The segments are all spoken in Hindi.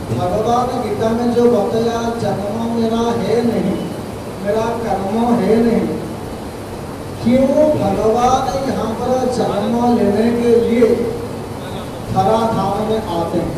भगवान गीता में जो बताया जन्म मेरा है नहीं, मेरा कर्म है नहीं, क्यों भगवान यहाँ पर जन्म लेने के लिए धराधाम में आते हैं?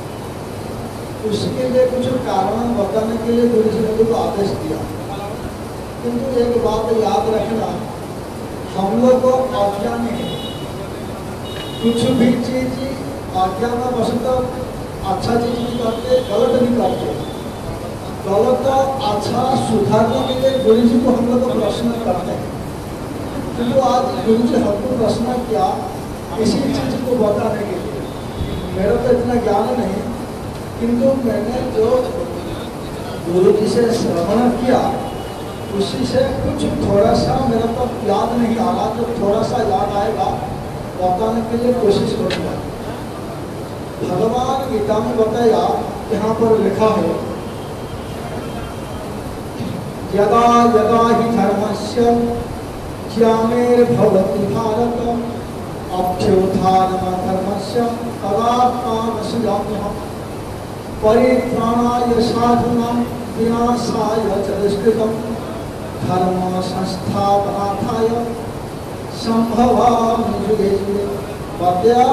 उसके लिए कुछ कारण बताने के लिए गुरु जी ने को आदेश दिया। किंतु एक बात याद रखना, हम लोग को अज्ञान है, कुछ भी चीज अज्ञान वश तो अच्छा चीज भी करते, गलत भी करते। गलत अच्छा सुधारने के लिए गुरु जी को हम लोग को प्रश्न करते हैं। किंतु आज गुरु जी हमको प्रश्न किया इसी चीज को बताने के लिए। मेरा तो इतना ज्ञान नहीं, किंतु मैंने जो गुरु जी से श्रवण किया उसी से कुछ थोड़ा सा मेरा तो याद नहीं आ रहा, तो थोड़ा सा याद आएगा बताने के लिए कोशिश करूँगा। भगवान गीता में बताया, यहाँ पर लिखा है यदा यदा ही धर्मस्य ग्लानिर्भवति भारत अभ्युत्थानं धर्मस्य तदात्मानमस्याम्यहम् परित्राणाय साधूनां विनाशाय च दुष्कृतम् धर्म संस्थापनार्थाय संभवामि युगे युगे। बताया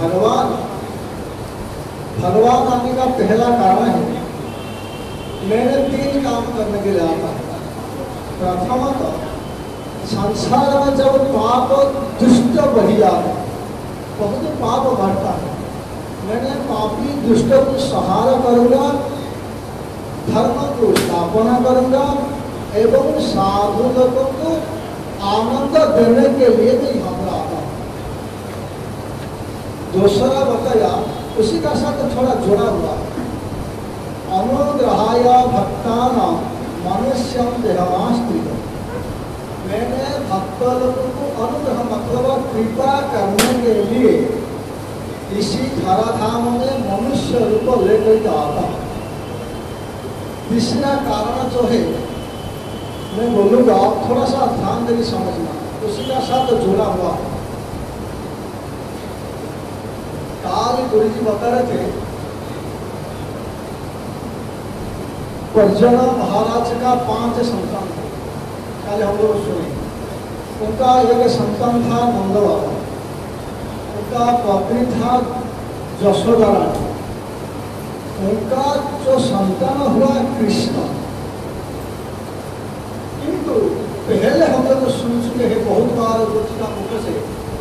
भगवान आने का पहला कारण है, मैंने 3 काम करने के लिए आता है। प्रथमतः संसार में जब पाप दुष्ट बढ़ जाए, बहुत पाप बढ़ता है, मैंने पापी दुष्ट को सहारा करूंगा, धर्म को स्थापना करूंगा एवं साधु लोगों को आनंद देने के लिए भी हम आता हूँ। दूसरा बताया, उसी का साथ थोड़ा जुड़ा हुआ है, अनुग्रहाय भक्तानां मनुष्यं देहमास्त्रित। मैंने भक्त लोगों को अनुग्रह मतलब कृपा करने के लिए इसी धराधाम में मनुष्य रूप लेकर आता हूँ। तीसरा कारण जो है मैं बोलूँगा, थोड़ा सा ध्यान देकर समझना, उसी का साथ जुड़ा हुआ है। काल गुरु जी बता रहे थे, पर्जन महाराज का 5 संतान थे, कल हम लोग सुने। उनका एक संतान था नंद बाबा, उनका पत्नी था यशोदा रानी, उनका जो संतान हुआ कृष्ण। किंतु पहले हम लोग सुन चुके हैं बहुत बार गुरु जी का मुख से,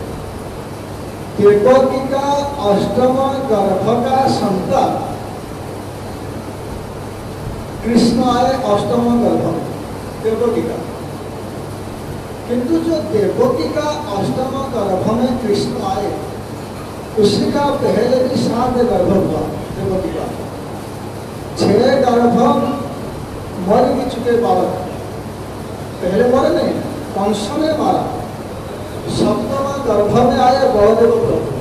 देवकी का 8वां गर्भ का संतान कृष्ण आए 8वां गर्भ में देवकी का। किंतु जो देवकी का 8वां गर्भ में कृष्ण आए, उसी का पहले भी 7 गर्भ हुआ देवकी का। 6 गर्भ मर भी चुके बालक, पहले मरे नहीं, कंस ने मारा। 7वां गर्भ में आए बलदेव प्रभु।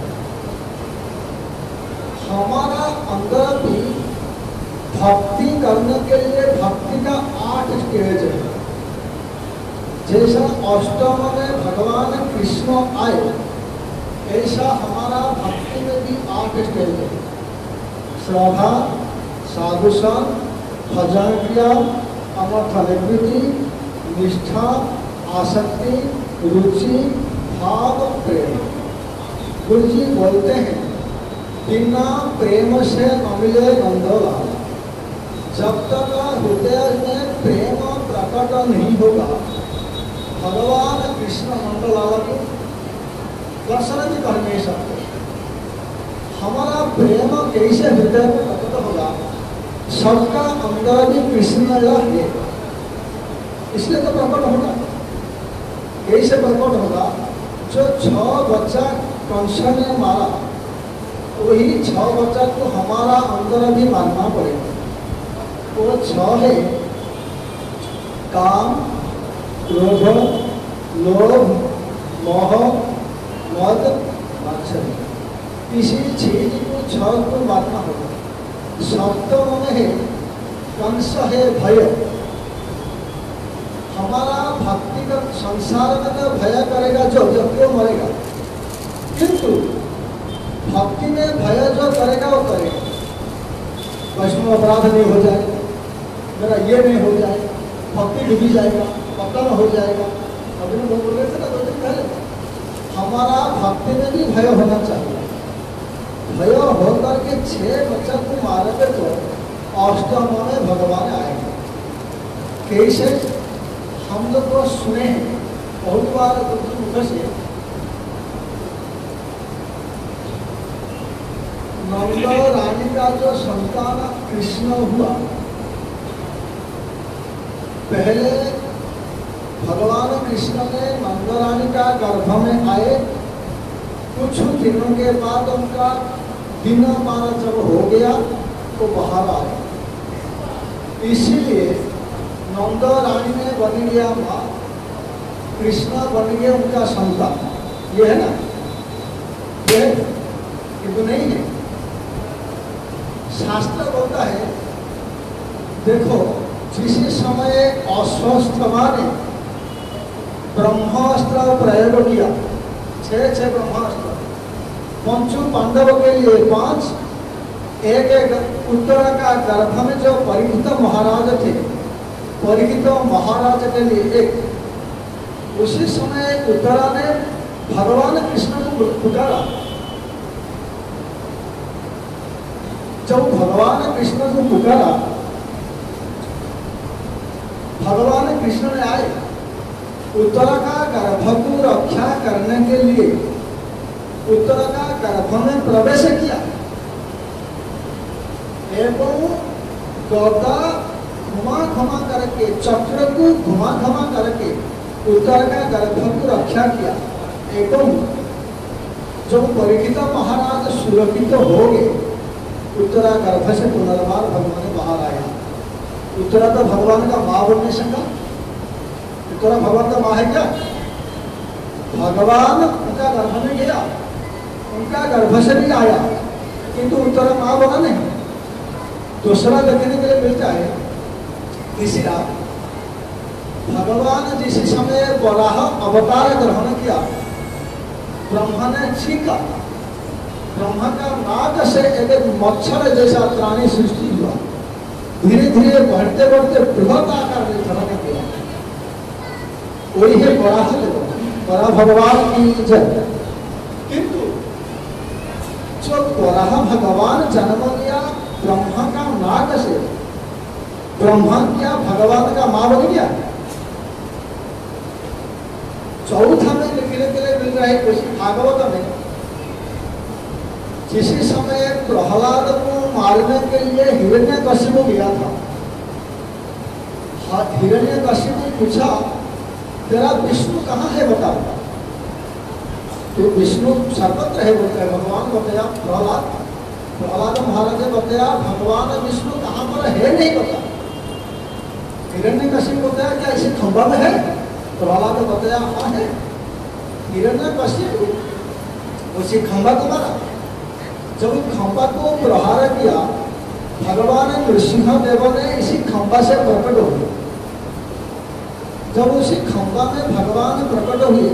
हमारा अंदर भी भक्ति करने के लिए भक्ति का 8 स्टेज है। जैसा 8वां में भगवान कृष्ण आए, ऐसा हमारा भक्ति में भी 8 स्टेज है। श्रद्धा, साधुसन, भजन क्रिया, अमर्थ निवृत्ति, निष्ठा, आसक्ति, रुचि, भाव, प्रेम। गुरु जी बोलते हैं, बिना प्रेम से न मिले नंदलाल। जब तक हृदय में प्रेम प्रकट नहीं होगा, भगवान कृष्ण नंदलाल को दर्शन भी कर नहीं सकते। हमारा प्रेम कैसे हृदय में प्रकट होगा? सबका अंदर भी कृष्ण है, इसलिए तो प्रकट होगा। कैसे प्रकट होगा? जो 6 बच्चा कंस ने मारा, वही 6 बच्चा को हमारा अंदर भी मानना पड़ेगा। वो 6 है काम, क्रोध, लोभ, मोह, मद, मात्सर्य। इसी चीज को 6 को मानना होगा। 7वां में है कंस है भय। हमारा भक्ति का संसार में तो भय करेगा जो क्यों मरेगा, किंतु भक्ति में भय जो करेगा वो करेगा। वैष्णव अपराध नहीं हो जाए, मेरा ये नहीं हो जाए, भक्ति डूबी जाएगा, पतन हो जाएगा। अभी लोग बोल रहे थे ना 2 दिन पहले, हमारा भक्ति में भी भय होना चाहिए। भय होकर के 6 बच्चा को मारेंगे तो अष्टम में भगवान आएंगे। कैसे हम लोग को सुने बहुत बार मुख से, नंद रानी का जो संतान कृष्ण हुआ, पहले भगवान कृष्ण ने नंद रानी का गर्भ में आए, कुछ दिनों के बाद उनका दिन माना जब हो गया तो बाहर आए। इसीलिए नंद रानी ने बन गया माँ, कृष्ण बन गया उनका संतान। ये है ना, ये तो नहीं है। शास्त्र बोलता है, देखो जिस समय अश्वत्थामा ने ब्रह्मास्त्र प्रयोग किया, 6 ब्रह्मास्त्र, 5 पांडवों के लिए 5, एक उत्तरा का गर्भ में जो परीक्षित महाराज थे, परीक्षित महाराज के लिए 1। उसी समय उत्तरा ने भगवान कृष्ण को पुकारा। जब भगवान कृष्ण को पुकारा, भगवान कृष्ण ने आए, उत्तरा का गर्भ को रक्षा करने के लिए उत्तरा का गर्भ में प्रवेश किया एवं गदा घुमा करके, चक्र को घुमा करके उत्तरा का गर्भ को रक्षा किया। एवं जब परीक्षित महाराज सुरक्षित हो गए, उत्तरा गर्भ से पुनर्बार भगवान बाहर आया। उत्तरा तो भगवान का माँ बनने सका, उत्तरा भगवान का माँ है क्या? भगवान उनका गर्भ में गया, उनका गर्भ से भी आया, किंतु उत्तरा माँ बना नहीं। दूसरा देखने के लिए मिलता है, तीसरा भगवान जिस समय वराह अवतार ग्रहण किया, ब्रह्मा ने छींका, ब्रह्मा का नाक से एक मच्छर जैसा प्राणी सृष्टि हुआ, धीरे धीरे बढ़ते बढ़ते बृहत आकार में धरने गया। वही है बड़ा भगवान की जय। किंतु जो बड़ा भगवान जन्म लिया ब्रह्मा का नाक से, ब्रह्मा क्या भगवान का माँ बन गया? चौथा में लिखने के लिए मिल रहा है उसी भागवत में, जिस समय प्रहलाद को मारने के लिए हिरण्यकशिपु गया था, हिरण्यकशिपु पूछा तेरा विष्णु कहाँ है बता। तो विष्णु सर्वत्र है बोलता है, भगवान बताया प्रहलाद महाराज ने बताया भगवान विष्णु कहाँ पर है नहीं बता। हिरण्यकशिपु बताया क्या इसे खंभा में है? प्रहलाद ने बताया हाँ है। हिरण्यकशिपु उसी खंभा को मारा। जब खंभा को प्रहार किया, भगवान नृसिंह देव ने इसी खंभा से प्रकट हुए। जब उसी खंभा में भगवान प्रकट हुए,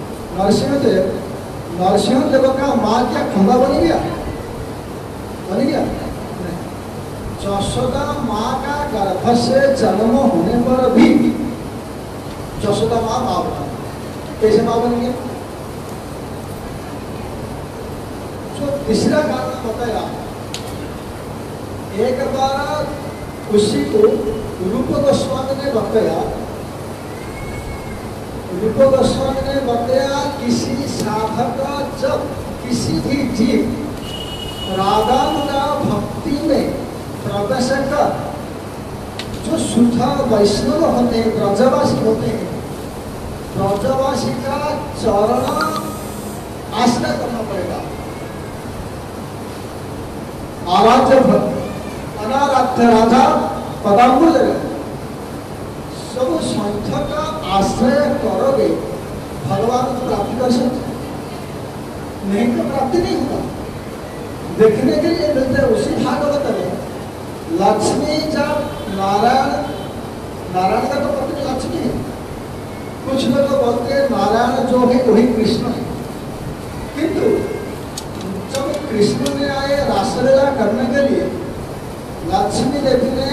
नरसिंह देव का माँ क्या खंभा बन गया? बन गया? यशोदा माँ का गर्भ से जन्म होने पर भी यशोदा माँ बना। कैसे माँ बन गया? तीसरा कारण बताया, एक बार उसी को रूप गोस्वामी ने बताया, रूप गोस्वामी ने बताया किसी साधक जब किसी भी जीव राधा का भक्ति में प्रवेश कर, जो शुद्ध वैष्णव होते हैं, ब्रजवासी होते हैं, ब्रजवासी का चरण आश्रय करना पड़ेगा। आराध्य अनाराध्य राधा पदाम्बुज सब संत का आश्रय करोगे, भगवान को प्राप्ति कर सकते, नहीं तो प्राप्ति नहीं होगा। देखने के लिए मिलते हैं उसी भागवत में, लक्ष्मी जब नारायण का तो पत्नी लक्ष्मी है, कुछ लोग तो बोलते हैं नारायण जो है वही कृष्ण है। किंतु जब कृष्ण ने आए रासलीला करने के लिए, लक्ष्मी देवी ने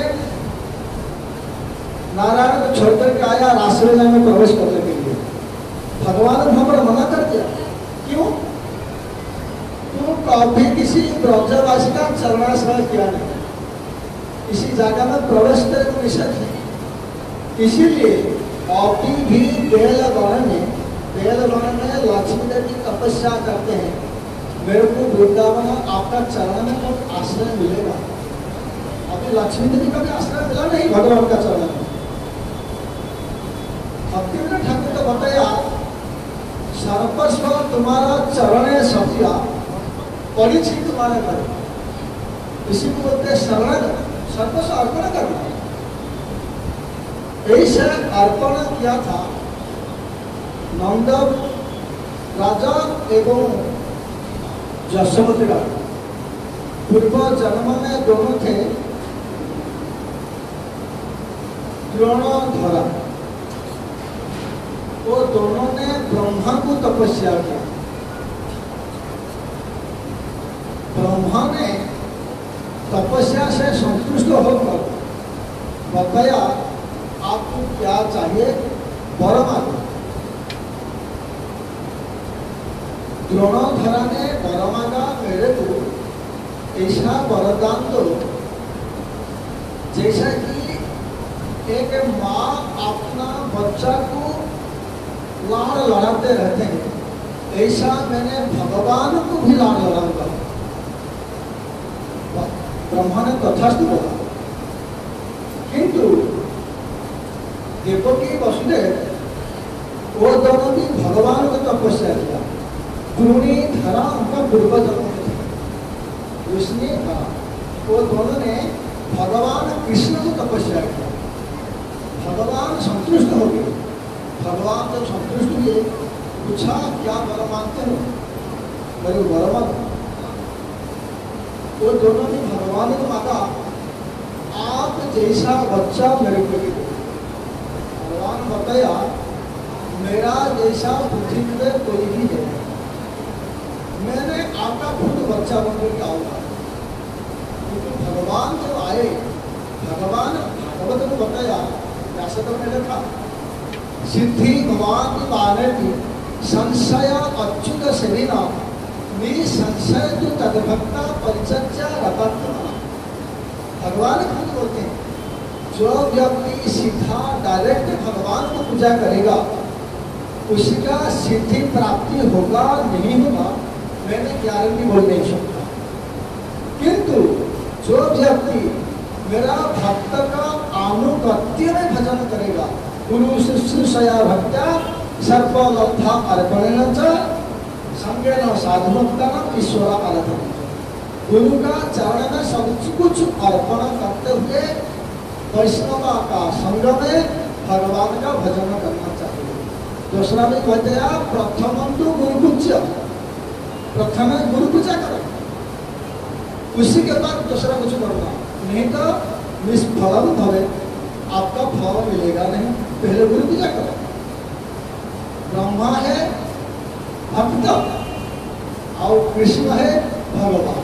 नारायण को छोड़ करके आया रासलीला में प्रवेश करने के लिए। भगवान ने हमारा मना कर दिया। क्यों? तुम कभी किसी ब्रजवासी का चरणाश्रय किया नहीं, इसी जगह में प्रवेश करने को निषेध है। इसीलिए अभी भी बेलगण में लक्ष्मी देवी तपस्या करते हैं, मेरे को वृंदावन आपका चरण में कब आश्रय मिलेगा। अभी लक्ष्मी देवी का भी आश्रय मिला नहीं भगवान का चरण में। भक्तिविनोद ठाकुर को बताया सर्वस्व तुम्हारा चरण सतिया पड़ी थी तुम्हारे घर, इसी को बोलते शरण, सर्वस्व अर्पण करना। ऐसे अर्पण किया था नंद राजा एवं यशोमती राजा। पूर्व जन्म में दोनों थे द्रोणधरा। वो दोनों ने ब्रह्मा को तपस्या किया। ब्रह्मा ने तपस्या से संतुष्ट होकर बताया आपको क्या चाहिए, वर मांगो। द्रोणधरा ने वर मांगा, मेरे को ऐसा वरदान दो जैसा कि एक माँ अपना बच्चा को लाड़ लड़ाते रहते हैं, ऐसा मैंने भगवान को भी लाड़ लड़ाऊंगा। ब्रह्मा ने तथास्तु बोला। किंतु देवकी वसुदेव वो दोनों भी भगवान को तपस्या किया। गुरुनी धरा उनका पूर्व जन्म में था, उसने कहा वो दोनों ने भगवान कृष्ण को तपस्या किया। भगवान संतुष्ट हो गए। भगवान जब संतुष्ट हुए पूछा क्या वर मांगते हो, मेरे वर मांगो। वो दोनों ने भगवान को मांगा आप जैसा बच्चा मेरे को दे। भगवान बताया मेरा जैसा पृथ्वी में कोई भी है, मैंने आपका खुद बच्चा बनकर के आऊंगा। क्योंकि भगवान जब आए, भगवान भागवत को बताया, व्यासदेव ने लिखा सिद्धि भगवान की माने की संशय अच्युत शरीरा निसंशय तो तदभक्ता परिचर्या रतन। भगवान खुद बोलते हैं जो व्यक्ति सीधा डायरेक्ट भगवान को पूजा करेगा उसका सिद्धि प्राप्ति होगा नहीं होगा मैंने गारंटी बोल नहीं सकता। किंतु जो व्यक्ति मेरा भक्त का अनुगत्य में भजन करेगा, गुरु शुश्रूषया भक्त्या सर्वलब्धा अर्पणेन च संज्ञेन साधुभक्तानां ईश्वर आराधना। गुरु का चरण में सब कुछ अर्पण करते हुए वैष्णव का संग में भगवान का भजन करना चाहिए। दूसरा में कहते हैं प्रथम तो गुरु पूज्य, प्रथम गुरु पूजा करो, उसी के बाद दूसरा कुछ करना, नहीं तो निष्फल भवे, आपका फल मिलेगा नहीं। पहले गुरु पूजा करो। ब्रह्मा है भक्त और कृष्ण है भगवान।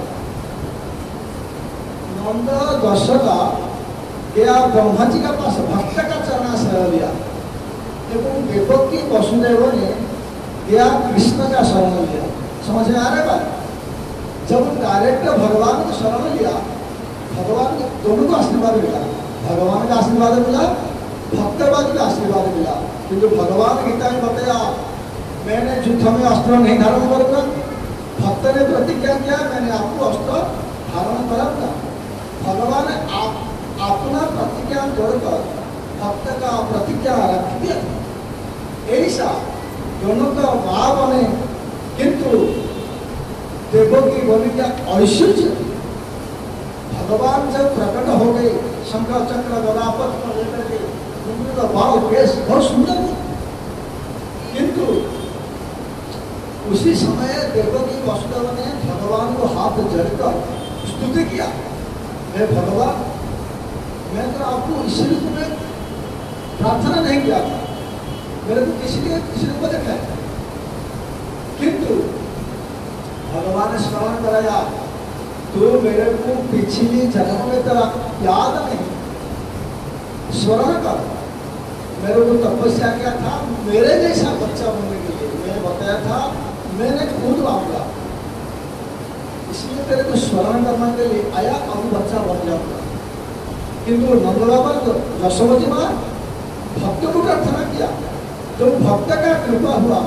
नंद दशरथा गया ब्रह्मा जी का पास भक्त का चरणाश्रय लिया, लेकिन देवकी वसुदेव ने गया कृष्ण का शरण लिया। समझ में आ रहा है बात? जब डायरेक्ट भगवान को शरण लिया, भगवान दोनों को आशीर्वाद मिला, भगवान का आशीर्वाद मिला, भक्तवाद का आशीर्वाद मिला। क्योंकि भगवान गीता में बताया मैंने युद्ध में अस्त्र नहीं धारण करूंगा, भक्त ने प्रतिज्ञा किया मैंने आपको अस्त्र धारण करूंगा। भगवान अपना प्रतिज्ञा तोड़कर भक्त का प्रतिज्ञा रख दिया। ऐसा दोनों का भाव बने, किंतु देवकी बनी क्या ऐश्वर्य। भगवान जब प्रकट हो गए शंकर चक्र गदापद को लेकर के, उनका भाव केस बहुत सुंदर है। किंतु उसी समय देवकी वसुदेव ने भगवान को हाथ जोड़कर स्तुति किया, हे भगवान मैं तो आपको इस रूप में प्रार्थना नहीं किया था, मेरे को किसी रूप में देखा है। किंतु भगवान ने स्मरण कराया तो मेरे को पिछली जन्म में तेरा याद नहीं, स्मरण कर। मेरे को तपस्या किया था मेरे जैसा बच्चा बनने के लिए, मैंने बताया था मैंने खुद लाऊंगा, इसलिए तेरे को स्मरण करने के लिए आया, अब बच्चा बन जाऊंगा। किंतु नंद बाबा यशोमती माँ भक्त को प्रार्थना किया, तो भक्त का कृपा हुआ,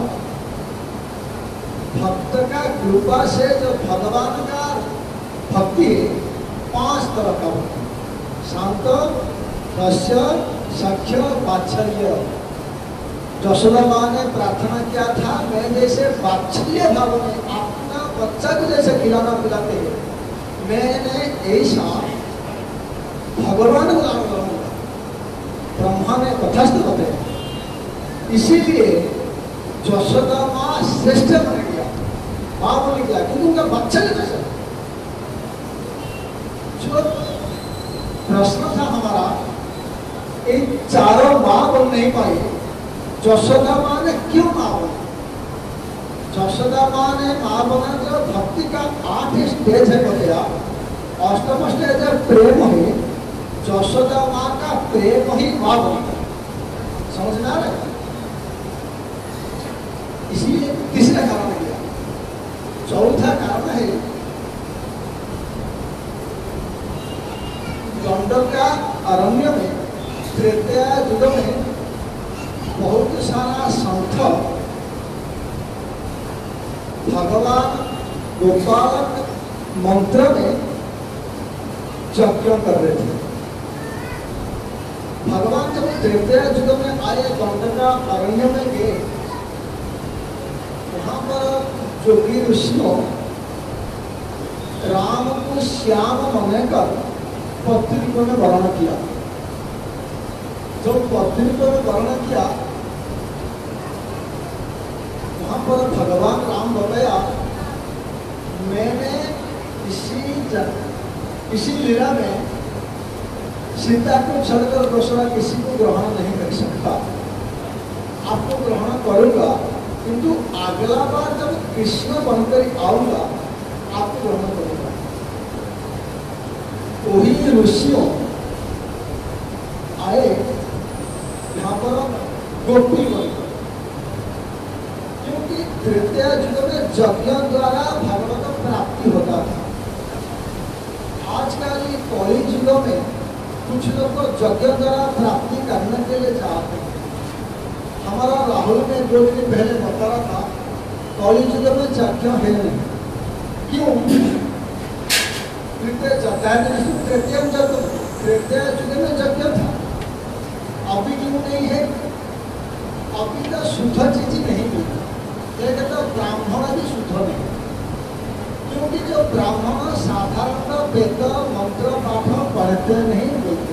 भक्त का कृपा से जो भगवान का भक्ति है 5 तरह का भक्ति, शांत, दस्य, सख्य, वात्सल्य। यशोदा माँ ने प्रार्थना किया था मैं जैसे वात्सल्य भाव में अपना बच्चा को जैसे खिलाना पिलाते हैं, मैंने ऐसा भगवान को लाभ करूंगा। ब्रह्मा ने तथास्थ बताया, इसीलिए यशोदा माँ श्रेष्ठ बन गया, माँ बन गया, क्योंकि उनका बच्चा नहीं था। जो प्रश्न था हमारा, इन चारों माँ बन नहीं पाई, यशोदा माँ ने क्यों माँ बना? यशोदा माँ ने माँ बना जो भक्ति का 8 स्टेज है बताया, 8वां स्टेज है प्रेम है, यशोदा माँ का प्रेम ही माँ बनता है, समझ में आ रहा है? इसलिए तीसरा कारण किया। चौथा कारण है दंडका अरण्य में त्रेता युग में बहुत सारा संत भगवान गोपाल मंत्र में यज्ञ कर रहे थे। भगवान जब त्रेता युग में आए, दंडका अरण्य में गए, वहां पर जोगी ऋषियों राम को श्याम मानकर पत्नी को वर्ण किया। जब पत्नी को वर्ण किया, वहां पर भगवान राम बताया मैंने इसी लीला में सीता को छोड़कर दूसरा किसी को ग्रहण नहीं कर सकता, आपको ग्रहण करूंगा, किंतु अगला बार जब कृष्ण बनकर आऊंगा आपको ग्रहण करूंगा। वही ऋषियों आए यहाँ पर गोपी बनकर, क्योंकि तृतीय युग में यज्ञ द्वारा भगवत प्राप्ति होता था। आजकल कलि युग में कुछ लोग यज्ञ द्वारा प्राप्ति करने के लिए चाहते हैं। हमारा राहुल में 2 दिन पहले बता रहा था कलि युग में यज्ञ है नहीं, क्यों? तृतीय युग में यज्ञ था, अभी क्यों नहीं है? अभी तो शुद्ध चीज नहीं मिलती, एक तो ब्राह्मण भी शुद्ध नहीं, क्योंकि जो ब्राह्मण साधारण वेद मंत्र पाठ पढ़ते नहीं बोलते।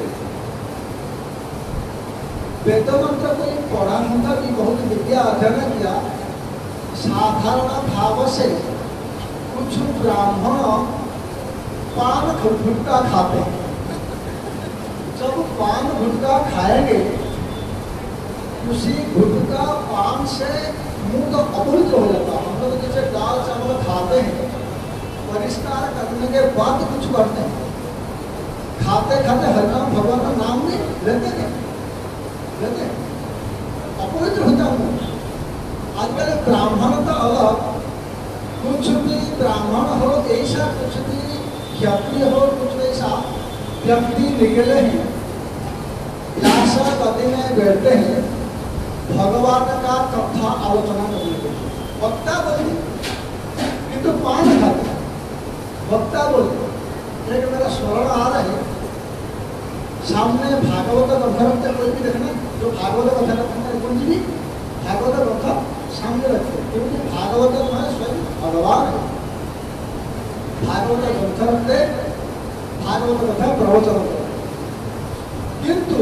वेद मंत्र को पढ़ा होता भी बहुत विद्या अध्ययन किया, साधारण भाव से कुछ ब्राह्मण पान गुटखा खाते हैं। जब पान गुटखा खाएंगे, उसी गुटखा पान से मुंह तो अपवित्र हो जाता है। हम लोग जैसे दाल चावल खाते हैं, परिष्कार करने के बाद कुछ करते हैं, खाते खाते हरिनाम भगवान का नाम नहीं लेते हैं, अपवित्र होता हूँ। आजकल ब्राह्मण तो अलग, कुछ भी ब्राह्मण हो ऐसा, कुछ भी क्षत्रिय हो कुछ ऐसा व्यक्ति निकले हैं, व्यास गति में बैठते हैं भगवान का कथा आलोचना करने के लिए। वक्ता बोले किंतु पान खाते, वक्ता बोले। एक मेरा स्मरण आ रहा है, सामने भागवत ग्रंथ रखते, कोई भी देखना जो भागवत कथा रखते हैं, कौन जी भागवत ग्रंथ सामने रखते, क्योंकि भागवत में स्वयं भगवान है। भागवत ग्रंथ रखते, भागवत कथा प्रवचन करते, किंतु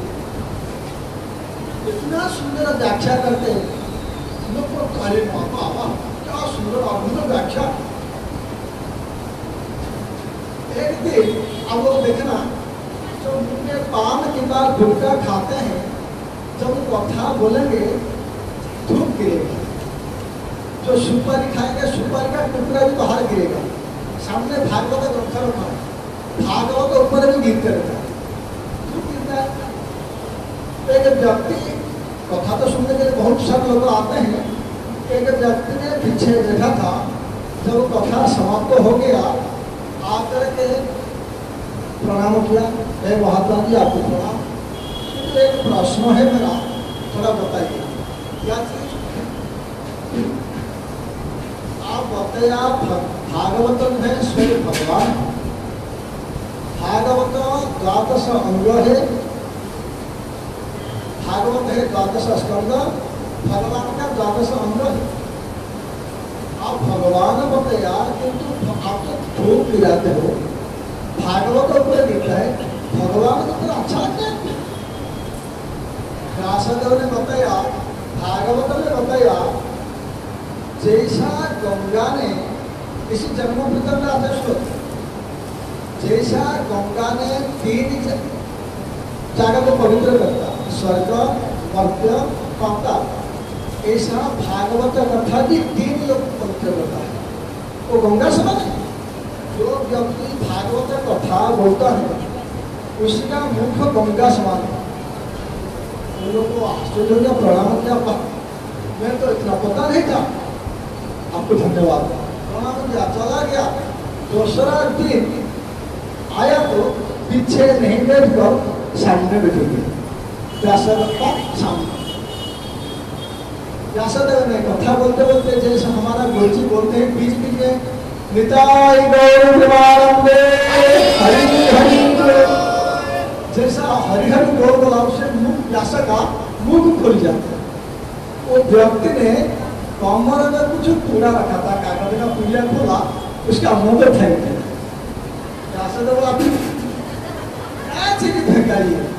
इतना सुंदर व्याख्या करते लोग को काले बाबा क्या सुंदर अद्भुत व्याख्या। एक दिन आप लोग देखना, जो मुंह में पान के बाद गुटखा खाते हैं, जब कथा बोलेंगे धूप गिरेगा, जो सुपारी खाएंगे सुपारी का टुकड़ा भी बाहर गिरेगा, सामने भागवत ग्रंथ रखा है, भागवत ऊपर भी गीत करता है। क्यों गिरता है? एक व्यक्ति कथा तो सुनने के लिए बहुत सारे लोग आते हैं। एक व्यक्ति ने पीछे बैठा था, जब कथा समाप्त हो गया आकर के प्रणाम किया, महात्मा जी आपको प्रणाम। तो एक प्रश्न है मेरा, थोड़ा बताइए क्या चीज आप बताया? भागवत में स्वयं भगवान, भागवत 12 अंग है, भागवत है 12 स्कंद, भगवान का 12 अंग है। आप भगवान बताया किंतु आप तो थोक गिराते हो। भागवत ऊपर लिखा है भगवान को तो अच्छा लगता है। व्यासदेव ने बताया, भागवत में बताया, जैसा गंगा ने किसी जन्म प्रथम आदेश को, जैसा गंगा ने 3 जगह को पवित्र करता, स्वर्ग, मर्त्य, पाताल, ऐसा भागवत कथा भी 3 लोग पवित्र करता है। वो गंगा समान है। जो व्यक्ति भागवत कथा बोलता है उसका मुख गंगा समान है। उन लोग को आश्चर्य हो गया, प्रणाम किया, मैं तो इतना पता नहीं था, आपको धन्यवाद, प्रणाम किया, चला गया। दूसरा दिन आया तो पीछे नहीं बैठ कर सामने बैठेंगे, व्यासदेव का सामने। व्यासदेव ने कथा बोलते बोलते जैसे हमारा गुरुजी बोलते हैं बीच बीच में, निताय गौर प्रेमानंदे हरि हरि, जैसा हरि हरि बोल बोला उसे मुख व्यास का मुख खुल जाता है। वो व्यक्ति ने कमर में कुछ कूड़ा रखा था, कागज का पुलिया खोला, उसका मुंह पे फेंक दिया। व्यासदेव आप क्या चीज फेंकाई है?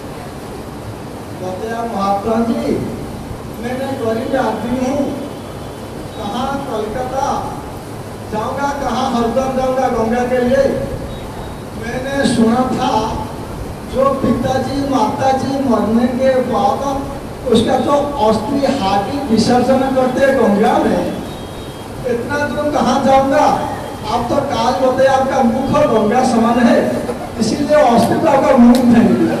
बताया महात्मा जी मैंने गरीब आदमी हूँ, कहाँ कलकत्ता जाऊंगा, कहाँ हरदम जाऊंगा गंगा के लिए। मैंने सुना था जो पिताजी माताजी मरने के बाद उसका तो अस्थि हाथी विसर्जन करते गंगा में, इतना दूर कहाँ जाऊंगा? आप तो काल होते आपका मुख और गंगा समान है, इसीलिए अस्थि तो आपका मुख नहीं मिला।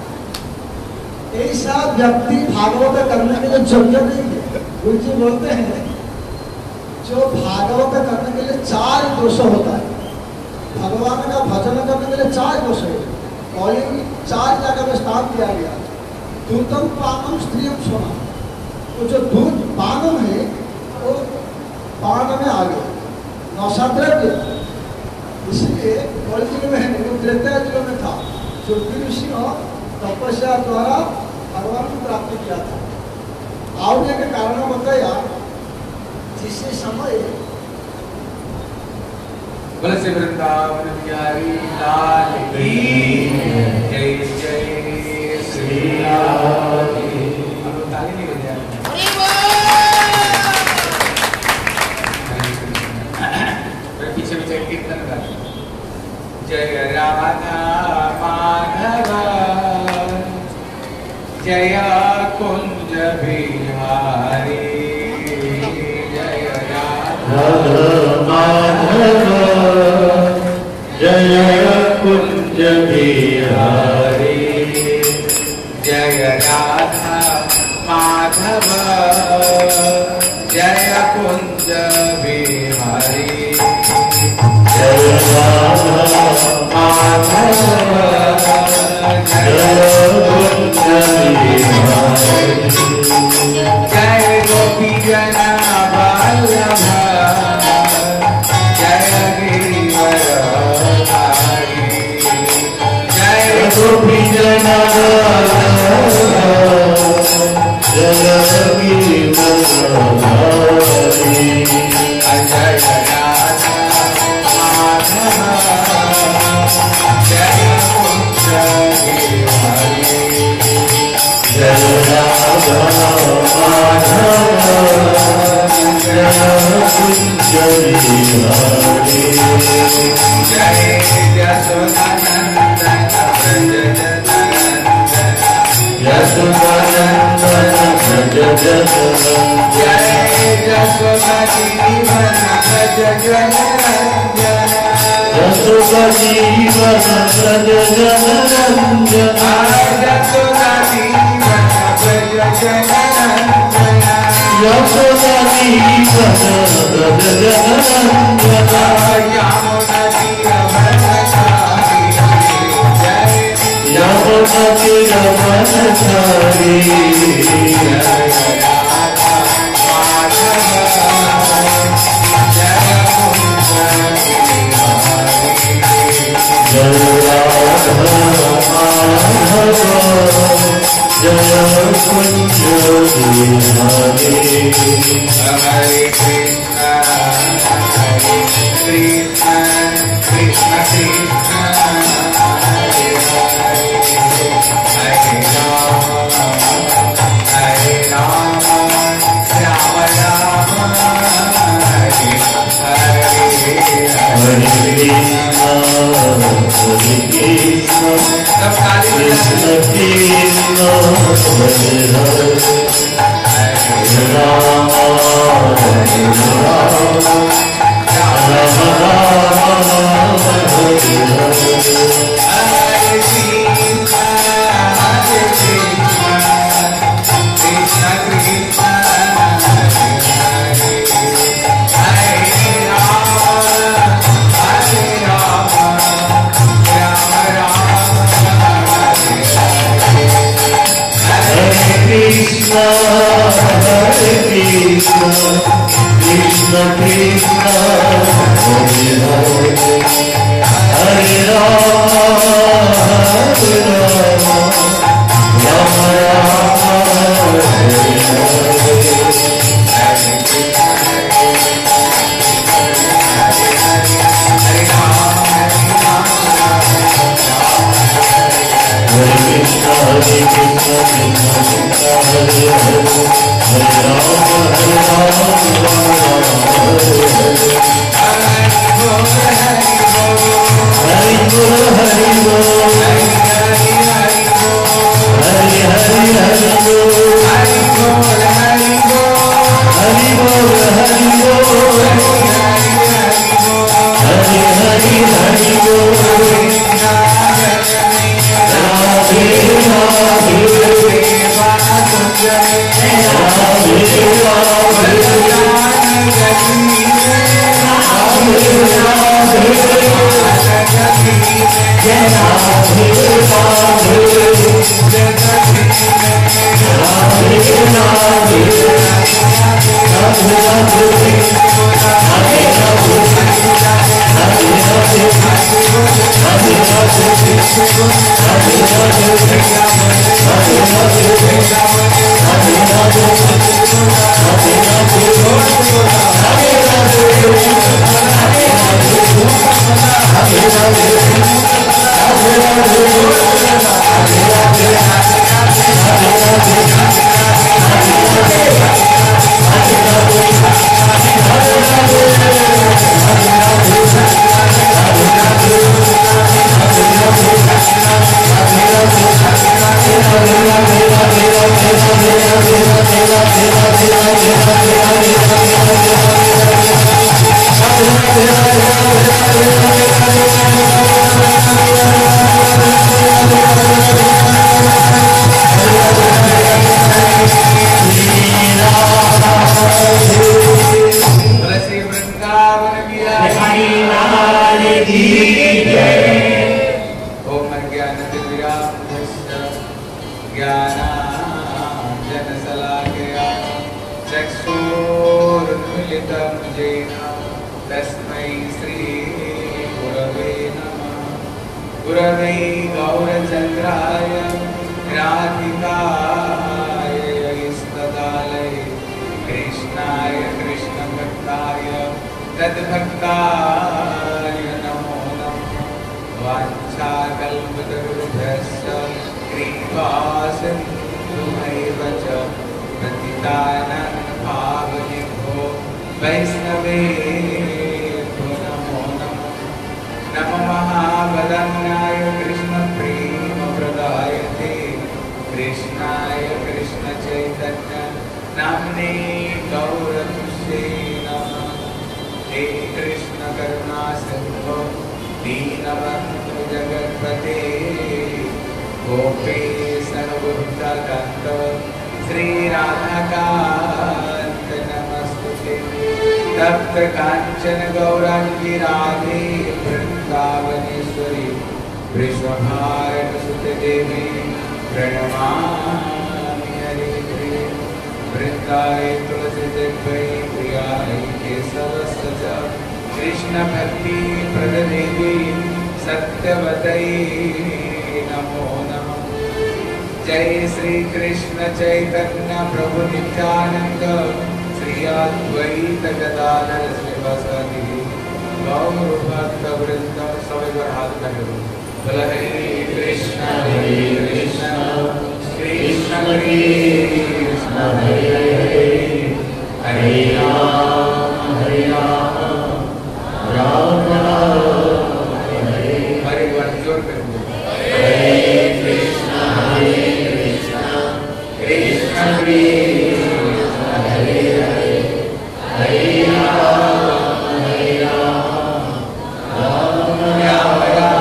ऐसा व्यक्ति भागवत करने के लिए योग्य नहीं है। गुरु जी बोलते हैं जो भागवत करने के लिए 4 दोष होता है। भगवान का भजन करने के लिए 4 दोष है। और 4 जगह में स्थान दिया गया। दूतम पानम स्त्रियम सोना, तो जो दूध पानम है वो पान में आ गया, नौशाद्रव्य। इसलिए कलयुग में है, वो त्रेता युग में था। जो ऋषि तपस्या द्वारा भगवान को प्राप्त किया था। आवने के कारण बताया जिस समय बलसे वृंदावन बिहारी लाल की जय जय श्री राम। अब ताली नहीं बजा रहे, पीछे पीछे कीर्तन कर। जय राधा माधव जय कुंज बिहारी, जय राधा माधव जय कुंज बिहारी, जय राधा माधव जय कुंज बिहारी, जय राधा माधव जय कुंज बिहारी, जय गोपी जना वल्लभ जय गिरिवरधारी, जय गोपी जना जय गिरिवरधारी, जय राधा माधव जय कुंज बिहारी, जय राधा माधव जय कुंज बिहारी, जय यशोदानंदन व्रज जननंदन, यशोदानंदन व्रज जननंदन, जय यशोदा जीवन व्रज जननंदन, यशोदा जीवन व्रज जनरंजन यशोदा जीवन व्रज जनरंजन यशोदा जीवन व्रज जनरंजन यमुना तीरवनचारी जय यमुना तीरवनचारी जय राधा माधव जय कुंज बिहारी हरे कृष्ण कृष्ण कृष्ण कृष्ण हरे हरे हरे राम राम राम हरे हरे हरे कृष्ण सब ताली कृष्ण कृष्ण हरे हरे राम हरे राम राम राम हरे हरे हरे कृष्ण कृष्ण हरे राम हरे Ram Ram Hare Krishna, Hare Krishna, Krishna Krishna, Hare Hare, Hare Rama, Hare Rama, Rama Rama, Hare Krishna, Krishna Krishna, Hare Hare, Hare Rama, Rama Rama, Hare Hare. Hari Bol, Hari Bol, Hari Hari Hari Bol, Hari Bol, Hari Bol, Hari Hari Hari Bol. Radhe Radhe, दीनबन्धु जगत्पते गोपेश सर्वभूतकान्त श्री राधाकान्त नमस्तुते तप्त कांचन गौरांगी राधे वृंदावनेश्वरी वृषभानुसुते देवी प्रणमामि हरिप्रिये वृंदाय तुलसी देवै प्रियाय केशवस्य कृष्ण भक्ति प्रद देवी सत्यवतै नमो नमः। जय श्री कृष्ण चैतन्य प्रभु नित्यानंद श्री अद्वैत गदाधर श्रीवासादि गौर भक्त वृंद सब हाथ लगे बोल हरे कृष्ण कृष्ण कृष्ण हरे हरे हरे राम राम हरे जोर कर हरे कृष्ण कृष्ण कृष्ण हरे हरे हरे राम राम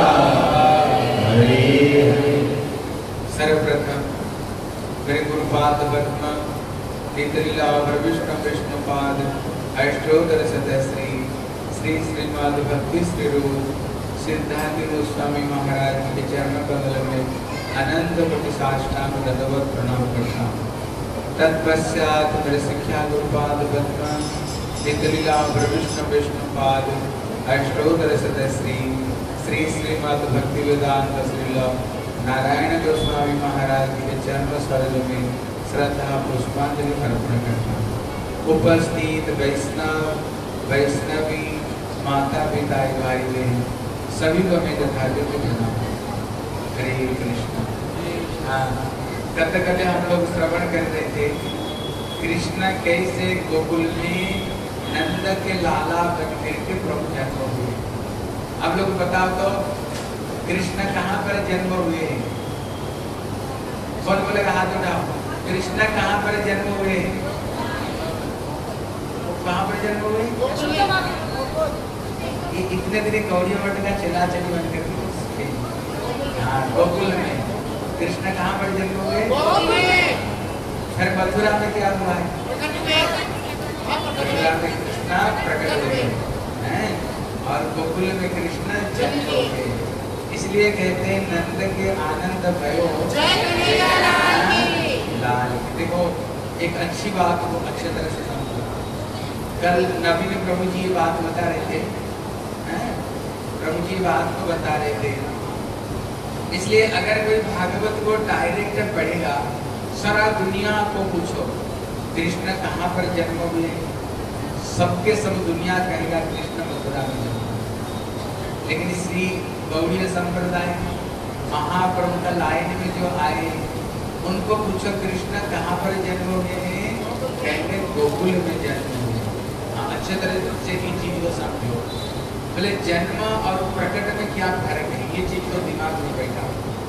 हरे हरे। सर्वप्रथम मेरे गुरुपाद पद्म तीतलीला विष्णु विष्णुपाद अष्टोत्तर शतश्री श्री श्रीमद् भक्ति श्री रूप सिद्धांत गोस्वामी महाराज के चरण कमल में अनंत कोटि साष्टांग दंडवत प्रणाम करता हूँ। तत्पश्चात मेरे शिक्षा गुरुपाद पद्म तीतलीला विष्णु विष्णुपाद अष्टोत्तर शतश्री श्री श्रीमद् भक्ति वेदांत श्रील नारायण गोस्वामी महाराज के चरण सरोज में श्रद्धा पुष्पांजलि अर्पण करता हूँ। उपस्थित वैष्णव वैष्णवी माता पिता भाई बहन सभी को मैं यथार्थ प्रणाम। हरे कृष्ण। हाँ, कल हम लोग श्रवण कर रहे थे कृष्ण कैसे गोकुल में नंद के लाला बन करके प्रभु जन्म हुए। आप लोग बताओ तो कृष्ण कहाँ पर जन्म हुए? कौन बोलेगा हाथ उठाओ। कृष्ण कहाँ पर जन्म हुए? कहाँ पर जन्म हुए? ये इतने दिन गौरी मठ का चला चली बन करके हाँ गोकुल में। कृष्ण कहाँ पर जन्म हुए? फिर मथुरा में क्या हुआ है? मथुरा में कृष्ण प्रकट हुए हैं और गोकुल में कृष्ण जन्म हुए। इसलिए कहते हैं नंद के आनंद भयो लाल। देखो एक अच्छी बात को अच्छे तरह से समझो। कल नवीन प्रभु जी ये बात बता रहे थे, प्रभु जी बात को बता रहे थे। इसलिए अगर कोई भागवत को डायरेक्ट पढ़ेगा सारा दुनिया को पूछो कृष्ण कहाँ पर जन्म हुए, सबके सब दुनिया कहेगा कृष्ण मथुरा में जन्म। लेकिन श्री गौड़ीय संप्रदाय महाप्रभु का लाइन में जो आए उनको पूछो कृष्ण कहाँ पर जन्म हुए हैं, कहते गोकुल में जन्म हुए। अच्छे तरह से की चीज को समझो। बोले जन्म और प्रकट में क्या फर्क है, ये चीज को दिमाग में बैठा।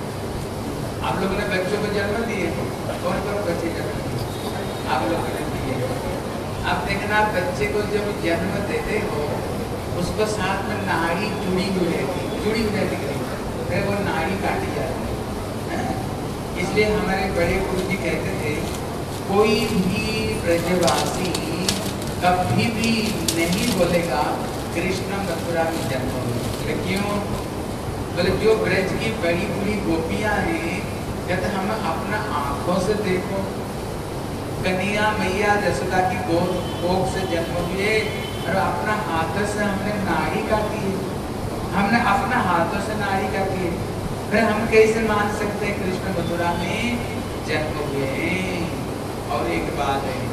आप लोगों ने बच्चों को जन्म दिए, कौन कौन बच्चे जन्म दिए? आप लोगों ने दिए। अब देखना बच्चे को जब जन्म देते हो उसको साथ में नाड़ी जुड़ी हुई रहती, फिर वो नाड़ी काटी जाती है। इसलिए हमारे बड़े गुरु जी कहते थे कोई भी ब्रजवासी कभी भी नहीं बोलेगा कृष्ण मथुरा में जन्म हुए। क्यों? बोले जो ब्रज की बड़ी बड़ी गोपियां हैं कहते हम अपना आंखों से देखो कन्हैया मैया जसोदा की कोख से जन्म हुए और अपना हाथों से हमने नाड़ी काटी है, हमने अपना हाथों से नाड़ी काटी है। फिर हम कैसे मान सकते हैं कृष्ण मथुरा में जन्म हुए? और एक बात है,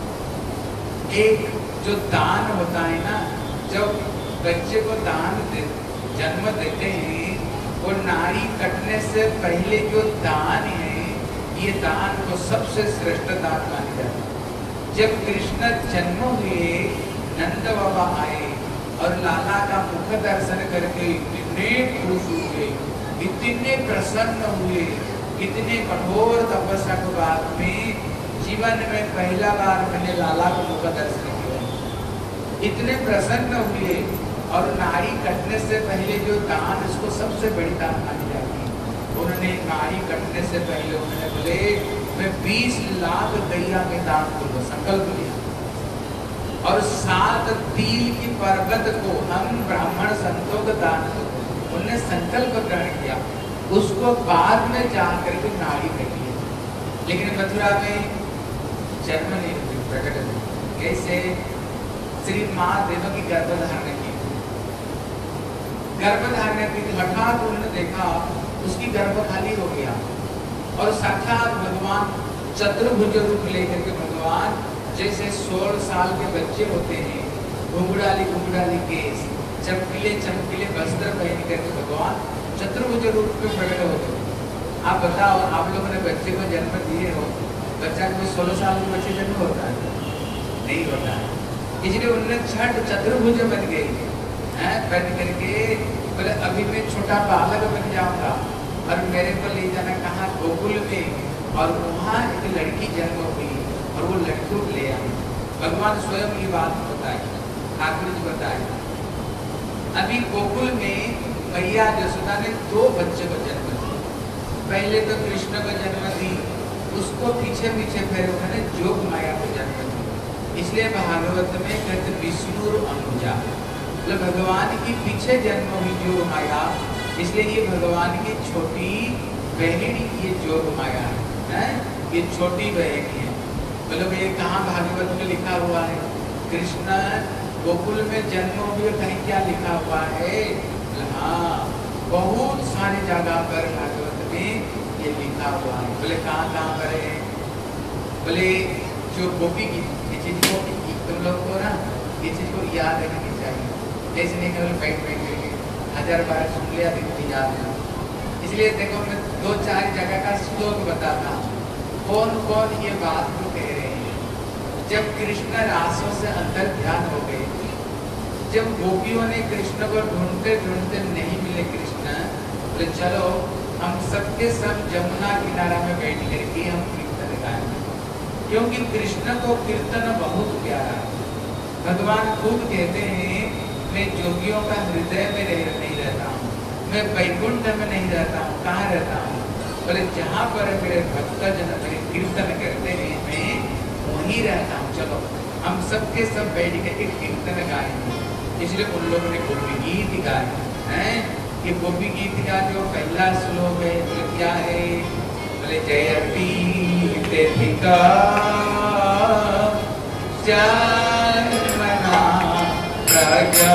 एक जो दान होता है ना, जब बच्चे को दान जन्म देते हैं वो नाड़ी कटने से पहले जो दान है ये दान को सबसे श्रेष्ठ दान माना जाता है। जब कृष्ण जन्म हुए नंद बाबा आए और लाला का मुख दर्शन करके इतने खुश हुए, इतने प्रसन्न हुए, इतने कठोर तपस्या के बाद में जीवन में पहला बार मैंने लाला को मुख दर्शन किया। इतने प्रसन्न हुए और नाड़ी कटने से पहले जो दान, इसको सबसे बड़ी दान मानी जाती है। उन्होंने नाड़ी कटने से पहले उन्होंने बोले मैं 20 लाख गैया के दान दूंगा, संकल्प लिया। और 7 तिल की पर्वत को हम ब्राह्मण संतों को दान दो, उन्होंने संकल्प ग्रहण किया। उसको बाद में जाकर के नाड़ी कटी है, लेकिन मथुरा में जन्म नहीं हुई, प्रकट हुई। कैसे? श्री माँ देवों की गर्भधारण की, गर्भधारण की हठात उन्होंने देखा उसकी गर्भ खाली हो गया और साक्षात भगवान चतुर्भुज रूप लेकर के भगवान जैसे 16 साल के बच्चे होते हैं, घुंघराली केस, चमकीले वस्त्र पहन करके भगवान चतुर्भुज रूप में प्रकट होते हैं। आप बताओ, आप लोगों ने बच्चे को जन्म दिए हो, बच्चा कोई 16 साल के बच्चे जन्म होता है? नहीं होता है। इसलिए उन्होंने छठ चतुर्भुज बन गई है, बन करके बोले अभी मैं छोटा बालक बन जाऊंगा और मेरे को ले जाना कहाँ, गोकुल में, और वहाँ एक लड़की जन्म हुई और वो लड़की को ले आई। भगवान स्वयं ये बात बताए, ठाकुर जी बताए। अभी गोकुल में मैया यशोदा ने 2 बच्चे को जन्म दिया। पहले तो कृष्ण को जन्म दी, उसको पीछे फिर उन्होंने जोग माया को जन्म दिया। इसलिए भागवत में कहते विष्णु और अनुजा, मतलब भगवान की पीछे जन्म हुई जोग माया, इसलिए ये भगवान की छोटी बहन ये जोग माया है, ये छोटी बहन है। मतलब ये कहाँ भागवत में लिखा हुआ है? कृष्ण गोकुल में जन्म हुए, कहीं क्या लिखा हुआ है? हाँ, बहुत सारी जगह पर भागवत में ये लिखा हुआ है। बोले कहाँ पर है? बोले जो गोपी की ये चीज को तुम लोग को ना ये चीज को याद रखनी चाहिए, ऐसे नहीं केवल बैठ करके 1000 बार सुन लिया दिन याद है। इसलिए देखो मैं 2-4 जगह का श्लोक बताता हूँ, कौन कौन ये बात को कह रहे हैं। जब कृष्ण रासों से अंदर ध्यान हो गए, जब गोपियों ने कृष्ण को ढूंढते नहीं मिले कृष्ण, बोले चलो हम सबके सब जमुना किनारा में बैठ करके हम कीर्तन गाएंगे, क्योंकि कृष्ण को कीर्तन बहुत प्यारा है। भगवान खुद कहते हैं मैं जोगियों का हृदय में नहीं रहता हूँ, मैं वैकुंठ में नहीं रहता हूँ। कहाँ रहता हूँ? बोले जहाँ पर मेरे भक्तजन मेरे कीर्तन करते हैं मैं वहीं रहता हूँ। चलो हम सबके सब बैठ के एक कीर्तन गाएंगे। इसलिए उन लोगों ने गोपी गीत गाए हैं। ये गोपी गीत का जो पहला श्लोक है बोले क्या है? बोले जयती देविका जन्मना प्रजा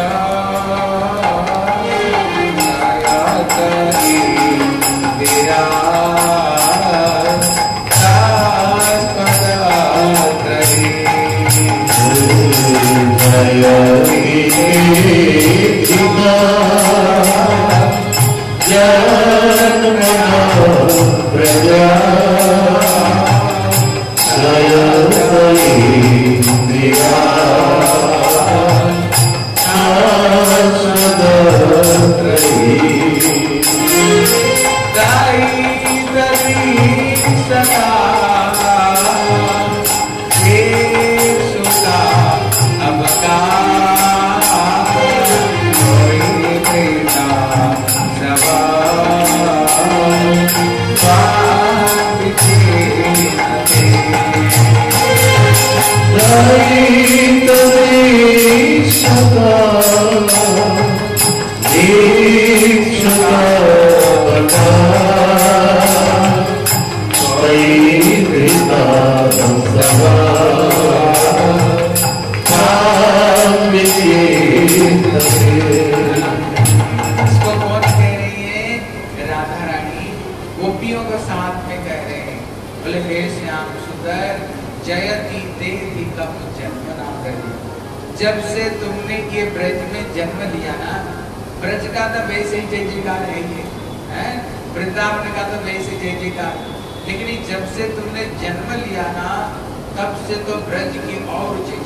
जब से तुमने ये ब्रज में जन्म लिया ना, ब्रज का तो वैसे ही जय जयकार है, वृंदावन का तो वैसे जय जयकार, लेकिन जब से तुमने जन्म लिया ना तब से तो ब्रज की और जय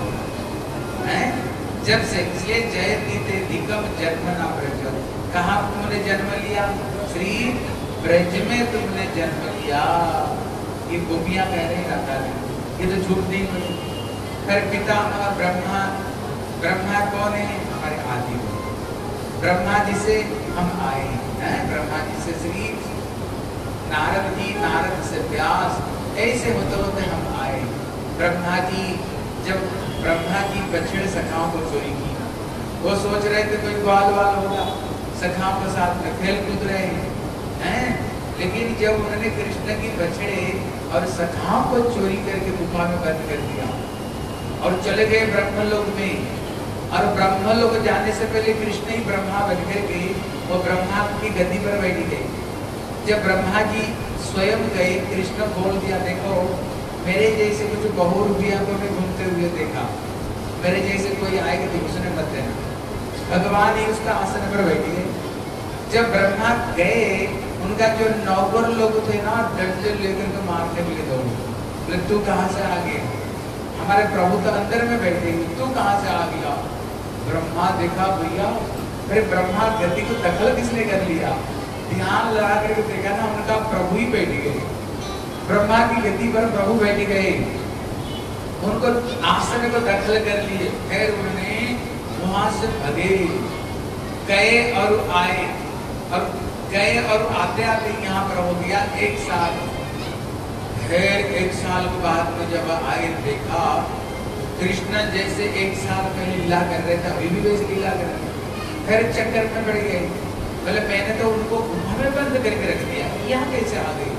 जयकार है। जब से, इसलिए जयति ते दिगम जन्मना ब्रज। कहाँ तुमने जन्म लिया? श्री ब्रज में तुमने जन्म लिया। ये गोपियां कह रहे हैं, ये तो झूठ नहीं बोली। फिर पिता ब्रह्मा, ब्रह्मा कौन है? हमारे आदि हो। ब्रह्मा जी से हम आए हैं, ब्रह्मा जी से श्री नारद जी, नारद से व्यास, ऐसे होते होते हम आए। ब्रह्मा जी, जब ब्रह्मा जी बछड़े सखाओं को चोरी की, वो सोच रहे थे कोई ग्वाल वाल होगा, सखाओं के साथ में खेल कूद रहे हैं। लेकिन जब उन्होंने कृष्ण की बछड़े और सखाओं को चोरी करके गुफा में बंद कर दिया और चले गए ब्रह्मलोक में, और ब्रह्मलोक जाने से पहले कृष्ण ही ब्रह्मा बन करके वो ब्रह्मा की गद्दी पर बैठ गए। जब ब्रह्मा जी स्वयं गए, कृष्ण बोल दिया, देखो मेरे जैसे कुछ बहुरूपिया को मैं घूमते हुए देखा, मेरे जैसे कोई आएगा तो उसने मत देना। भगवान ही उसका आसन पर बैठ गए। जब ब्रह्मा गए, उनका जो नौकर लोग थे ना, डंडे लेकर के मारने के लिए दौड़े, बोले तू कहाँ से आ गया, हमारे प्रभु तो अंदर में बैठे, तू कहाँ से आ गया। ब्रह्मा देखा, भैया फिर ब्रह्मा गति को दखल किसने कर लिया, ध्यान लगा करके देखा ना, उनका प्रभु ही बैठ गए, ब्रह्मा की गति पर प्रभु बैठ गए, उनको आसन को दखल कर लिए। फिर उन्होंने वहां से भगे, गए और आए, और गए और आते आते यहाँ पर हो गया 1 साल। फिर 1 साल के बाद में जब आए, देखा कृष्ण जैसे 1 साल पहले लीला कर रहे थे, अभी भी वैसे लीला कर रहे थे। फिर चक्कर में पड़ गए, बोले मैंने तो उनको गुफा में बंद करके रख दिया, यहाँ कैसे आ गए।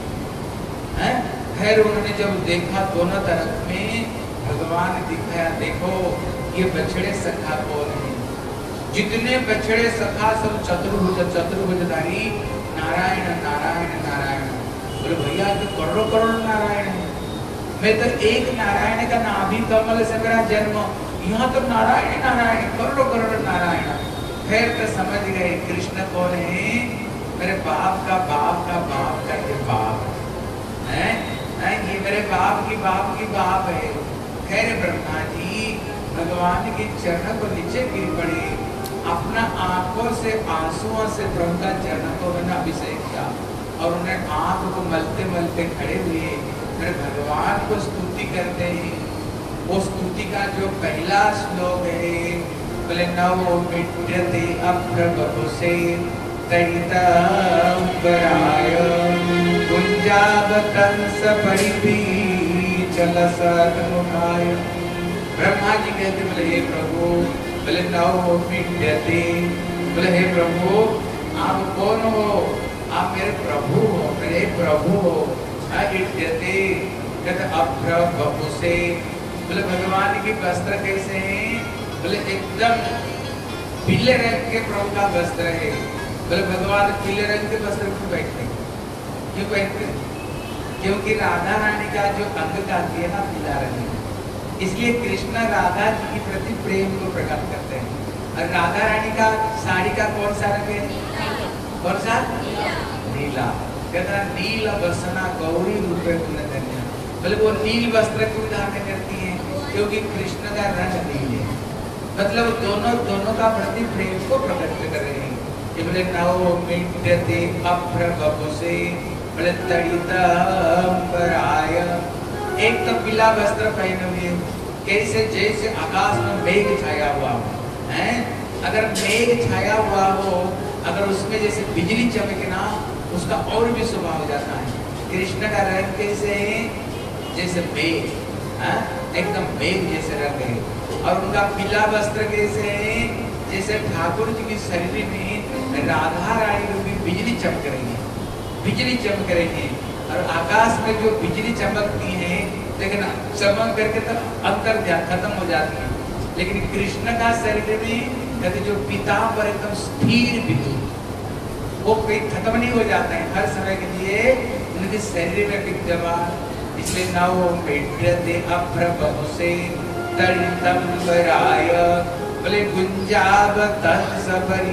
फिर उन्होंने जब देखा दोनों तरफ में भगवान दिखाया, देखो ये बछड़े सखा कौन है, जितने बछड़े सखा सब चतुर्भुजधारी नारायण नारायण नारायण। बोले भैया तो करोड़ों करोड़ नारायण है, मैं तो एक नारायण का नाभि कमल से मेरा जन्म, यहाँ तो नारायण नारायण करोड़ों करोड़ नारायण। फिर तो समझ गए कृष्ण कौन है, मेरे बाप का बाप का बाप का ये बाप है, ये मेरे बाप की बाप है। खैर ब्रह्मा जी भगवान के चरण को नीचे गिर पड़े, अपना आंखों से आंसुओं से प्रभु का चरण को उन्होंने अभिषेक किया, और उन्हें आंख को मलते मलते खड़े हुए फिर भगवान को स्तुति करते हैं। वो स्तुति का जो पहला श्लोक है, बोले नवो मिट्यते अप्रभुसे तैतांबराय कुंजावतंस परिपीचलसन्मुखाय। ब्रह्मा जी कहते, बोले हे प्रभु, बोले नवो मिट्यते, बोले हे प्रभु आप कौन हो, आप मेरे प्रभु हो, मेरे प्रभु हो। इट्यते कहते अप्रभुसे, बोले भगवान की वस्त्र कैसे हैं, बोले एकदम पीले रंग के प्रभु का वस्त्र है। बोले भगवान पीले रंग के वस्त्र क्यों पहनते, क्यों पहनते, क्योंकि राधा रानी का जो अंग कांति है ना पीला रंग, इसलिए कृष्ण राधा जी के प्रति प्रेम को प्रकट करते हैं। और राधा रानी का साड़ी का कौन सा रंग है, कौन सा, नीला। कहता नील वसना गौरी रूपे गुणधन्य, बोले वो नील वस्त्र क्यों धारण करती है, क्योंकि कृष्ण का रंग नील है, मतलब दोनों का प्रति प्रेम को प्रकट कर रहे हैं। ये बोले नवो मिट्यते अप्रभुसे, बोले तड़ितांबराय, एक तो पीला वस्त्र पहने हुए, कैसे जैसे आकाश में मेघ छाया हुआ है। अगर मेघ छाया हुआ हो, अगर उसमें जैसे बिजली चमके ना, उसका और भी स्वभाव हो जाता है। कृष्ण का रंग कैसे है, जैसे मेघ, एकदम मेघ जैसे रंग है। और उनका पीला वस्त्र कैसे है, जैसे ठाकुर जी की शरीर में राधा रानी रूपी बिजली चमक रही है, बिजली चमक रही है। और आकाश में जो बिजली चमकती है, लेकिन चमक करके तो अंतर खत्म हो जाती है। लेकिन कृष्ण का शरीर में कहते जो पीतांबर एकदम स्थिर विद्युत, वो कोई खत्म नहीं हो जाता है, हर समय के लिए उनके शरीर में विद्यमान। इसलिए नवो मिट्यते अप्रभुसे तड़ितांबराय, बोले गुंजावतंस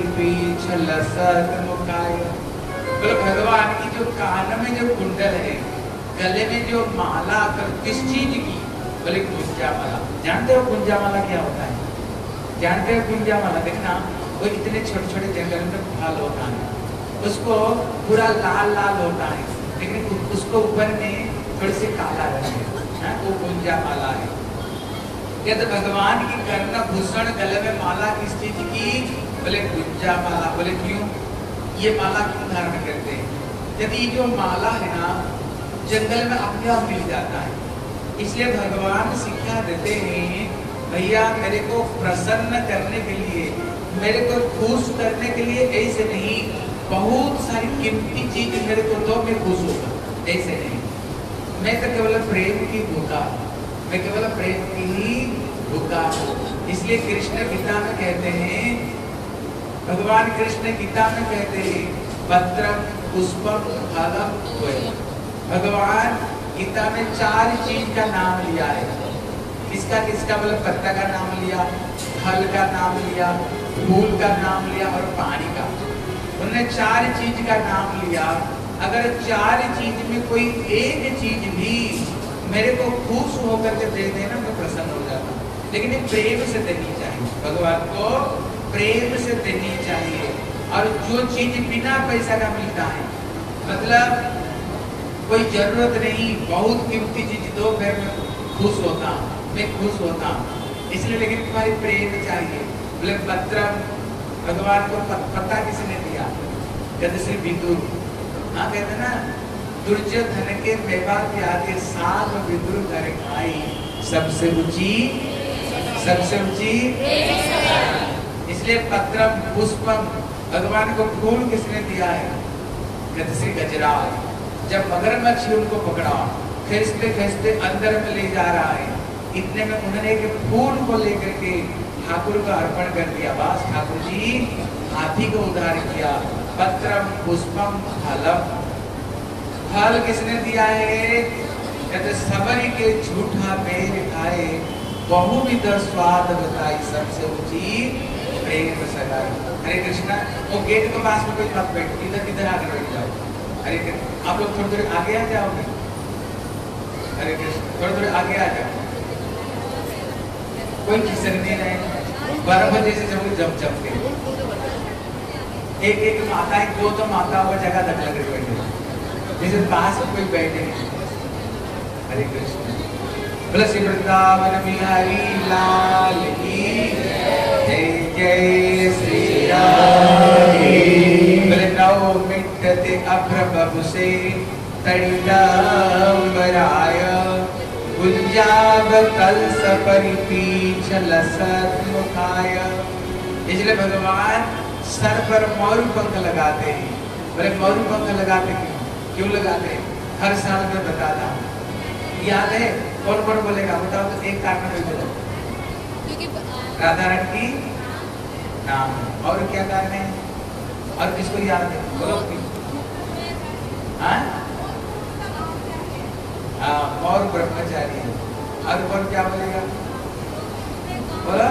परिपीचलसन्मुखाय। बोले भगवान की जो कान में जो कुंडल है, गले में जो माला किस चीज की, बोले गुंजा माला। जानते हो गुंजा माला क्या होता है, जानते हो गुंजा माला, देखना वो इतने छोटे छोटे जंगल में फल होता है, उसको पूरा लाल लाल होता है, लेकिन उसको ऊपर में थोड़ी सी काला रंग है, वो गुंजा माला है। कहते भगवान की कर्ण भूषण गले में माला किस चीज की? बोले गुंजा माला। बोले क्यों? ये माला क्यों धारण करते हैं? यदि जो माला है ना जंगल में अपने आप मिल जाता है, इसलिए भगवान शिक्षा देते हैं भैया मेरे को प्रसन्न करने के लिए, मेरे को खुश करने के लिए ऐसे नहीं, बहुत सारी कीमती चीज मेरे को दो, मैं खुश होगा, ऐसे नहीं। मैं तो केवल प्रेम की भूखा, मैं केवल प्रेम की ही भूखा हूँ। इसलिए कृष्ण गीता में कहते हैं, भगवान कृष्ण गीता में कहते हैं पत्रम पुष्पम फलम द्वयम्। भगवान गीता में 4 चीज का नाम लिया है। किसका किसका? बोले पत्ता का नाम लिया, फल का नाम लिया, फूल का नाम लिया और पानी का। उन्होंने 4 चीज का नाम लिया। अगर 4 चीज में कोई एक चीज भी मेरे को खुश होकर के दे देना तो प्रसन्न हो जाता, लेकिन प्रेम से देनी चाहिए, भगवान को प्रेम से देनी चाहिए। और जो चीज बिना पैसा का मिलता है, मतलब कोई जरूरत नहीं, बहुत कीमती चीज दो फिर मैं खुश होता हूँ, मैं खुश होता हूँ, इसलिए लेकिन तुम्हारी प्रेम चाहिए। बोले पत्रम, भगवान को पत्ता किसने दिया? कहते श्री विदुर। हाँ कहते ना, दुर्योधन के मेवा के आगे सात विदुर घर खाई, सबसे ऊंची इसलिए पत्रम पुष्पम, भगवान को फूल किसने दिया है? कहते श्री गजराज। जब मगरमच्छ उनको पकड़ा, खींचते खींचते अंदर में ले जा रहा है, इतने में उन्होंने एक फूल को लेकर के ठाकुर को अर्पण कर दिया। बस ठाकुर जी हाथी को उधार किया। पत्रम पुष्पम फलम, फल किसने दिया है? कहते सबरी के झूठा पेड़ खाए, बहुविध स्वाद बताई, सबसे ऊंची प्रेम सगाई। हरे कृष्णा। वो गेट के पास में कोई मत बैठ, इधर इधर आगे बैठ जाओ। हरे कृष्ण। आप लोग थोड़ी देर आगे आ जाओगे? हरे कृष्ण। थोड़ी देर आगे आ जाओ, कोई खिसक नहीं रहे। 12 बजे से जम के एक माता है, 2 तो माता वो जगह तक लग रही बैठे, जैसे पास में कोई बैठे। हरे कृष्ण। बोले श्री वृंदावन बिहारी लाल की जय, जय श्री राम। बोले नौ मिटते अभ्र बबु से तड़िदांबराय, गुंजाब कलश परिपीछ लसत मुखाय। इसलिए भगवान सर पर मौर पंख लगाते हैं। बोले मौर पंख लगाते क्यों लगाते हैं? हर साल में बताता हूँ, याद है? कौन कौन बोलेगा? बताओ तो एक कारण में बोलो। राधा रानी की नाम, और क्या कारण है? और किसको याद है? बोलो। और ब्रह्मचारी। और कौन क्या बोलेगा? बोलो।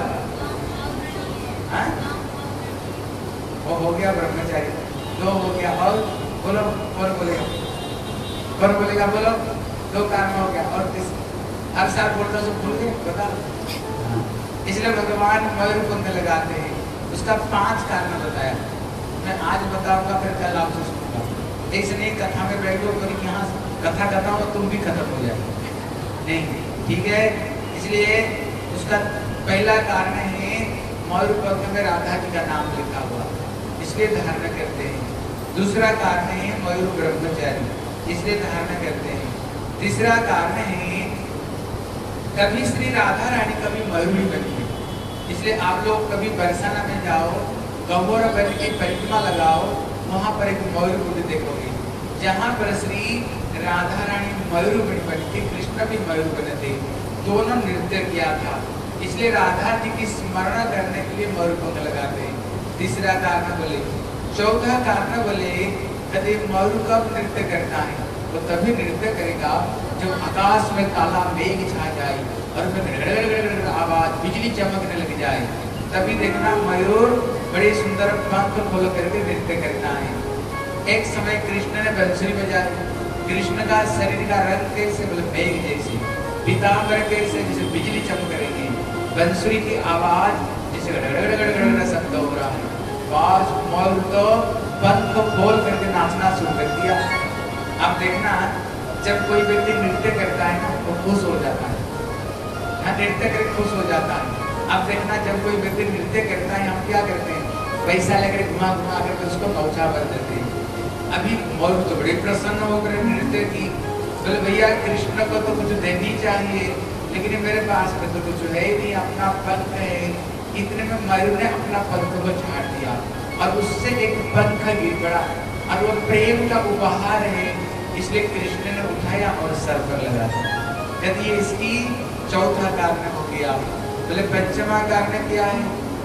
वो हो गया ब्रह्मचारी, 2 हो गया। और बोलो कौन बोलेगा? कौन बोलेगा? बोलो। 2 कारण हो गया। और हर साल बोलता सब भूल गए, बता। इसलिए भगवान मयूर पंख लगाते हैं। उसका 5 कारण बताया, मैं आज बताऊंगा, फिर कल आपसे सुनूंगा। ऐसे नहीं कथा में बैठो कभी यहाँ कथा कहता हूँ तुम भी खत्म हो जाए, नहीं, ठीक है? इसलिए उसका पहला कारण है मयूर पंख में राधा जी का नाम लिखा हुआ, इसलिए धारण करते हैं। दूसरा कारण है मयूर ब्रह्मचारी, इसलिए धारण करते हैं। तीसरा कारण है कभी श्री राधा रानी कभी मयूरी बनी है, इसलिए आप लोग कभी बरसाना में जाओ, गंगोरा बन की परिक्रमा लगाओ, वहां पर एक मयूर कुंड देखोगे, जहां पर श्री राधा रानी मयूर बनी थी, कृष्ण भी मयूर बने थे, दोनों नृत्य किया था। इसलिए राधा जी की स्मरण करने के लिए मयूर पंख लगाते हैं। तीसरा कारण बोले। चौथा कारण बोले, यदि मयूर कब नृत्य करता है वो तभी नृत्य करेगा जब आकाश में काला मेघ छा जाए और फिर आवाज बिजली चमकने लग जाए, तभी देखना मयूर बड़े सुंदर पंख खोल करके नृत्य करता है। एक समय कृष्ण ने बंसुरी बजाई, कृष्ण का शरीर का रंग कैसे? बोले मेघ जैसे, पीताम्बर कैसे? जैसे बिजली चमक रही है, बंसुरी की आवाज जैसे गड़गड़ शब्द हो रहा है। बाज मयूर तो पंख खोल करके नाचना शुरू कर दिया। अब देखना जब कोई व्यक्ति नृत्य करता है ना तो खुश हो जाता है, हाँ, नृत्य करके खुश हो जाता है। अब देखना जब कोई व्यक्ति नृत्य करता है, हम क्या करते हैं, पैसा लेकर घुमा घुमा करके उसको पहुंचा भर देते हैं। अभी और तो बड़े प्रसन्न होकर नृत्य की, बोले भैया कृष्ण को तो कुछ देनी चाहिए, लेकिन मेरे पास में तो कुछ है ही नहीं, अपना पंख है। इतने में मयूर ने अपना पंख को छाट दिया और उससे एक पंख गिर पड़ा, और वो प्रेम का उपहार है, इसलिए कृष्ण ने उठाया और सर पर लगा दिया। यदि ये इसकी चौथा कारण हो गया। बोले पंचमा कारण क्या है?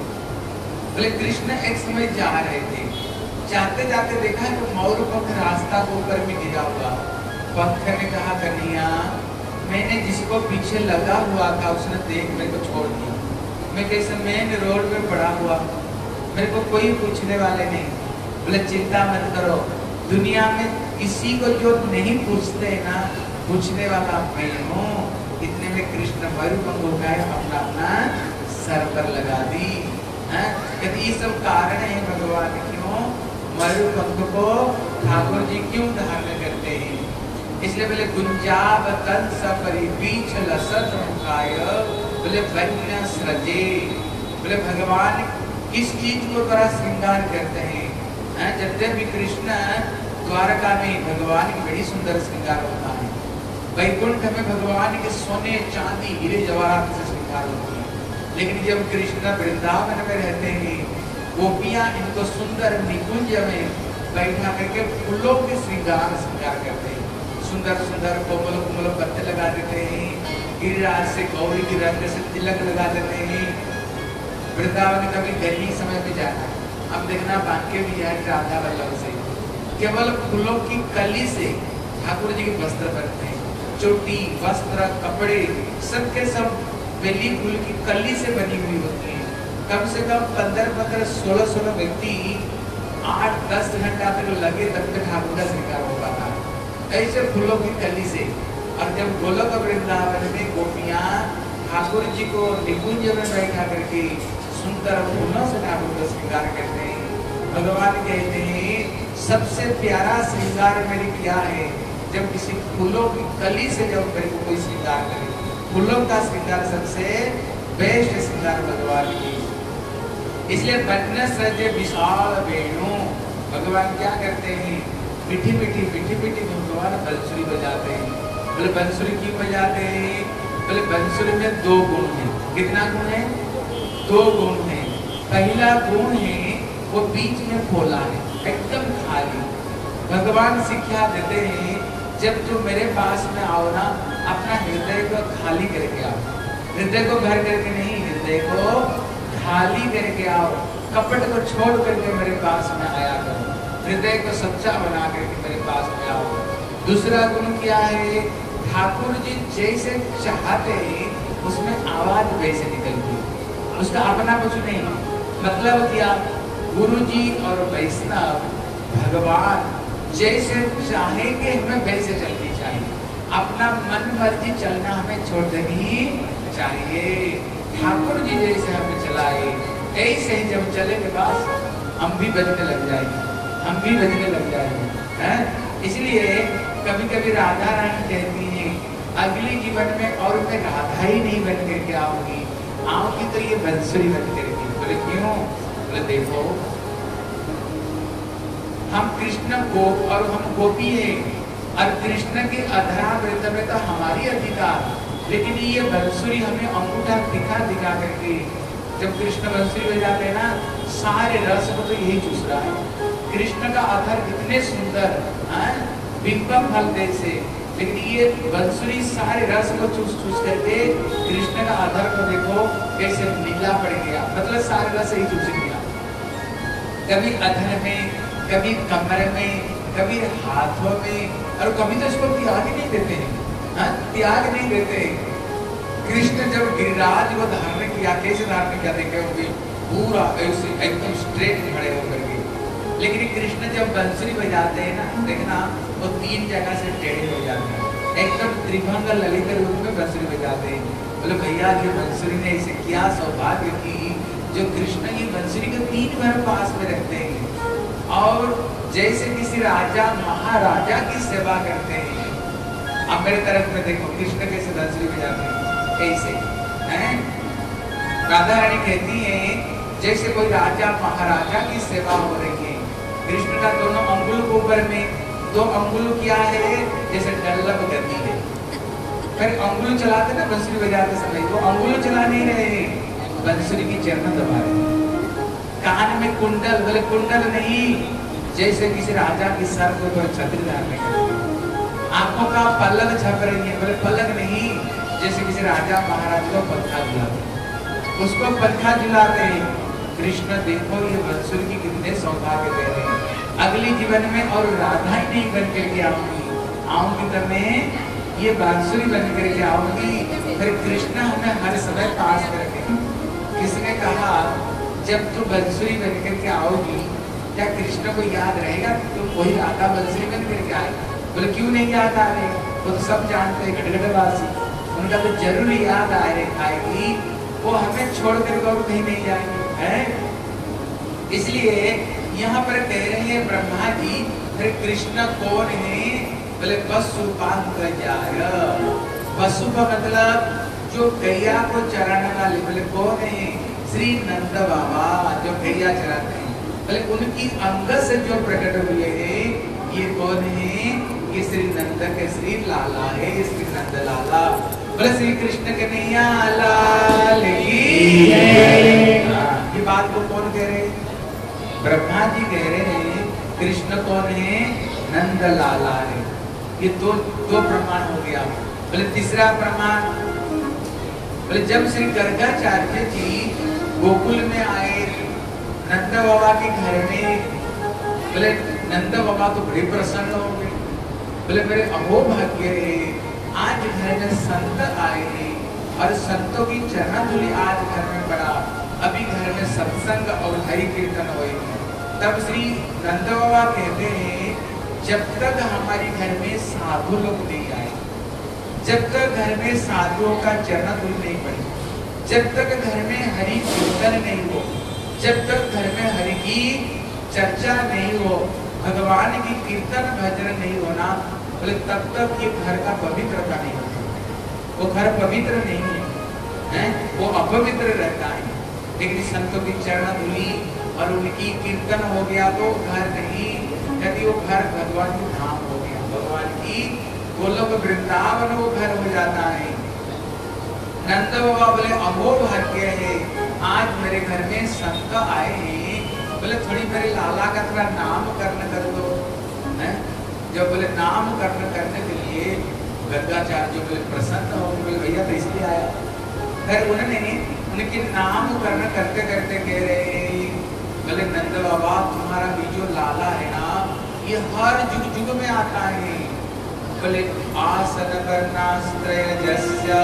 बोले कृष्ण एक समय जा रहे थे, जाते जाते देखा कि मोर पंख रास्ता के ऊपर में गिरा हुआ। पंख ने कहा कन्हैया, मैंने जिसको पीछे लगा हुआ था उसने देख मेरे को छोड़ दिया, मैं कैसे मेन रोड में पड़ा हुआ, मेरे को कोई पूछने वाले नहीं। बोले चिंता मत करो, दुनिया में किसी को जो नहीं पूछते ना, पूछने वाला मैं हूँ। इतने में कृष्ण मयूर पंख उठाया, अपना अपना सर पर लगा दी। यदि ये सब कारण है भगवान क्यों मयूर पंख को ठाकुर जी क्यों धारण करते हैं? इसलिए बोले गुंजाब कंस परि बीच लसत मुखाय, बोले वन्य सृजे। बोले भगवान किस चीज को बड़ा श्रृंगार करते हैं? जब भी कृष्ण द्वारका में भगवान की बड़ी सुंदर श्रृंगार होता है। वैकुंठ में भगवान के सोने चांदी हीरे जवाहरात से श्रृंगार होती है। लेकिन जब कृष्ण वृंदावन में रहते हैं, गोपियां इनको सुंदर निकुंज में बैठा करके फूलों के श्रृंगार करते हैं। सुंदर सुंदर कोमल कोमल पत्ते लगा देते हैं, गिरिराज से गौरी की रंग से तिलक लगा देते हैं। वृंदावन कभी गर्मी समय में जाना, अब देखना बांके भी है राधा वल्लभ से केवल फूलों की कली से ठाकुर जी के वस्त्र बनते हैं। चोटी वस्त्र कपड़े सबके सब बेली फूल की कली से बनी हुई होती है। कम से कम 15-16 व्यक्ति 8-10 घंटा तक लगे तब तक ठाकुर का श्रृंगार हो पाता है, ऐसे फूलों की कली से। और जब गोलोक वृंदावन में गोपियां ठाकुर जी को निकुंज में बैठा करके सुंदर फूलों से ठाकुर का श्रृंगार करते हैं। भगवान कहते हैं सबसे प्यारा श्रृंगार मैंने किया है जब किसी फूलों की कली से जब मेरे को कोई श्रृंगार करे। फूलों का श्रृंगार सबसे बेस्ट श्रृंगार भगवान की। इसलिए वन्य सृजे विशाल वेणु, भगवान क्या करते हैं, मीठी मीठी भगवान बंसुरी बजाते हैं। बोले बंसुरी क्यों बजाते हैं? बोले बंसुरी में 2 गुण है। कितना गुण है? 2 गुण है। पहला गुण है वो बीच में खोला है, एकदम खाली। भगवान शिक्षा देते हैं जब तुम मेरे पास में आओ ना, अपना हृदय को खाली करके आओ। हृदय को भर करके नहीं, हृदय को खाली करके आओ। कपट को छोड़ करके मेरे पास में आया करो, हृदय को सच्चा बना करके मेरे पास में आओ। दूसरा गुण क्या है? ठाकुर जी जैसे चाहते हैं उसमें आवाज वैसे निकलती है, उसका अपना कुछ नहीं। मतलब क्या? गुरु जी और वैष्णव भगवान जैसे चाहेंगे हमें वैसे चलनी चाहिए, अपना मन मर्जी चलना हमें छोड़ देनी चाहिए। ठाकुर जी जैसे हमें चलाए ऐसे ही जब चले के बाद हम भी बजने लग जाएंगे, हम भी बजने लग जाएंगे। इसलिए कभी कभी राधा रानी कहती हैं अगले जीवन में और मैं राधा ही नहीं बन करके आऊंगी, आऊंगी तो ये बंसुरी बन करके। बोले क्यों? बोले देखो हम कृष्ण गोप और हम गोपी हैं, और कृष्ण के अधरामृत में तो हमारी अधिकार, लेकिन ये बंसुरी हमें अंगूठा दिखा करके जब कृष्ण बंसुरी बजाते हैं ना, सारे रस को तो यही चूस रहा है। कृष्ण का अधर कितने सुंदर बिंबम फल जैसे, लेकिन ये बंसुरी सारे रस को चूस करके कृष्ण का अधर को देखो कैसे नीला पड़ गया, मतलब सारे रस ही चूस लिया। कभी अधर में, कभी कमर में, कभी हाथों में, और कभी तो इसको त्याग नहीं देते हैं, त्याग नहीं देते। कृष्ण जब गिरिराज को धारण किया, कैसे धारण किया देखे होंगे, पूरा ऐसे एकदम स्ट्रेट खड़े होकर के। लेकिन कृष्ण जब बंसुरी बजाते हैं ना, देखना वो 3 जगह से टेढ़े हो जाते हैं, एकदम त्रिभंग ललित रूप में बंसुरी बजाते हैं। बोले भैया ये बंसुरी ने ऐसे क्या सौभाग्य की जो कृष्ण की बंसुरी को 3 बार पास में रखते हैं, और जैसे किसी राजा महाराजा की सेवा करते हैं। अब मेरे तरफ में देखो कृष्ण कैसे बंसुरी बजाते हैं, ऐसे हैं? राधा रानी कहती है जैसे कोई राजा महाराजा की सेवा हो रही है। कृष्ण का दोनों अंगुल ऊपर में, दो अंगुल क्या है जैसे डल्लब गति है। फिर अंगुल चलाते ना बंसुरी बजाते समय, वो अंगुल चला नहीं रहे, बंसुरी की चरण दबा रहे। कान में कुंडल, बोले कुंडल नहीं, जैसे किसी राजा की सर को तो छतरी डालने का। आंखों का पलक छप रही है, बोले पलक नहीं, जैसे किसी राजा महाराज को पंखा झुलाते, उसको पंखा झुलाते हैं। कृष्ण देखो ये बंसुरी की कितने सौभाग्य दे रहे हैं। अगली जीवन में और राधा ही नहीं बन करके आऊंगी तब मैं ये बांसुरी बन करके आऊंगी, फिर कृष्ण हमें हर समय पास में रखेंगे। किसने कहा जब तू बंसुरी बन करके आओगी क्या कृष्ण को याद रहेगा तो वही राधा बंसुरी बन करके आएगी? बोले क्यों नहीं याद आ रहे? वो तो सब जानते हैं घटघटवासी, उनका तो जरूर याद आएगी, वो हमें छोड़ कर और कहीं नहीं जाएंगे है। इसलिए यहाँ पर कह रहे हैं ब्रह्मा जी फिर कृष्ण कौन है? बोले वसुपांग जाय। वसु का मतलब जो गैया को चराने वाले, बोले कौन है? श्री नंद बाबा जो गैया चराते हैं, बोले उनकी अंग से जो प्रकट हुए हैं ये कौन है? ये श्री नंद के श्री लाला है, श्री नंद लाला। बोले श्री कृष्ण कन्हैया लाल की जय। ये बात को कौन कह रहे? ब्रह्मा जी कह रहे हैं कृष्ण कौन है? नंद लाला है। ये दो प्रमाण हो गया। बोले तीसरा प्रमाण, बोले जब श्री गर्गाचार्य जी गोकुल में आए नंद बाबा के घर में, बोले नंद बाबा तो बड़े प्रसन्न हो गए, बोले मेरे अहो भाग्य है आज घर में संत आए हैं और संतों की चरण धूलि आज घर में पड़ा, अभी घर में सत्संग और हरि कीर्तन हुए। तब श्री नंद बाबा कहते हैं जब तक हमारे घर में साधु लोग नहीं आए, जब तक घर में साधुओं का चरण धूलि नहीं पड़ी, जब तक घर में हरि कीर्तन नहीं हो, जब तक घर में हरि की चर्चा नहीं हो, भगवान की कीर्तन भजन नहीं होना, बोले तब तक ये घर का पवित्रता नहीं होता। वो घर पवित्र नहीं है, वो अपवित्र रहता है। लेकिन संतों की चरण धूलि और उनकी कीर्तन हो गया तो घर नहीं, यदि वो घर भगवान की धाम हो गया, भगवान की गोलोक वृंदावन वो घर हो जाता है। नंद बाबा बोले अहो भाग्य है आज मेरे घर में संत आए हैं, बोले थोड़ी मेरे लाला का थोड़ा नामकरण कर दो है। जब बोले नामकरण करने के लिए गर्गाचार्य बोले प्रसन्न हो, बोले भैया तो इसलिए आया। फिर उन्होंने उनके नामकरण करते करते कह रहे बोले नंद बाबा तुम्हारा भी जो लाला है ना ये हर जुग जुग में आता है। बोले आसन करनास्त्रय जस्य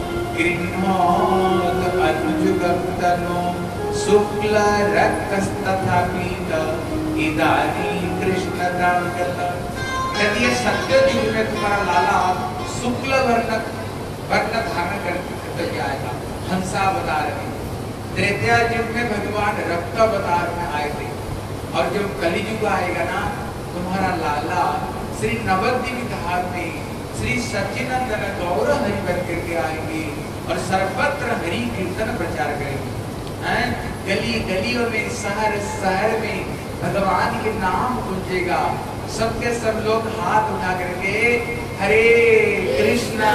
गृह्णोत अनुजुगं तनो शुक्ल रक्तस्तथा पीत इदानी कृष्ण दामगत। यदि ये सत्य युग में तुम्हारा लाला शुक्ल वर्ण धारण करके आएगा, हंसा अवतार में। त्रेता युग में भगवान रक्त अवतार में आए थे, और जब कलि युग आएगा ना तुम्हारा लाला श्री नवद्वीप धाम में श्री सच्चिदानंद गौर हरि बन करके आएंगे और सर्वत्र हरि कीर्तन प्रचार करेंगे। गली गलियों में शहर शहर में भगवान के नाम गूंजेगा। सबके सब लोग हाथ उठा करके हरे कृष्णा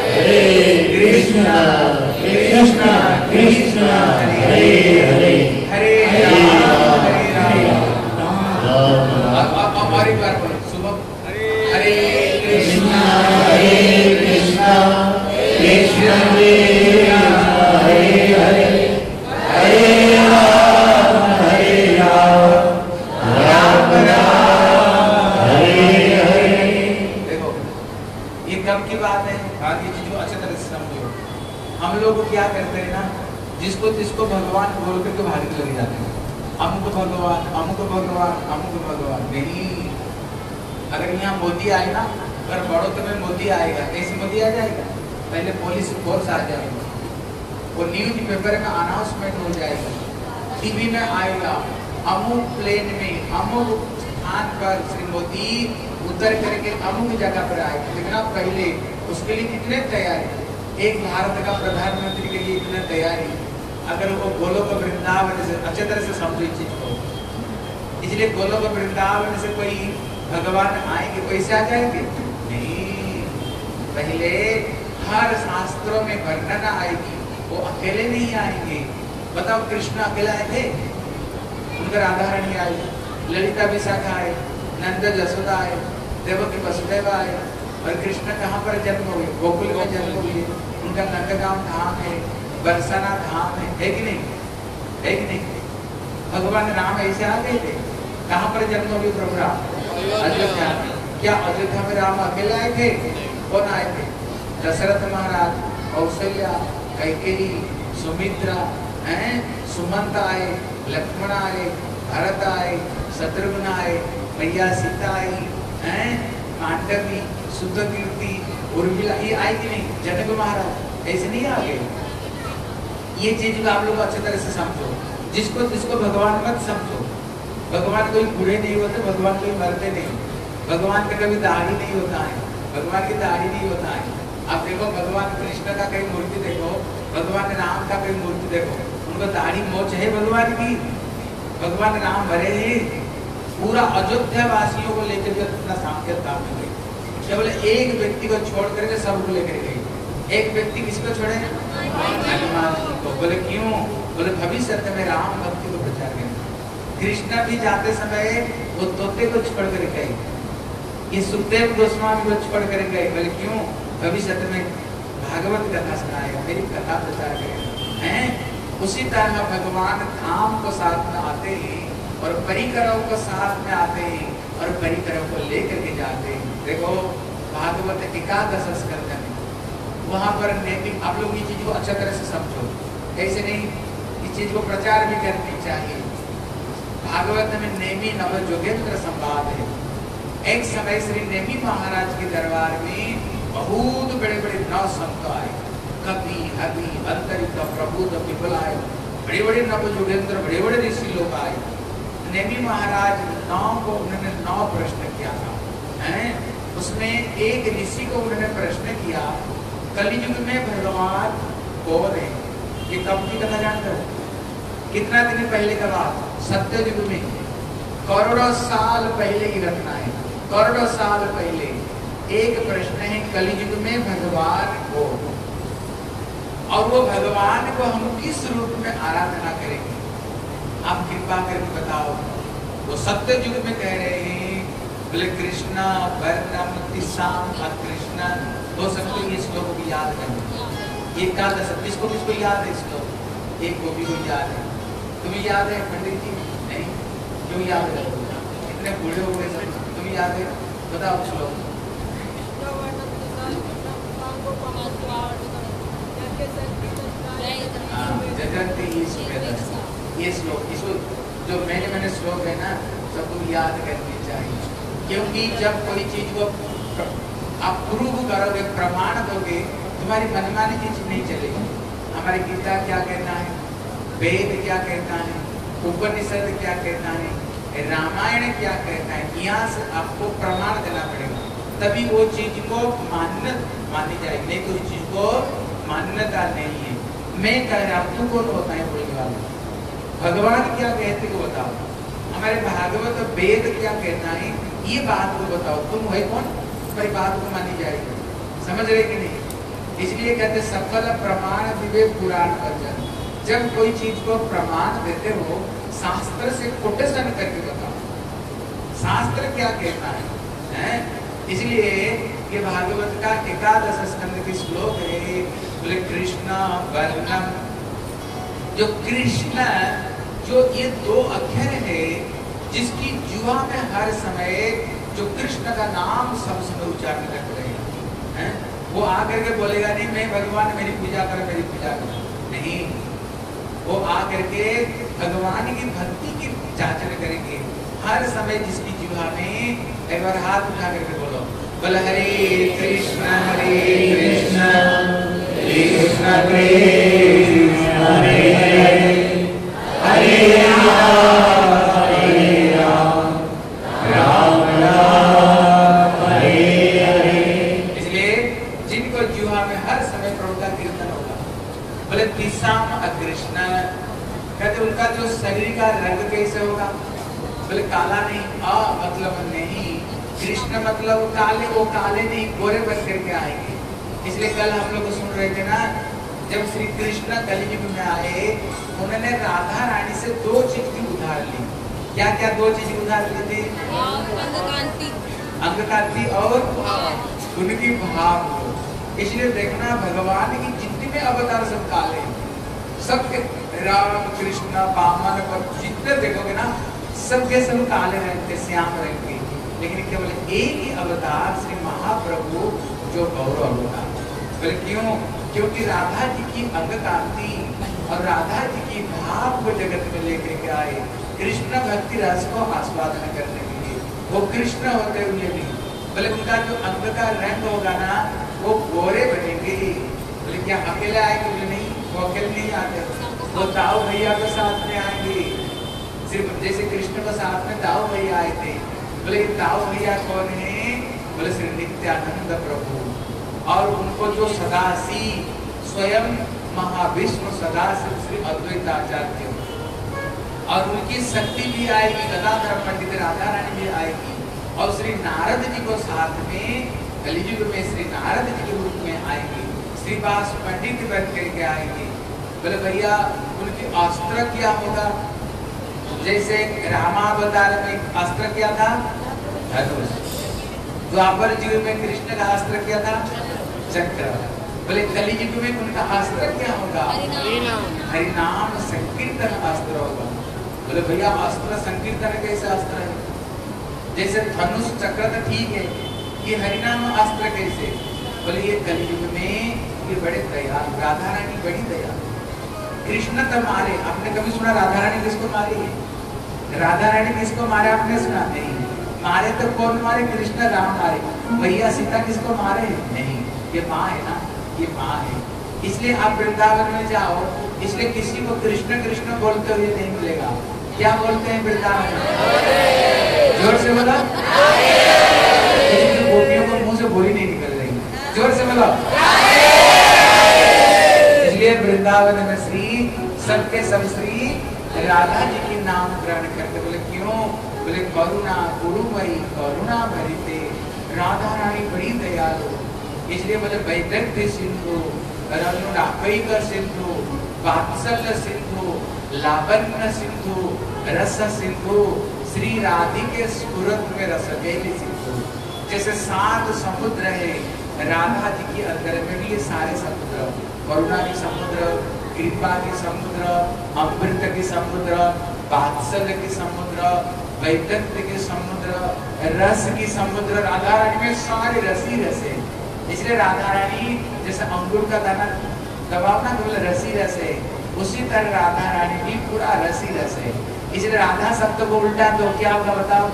कृष्णा कृष्णा कृष्णा हरे हरे हरे राम हरे राम। और एक बार बोलो सुबह हरे कृष्णा कृष्णा कृष्णा हरे हरे हरे राम राम राम हरे हरे। देखो ये कब की बात है, आगे चीजों अच्छे तरह से समझो। हम लोग क्या करते हैं ना, जिसको जिसको भगवान बोल करके भागने लग जाते हैं, अमुक भगवान अमुक भगवान अमुक भगवान। नहीं, अगर यहाँ मोदी आए ना, अगर बड़ौदा में मोदी आएगा, ऐसे मोदी आ जाएगा, पहले पुलिस फोर्स आ जाएगा, वो न्यूज पेपर में अनाउंसमेंट हो जाएगा, टीवी में आएगा, अमुक प्लेन में अमुक स्थान पर श्री मोदी उतर करके अमुक जगह पर आएगा। लेकिन आप पहले उसके लिए कितने तैयार है, एक भारत का प्रधानमंत्री के लिए इतना तैयारी, अगर वो गोलोक वृंदावन से अच्छे तरह से समझो इस चीज को, इसलिए गोलोक वृंदावन से कोई भगवान आएंगे, कोई से आ जाएंगे नहीं, पहले हर शास्त्रों में वर्णन आएगी, वो अकेले नहीं आएंगे। बताओ कृष्ण अकेले आए थे, उनका राधा रानी आई, ललिता विशाखा आए, नंद जसोदा आए, देवकी वसुदेव आए, और कृष्ण कहाँ पर जन्म हुए? गोकुल में जन्म हुए, उनका नंदगांव धाम है, बरसाना धाम है कि नहीं? है कि नहीं? भगवान राम ऐसे आ गए थे, कहाँ पर जन्म हुए प्रभु राम? अयोध्या में। क्या अयोध्या में राम अकेले आए थे? कौन आए थे? दशरथ महाराज, कौशल्या, कैकेयी, सुमित्रा, सुमंत आए, लक्ष्मण आए, भरत आए, शत्रुघ्न आए, मैया सीता आई, मांडवी, सुतकीर्ति, उर्मिला, ये आई कि नहीं? जनक महाराज ऐसे नहीं आ गए। ये चीज को आप लोग अच्छी तरह से समझो, जिसको भगवान मत समझो। भगवान कोई बूढ़े नहीं होते, भगवान कोई मरते नहीं, भगवान का कभी दाढ़ी नहीं होता है, भगवान की दाढ़ी नहीं होता है। आप देखो भगवान कृष्ण का कहीं मूर्ति देखो, भगवान राम का कहीं मूर्ति देखो, उनको दाढ़ी मोछ है भगवान की? भगवान राम भरे हैं, पूरा अयोध्या वासियों को लेकर के अपना सामर्थ्य प्राप्त हुए, केवल एक व्यक्ति को छोड़ करके सबको लेकर गए। एक व्यक्ति किसको छोड़े? हनुमान जी को। बोले क्यों? बोले भविष्य में राम भक्ति को प्रचार करें। कृष्ण भी जाते समय वो तोते को छोड़ कर गए, ये सुखदेव गोस्वामी को छोड़ कर गए। बोले क्यों? भविष्य में भागवत कथा सुनाएगा, मेरी कथा प्रचार करेगा। उसी तरह भगवान धाम को साथ में आते हैं और परिकरों को साथ में आते हैं और परिकरों को लेकर के जाते हैं। देखो भागवत एकादश स्कंद में वहाँ पर नेमी, आप लोग ये चीज को अच्छा तरह से समझो, ऐसे नहीं, इस चीज को प्रचार भी करनी चाहिए। भागवत में नेमी नव जोगेंद्र संवाद है। एक समय श्री नेमी महाराज के दरबार में बहुत बड़े बड़े नव संत आए, कवि, हरि, अंतरिक, प्रबुद्ध, विपुल आए, बड़े बड़े नव जोगेंद्र, बड़े बड़े ऋषि लोग आए। नेमी महाराज उन्होंने 9 प्रश्न किया था। उसमें एक ऋषि को उन्होंने प्रश्न किया, कलियुग में भगवान कौन है? ये कब की कथा जानते हो? कितना दिन पहले का बात? सत्ययुग में, करोड़ों साल पहले की घटना है, करोड़ों साल पहले। एक प्रश्न है, कलियुग में भगवान को, और वो भगवान को हम किस रूप में आराधना करेंगे? आप कृपा करके बताओ। वो सत्य युग में कह रहे हैं, बोले कृष्णा वर्णम तिसाम कृष्ण। हो सकते ये श्लोक भी याद करें, एकादश, किसको किसको याद है श्लोक? एक गोपी को याद है, तुम्हें याद है पंडित जी? नहीं, क्यों याद है? इतने बूढ़े हो गए सब, तुम्हें याद है? बताओ श्लोक। ये श्लोक, इसको जो मैंने श्लोक है ना, सबको याद करनी चाहिए, क्योंकि जब कोई चीज को आप प्रूव करोगे, प्रमाण दोगे, तुम्हारी मनमानी चीज नहीं चलेगी। हमारी गीता क्या कहता है, वेद क्या कहता है, उपनिषद क्या कहता है, रामायण क्या कहता है, यहाँ से आपको प्रमाण देना पड़ेगा, तभी वो चीज को मानी जाएगी, नहीं तो उस चीज को मान्यता नहीं है। मैं कह रहा हूँ, तू कौन होता है बोलने वाला? भगवान क्या कहते को बताओ, हमारे भागवत वेद क्या कहता है, ये बात को बताओ, तुम है कौन? तुम्हारी बात को मानी जाएगी, समझ रहे कि नहीं? इसलिए कहते सफल प्रमाण विवेक पुराण वर्जन। जब कोई चीज को प्रमाण देते हो, शास्त्र से कोटेशन करके बताओ, शास्त्र क्या कहता है? इसलिए ये भागवत का एकादश स्कंद की श्लोक है, बोले कृष्ण वर्णम। जो कृष्ण, जो ये 2 अक्षर है, जिसकी जुआ में हर समय जो कृष्ण का नाम सब समय उच्चारण कर रहे हैं, वो आकर के बोलेगा नहीं मैं भगवान मेरी पूजा कर, मेरी पूजा कर, नहीं, वो आकर के भगवान की भक्ति की जांचन करेंगे हर समय। जिसकी जुआ में एक बार हाथ उठा करके बोलो, बोल हरे कृष्ण कृष्ण कृष्ण हरे हरे हरे राम राम राम हरे हरे। इसलिए जिनको जुहा में हर समय प्रभु का बोले दिशाम अकृष्ण, कहते उनका जो शरीर का रंग कैसे होगा? बोले काला नहीं, मतलब नहीं, कृष्ण मतलब काले, वो काले नहीं गोरे बन करके आएंगे। इसलिए कल हम लोग सुन रहे थे ना, जब श्री कृष्ण कलयुग में आए, उन्होंने राधा रानी से 2 चीज की उधार ली। क्या क्या 2 चीज उधार ली थी? अंग कांति और उनकी भाव। इसलिए देखना भगवान की जितने अवतार सब काले, सबके राम कृष्ण वामन पर जितने देखोगे ना, सबके सब काले रंग के, श्याम रंग के, लेकिन केवल एक ही अवतार श्री महाप्रभु जो गौर अवतार। बोले क्यों? क्योंकि राधा जी की अंग कांति और राधा जी की भाव को जगत में लेकर के आए, कृष्ण भक्ति रस को आस्वादन करने के लिए। वो कृष्ण होते हुए भी बोले उनका जो अंग का रंग होगा ना, वो गोरे बनेंगे। बोले क्या अकेले आएंगे? बोले नहीं, वो अकेले नहीं आते, वो दाऊ भैया के साथ में आएंगे। सिर्फ जैसे कृष्ण के साथ में दाऊ भैया आए थे। बोले दाऊ भैया कौन है? बोले श्री नित्यानंद प्रभु। और उनको जो सदासी स्वयं महाविष्णु सदाशिव श्री अद्वैत आचार्य, और उनकी शक्ति भी आएगी, गदाधर पंडित राधा रानी भी आएगी, और श्री नारद जी को साथ में कलियुग में श्री नारद जी के रूप में आएंगे, श्रीवास पंडित बन करके आएंगे। बोले भैया उनकी अस्त्र क्या होगा? जैसे रामावतार में अस्त्र क्या था? धनुष। द्वापर युग में कृष्ण का अस्त्र क्या था? चक्र। बोले कलियुग में उनका अस्त्र क्या होगा? हरिनाम संकीर्तन अस्त्र होगा। बोले भैया अस्त्र संकीर्तन कैसे अस्त्र है? जैसे धनुष चक्र तो ठीक है, ये हरिनाम अस्त्र कैसे? बोले ये कलियुग में ये बड़े दयाल, राधा रानी बड़ी दयाल। कृष्ण तो मारे, आपने कभी सुना राधा रानी किसको मारी है? राधा रानी किसको मारे आपने सुना? नहीं। मारे तो कौन मारे? कृष्ण राम मारे। भैया सीता किसको मारे? नहीं। ये माँ है ना, ये माँ है। इसलिए आप वृंदावन में जाओ, इसलिए किसी को कृष्ण कृष्ण बोलते हुए नहीं मिलेगा। क्या बोलते हैं वृंदावन में? जोर से बोलो। गोपियों को मुंह से बोली नहीं निकल रही, जोर से बोलो। इसलिए वृंदावन में श्री सबके सब श्री राधा जी की नाम ग्रहण करते। बोले क्यों? बोले करुणा गुरुमयी करुणा भरिते, राधा रानी बड़ी दयालु। इसलिए बोले वैदग्ध्य सिंधु, रघुनाथैक सिंधु, वात्सल्य सिंधु, लावण्य सिंधु, रस सिंधु, श्री राधिके स्फुरत में रस गैली सिंधु। जैसे 7 समुद्र है राधा जी के अंदर में भी, ये सारे समुद्र, करुणा की समुद्र, कृपा की समुद्र, अमृत की समुद्र, वात्सल्य की समुद्र, वैदग्ध्य की समुद्र, रस की समुद्र, राधा रानी में सारे रसी रस है। इसलिए राधा रानी जैसे अंगूर का दाना दबावना केवल रसी रस है, उसी तरह राधा रानी भी पूरा रसी रस है। इसलिए राधा शब्द को उल्टा तो क्या होगा बताओ?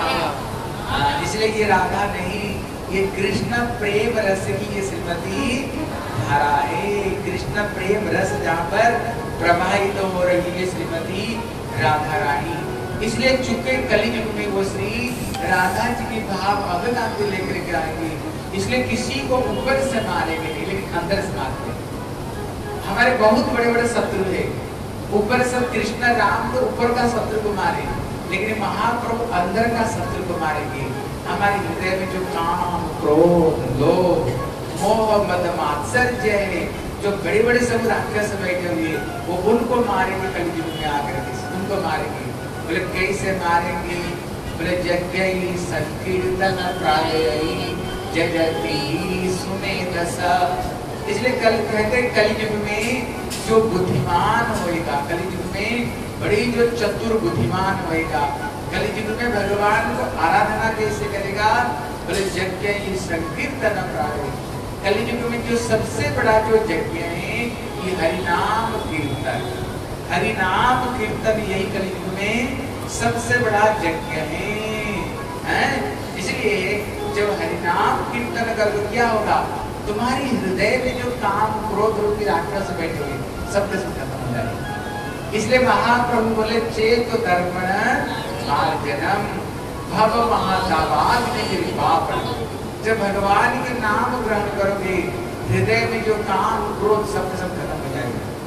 इसलिए ये राधा नहीं, ये कृष्ण प्रेम रस की ये श्रीमती धारा है। कृष्ण प्रेम रस जहाँ पर प्रवाहित हो रही है श्रीमती राधा रानी। इसलिए चूंकि कलियुग में वो श्री राधा जी की भाव अवदान को लेकर के आएंगे, इसलिए किसी को ऊपर से मारेंगे नहीं, लेकिन अंदर से मारते हैं। हमारे बहुत बड़े बड़े शत्रु है, ऊपर से कृष्ण राम तो ऊपर का शत्रु को मारे, लेकिन महाप्रभु अंदर का शत्रु को मारेंगे। हमारे हृदय में जो काम क्रोध लोभ मोह मद मात्सर्य है, जो बड़े बड़े सब राक्षस बैठे हुए, वो उनको मारेंगे कलियुग में आकर के, उनको मारेंगे। बोले कैसे मारेंगे? बोले यज्ञ संकीर्तन प्रायई जगति सुने दशा। इसलिए कल कहते हैं कलियुग में जो बुद्धिमान होएगा, कलियुग में बड़ी जो चतुर बुद्धिमान होएगा, कलियुग में भगवान को आराधना कैसे करेगा? बोले यज्ञ संकीर्तन प्रायई। कलियुग में जो सबसे बड़ा जो यज्ञ है ये हरिनाम कीर्तन। हरिनाम कीर्तन यही कलियुग में सबसे बड़ा यज्ञ है। इसलिए जब हरिनाम कीर्तन करोगे क्या होगा? तुम्हारी हृदय में जो काम क्रोध रूपी राक्षस बैठे हुए सब खत्म हो जाएगा। इसलिए महाप्रभु बोले चेत धर्मण मार्जनम भव महादावाद में कृपापण। जब भगवान के नाम ग्रहण करोगे, हृदय में जो काम क्रोध सब खत्म हो जाएगा।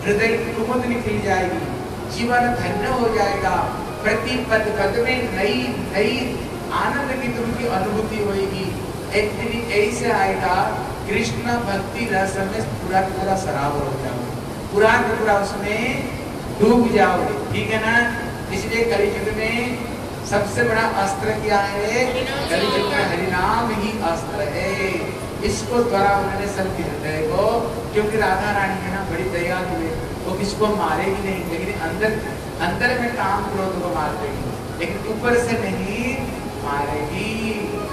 हृदय की कुमुद निकल जाएगी, जीवन धन्य हो जाएगा, प्रति पद पद में नई नई आनंद की तुमकी अनुभूति होगी। एक दिन ऐसे आएगा कृष्ण भक्ति रस में पूरा पूरा शराब हो जाओगे, पूरा पूरा उसमें डूब जाओगे, ठीक है ना। इसलिए कलियुग में सबसे बड़ा अस्त्र क्या है? कलियुग में हरिनाम ही अस्त्र है। इसको द्वारा उन्होंने सबके हृदय को, क्योंकि राधा रानी है ना बड़ी दयालु है, वो किसको मारेगी नहीं, लेकिन अंदर अंदर में काम क्रोध को मार देगी, लेकिन ऊपर से नहीं मारेगी।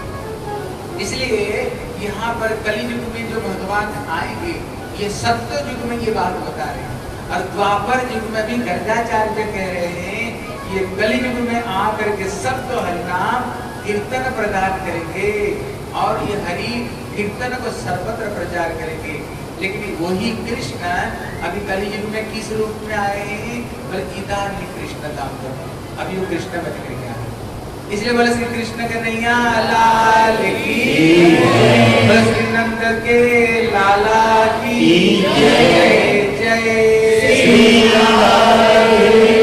इसलिए यहाँ पर कलियुग में जो भगवान आएंगे, ये सत्य युग में ये बात बता रहे हैं, और द्वापर युग में भी गर्गाचार्य कह रहे हैं ये कलियुग में आकर के सबको हरिनाम कीर्तन प्रदान करेंगे और ये हरि कीर्तन को सर्वत्र प्रचार करेंगे। लेकिन वही कृष्ण अभी कलियुग में किस रूप में आए हैं? इदानीं कृष्ण दाम, अभी वो कृष्ण बन के आए। इसलिए बोले श्री कृष्ण कन्हैया लाल की, बोले श्री नंद के लाला की जय जय श्री राम।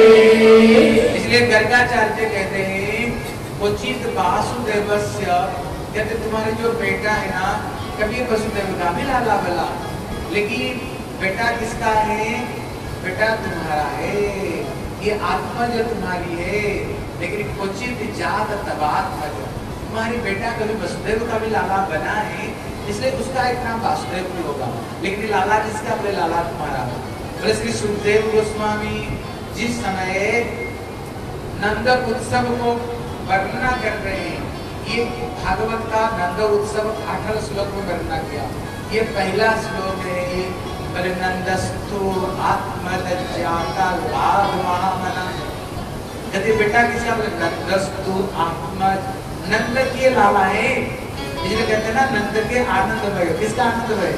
इसलिए गर्गाचार्य कहते हैं उचित वासुदेवस्य, कहते तुम्हारे जो बेटा है ना, कभी वसुदेव का भी लाला बला, लेकिन बेटा किसका है? बेटा तुम्हारा है, ये आत्मा जो तुम्हारी है, लेकिन उचित जात तबात्मज, तुम्हारी बेटा कभी वसुदेव का भी लाला बना है, इसलिए उसका एक नाम वासुदेव भी होगा, लेकिन लाला किसका? बोले लाला तुम्हारा। बोले श्री सुखदेव गोस्वामी जिस समय नंद उत्सव को वर्णना कर रहे हैं, ये भागवत का नंद उत्सव 18 श्लोक में वर्णना किया। ये पहला श्लोक है, बोले नंदस्तु आत्मदज्जाता लाभ महामना, यदि बेटा किसका? बोले नंदस्तु आत्मज, नंद के लाला है, इसलिए कहते हैं ना नंद के आनंद भय। किसका आनंद भय?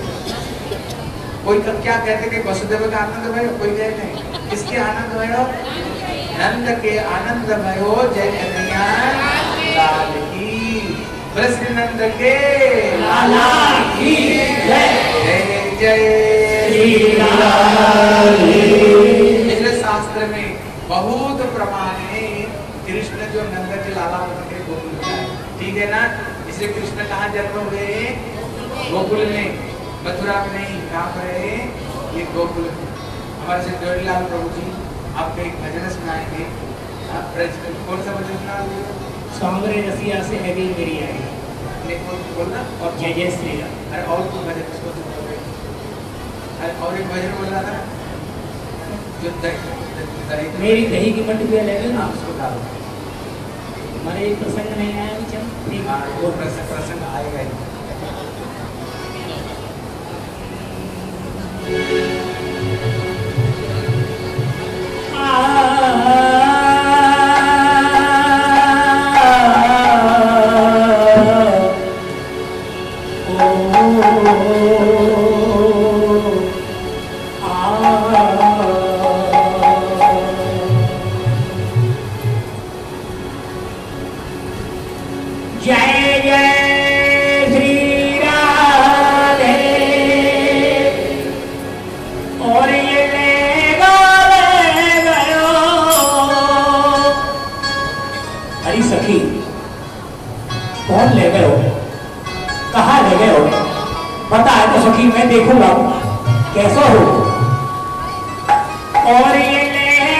कोई क्या कहते कि वसुदेव का आनंद भय, कोई कहते हैं किसके आनंद भय? नंद के आनंद भयो जय कन्हैया लाल की, बोले श्री नंद के लाला की जय जय जय श्री लाल। इसलिए शास्त्र में बहुत प्रमाण है कृष्ण जो नंद के लाला होकर गोकुल में आए, ठीक है ना। इसलिए कृष्ण कहाँ जन्म हुए? गोकुल में, मथुरा में नहीं, कहाँ पर है? ये गोकुल में। हमारे से जोड़ीलाल प्रभु जी आपको एक भजन सुनाएंगे। आप कौन सा भजन सुनाओगे? सौंदर्य रसिया से है दिल मेरी आई, बोलना, और जय जय श्री राम। अरे और कोई भजन किसको सुनाओगे? और एक भजन बोल रहा था ना, जो मेरी दही की मट्टी पे लगे ना, उसको गा दो। हमारे एक प्रसंग नहीं आया विचार, हाँ वो प्रसंग आएगा ही। कौन ले गए हो? कहाँ ले गए हो? पता है तो सखी मैं देखूंगा कैसा हो। और ये ले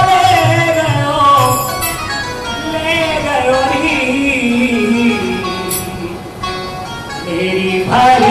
गयो मेरी भारी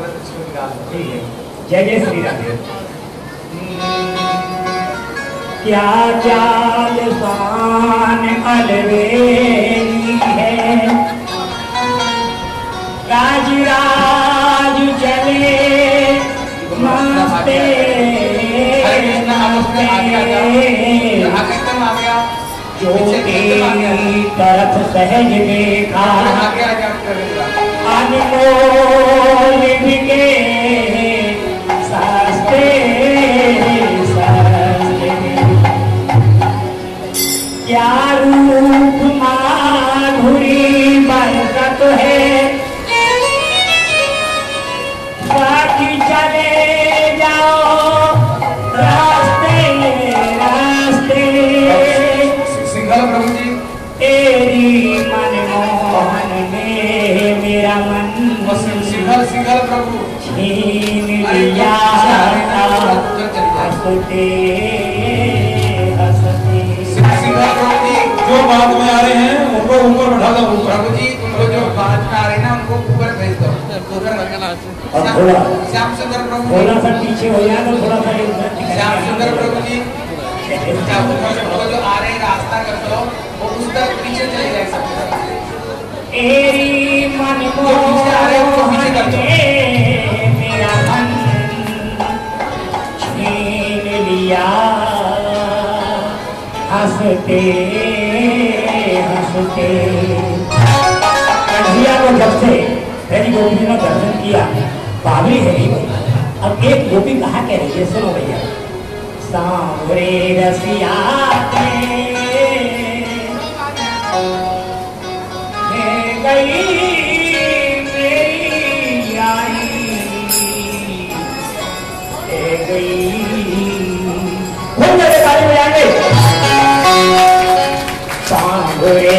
इसको निकाल दो। ठीक है, जय जय श्री राम। क्या चाल शान अलवेली है, राज राज चले मस्ते जो तेरी तरफ सहज देखा अनमोल बिके सस्ते सस्ते। क्या रूप माधुरी बरकत है, बाकी चले जाओ रास्ते रास्ते। सिंघल प्रभु जी तेरी मनमोहन ने मेरा मन सिंघल सिंघल प्रभु छीन लिया हंसते हंसते। सिंघल प्रभु जी जो बाद में आ रहे हैं उनको ऊपर बैठा दो। प्रभु जी उनको जो बाद में आ रहे हैं ना उनको ऊपर भेज दो। और थोड़ा श्याम सुंदर प्रभु थोड़ा सा पीछे हो जाए तो थोड़ा सा श्याम सुंदर प्रभु जी वो जो आ रहे हैं रास्ता कर दो, वो उस तरफ पीछे चले जाए सब। तेरी मनमोहन ने मेरा मन छीन लिया हंसते हंसते। कन्हैया को जब से पहली गोपी ने दर्शन किया, बाबरी है नहीं। अब एक गोपी कहा कह रही है, सुनो भैया। सांवरे रसिया गई मेरी आई गई। खूब मेरे बारे में आगे सांवरे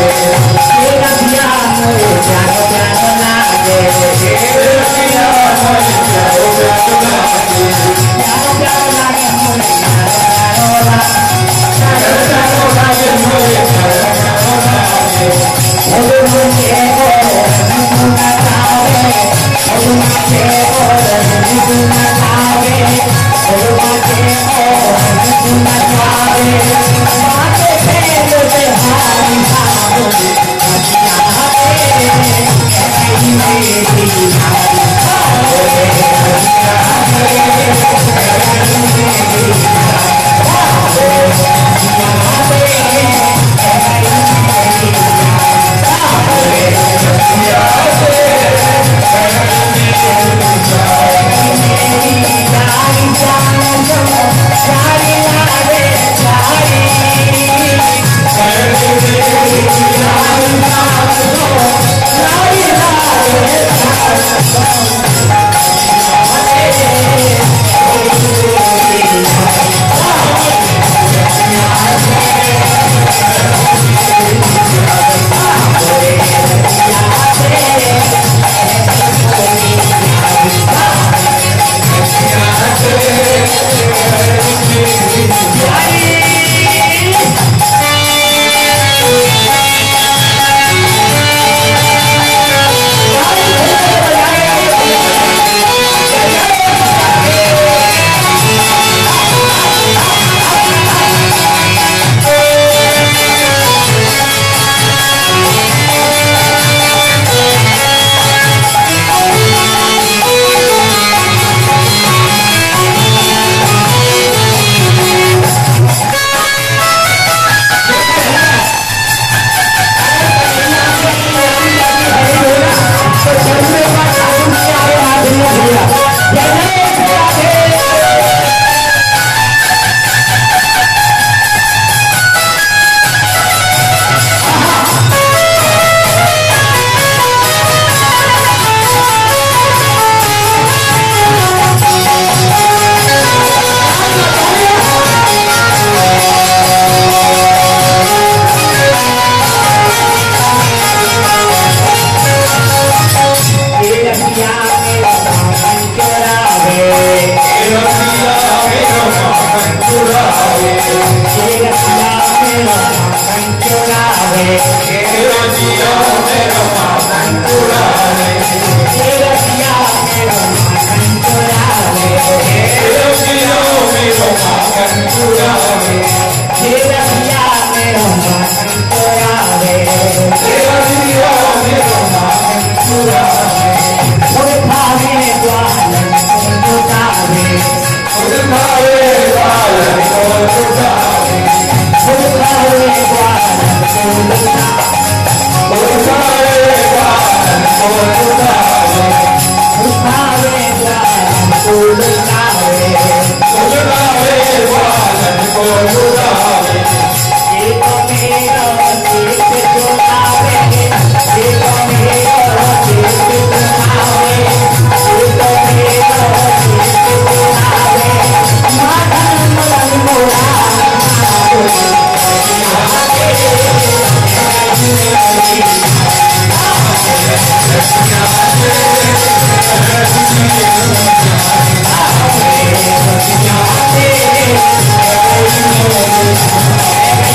Yeah.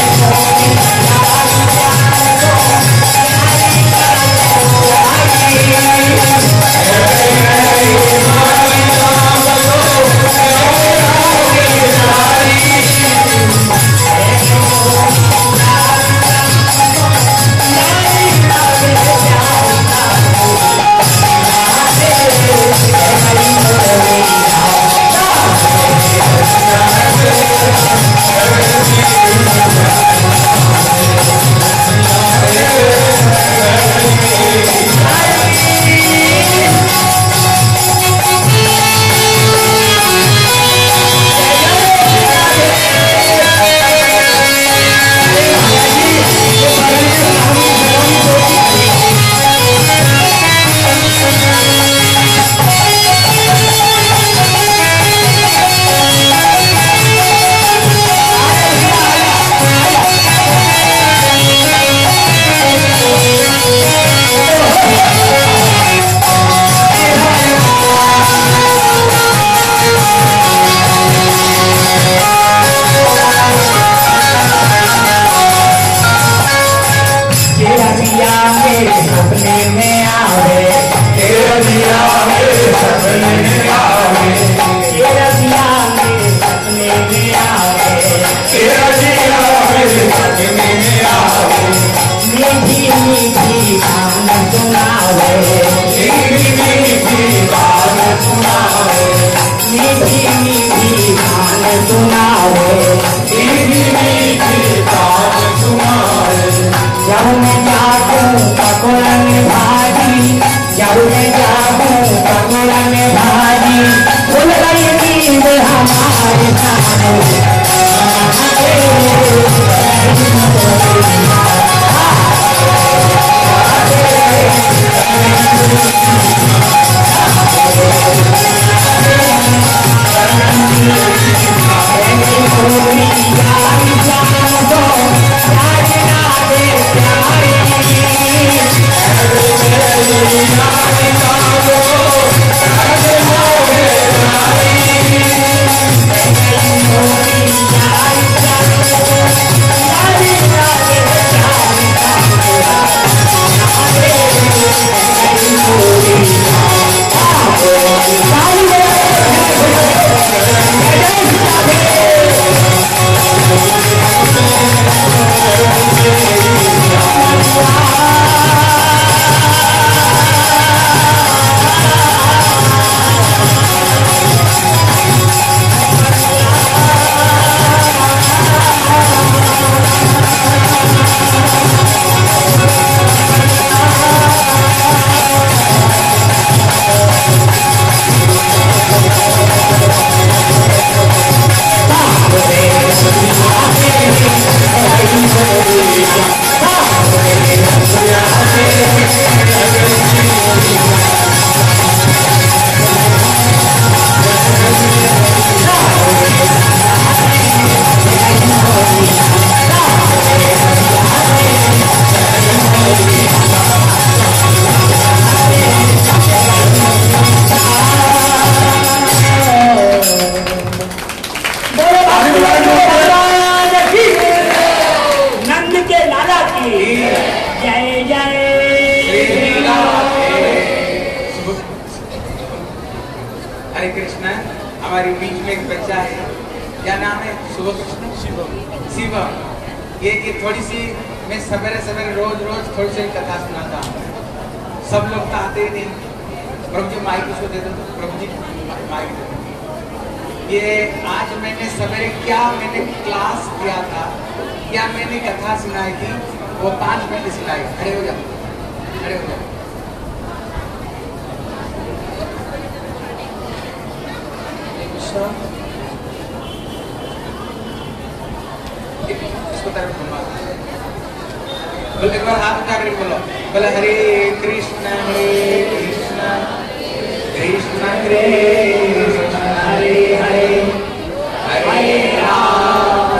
सपने में आवे, हे रसिया मेरे सपने में आवे, हे रसिया मेरे सपने में आवे, हे रसिया मेरे सपने में आवे, मीठी मीठी गान सुनावे, मीठी मीठी बात सुनावे, मीठी मीठी गान सुनावे, मीठी मीठी बात सुनावे। जब मैं जागूं पकड़न भाजी, जब मैं जागूं पकड़न भाजी, खुल गई नींद हमारे सामने। हरे कृष्णा। हमारे बीच में एक बच्चा है, क्या नाम है? शुभ कृष्ण शिवम। ये थोड़ी सी मैं सवेरे सवेरे रोज थोड़ी सी कथा सुनाता हूँ। सब लोग तो आते ही नहीं। प्रभु जी माइक उसको दे दो, प्रभु जी माइक दे दो। ये आज मैंने सवेरे क्या मैंने क्लास किया था, क्या मैंने कथा सुनाई थी, वो 5 मिनट सुनाई। खड़े हो जाओ, खड़े हो जाओ। इसको तरफ घुमा, बोलो एक बार हाथ उठा कर बोलो, बोले हरे कृष्ण कृष्ण कृष्ण हरे हरे हरे राम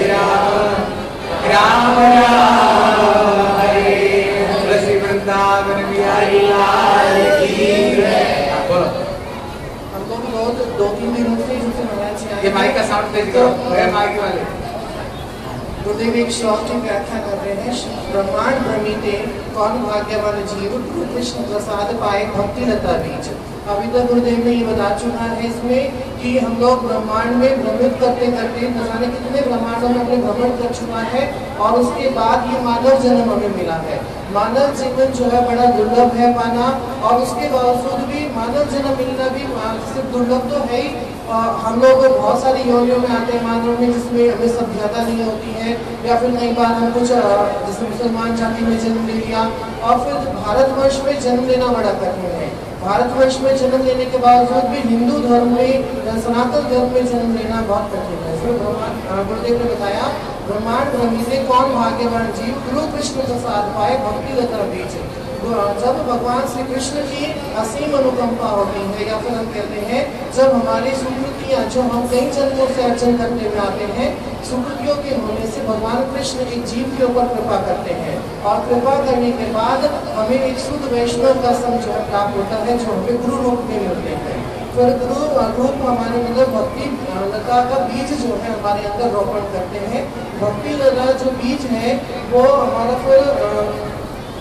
राम राम हरे हरे। वृंदावन बिहारी लाल की जय। बोलो। हमको भी बहुत 2-3 दिनों से ये माइक का साउंड तेज करो, माइक वाले। गुरुदेव एक श्लोक की व्याख्या कर रहे हैं। ब्रह्मांड भ्रमिते कौन भाग्यवान जीव, गुरु कृष्ण प्रसाद पाए भक्ति लता बीज। अभी तक गुरुदेव ने ये बता चुका है इसमें कि हम लोग ब्रह्मांड में भ्रमित करते करते न जाने कितने ब्रह्मांडों में अपने भ्रमण कर चुका है, और उसके बाद ये मानव जन्म हमें मिला है। मानव जीवन जो है बड़ा दुर्लभ है पाना, और उसके बावजूद भी मानव जन्म मिलना भी सिर्फ दुर्लभ तो है ही। हम लोग बहुत सारी योनियों में आते हैं मानव में, जिसमें हमें सभ्यता नहीं होती है, या फिर कई बार हम कुछ जैसे मुसलमान जाति में जन्म ले लिया, और फिर भारतवर्ष में जन्म लेना बड़ा कठिन है। भारतवर्ष में जन्म लेने के बावजूद भी हिंदू धर्म में, सनातन धर्म में जन्म लेना बहुत कठिन है। फिर गुरुदेव ने बताया ब्रह्मांड भ्रमिते कौन भाग्यवान जीव, गुरु कृष्ण प्रसाद पाए भक्ति लता बीज। जब भगवान श्री कृष्ण की असीम अनुकंपा होती है, या फिर हम कहते हैं जब हमारी सुकृतियाँ जो हम कई जन्मों से अर्जन करते हुए आते हैं, सुकृतियों के होने से भगवान कृष्ण एक जीव के ऊपर कृपा करते हैं, और कृपा करने के बाद हमें एक शुद्ध वैष्णव का संग जो प्राप्त होता है, जो हमें गुरु रूप में मिलते हैं। फिर गुरु रूप हमारे अंदर भक्ति लता का बीज जो है हमारे अंदर रोपण करते हैं। भक्ति लता जो बीज है वो हमारा फिर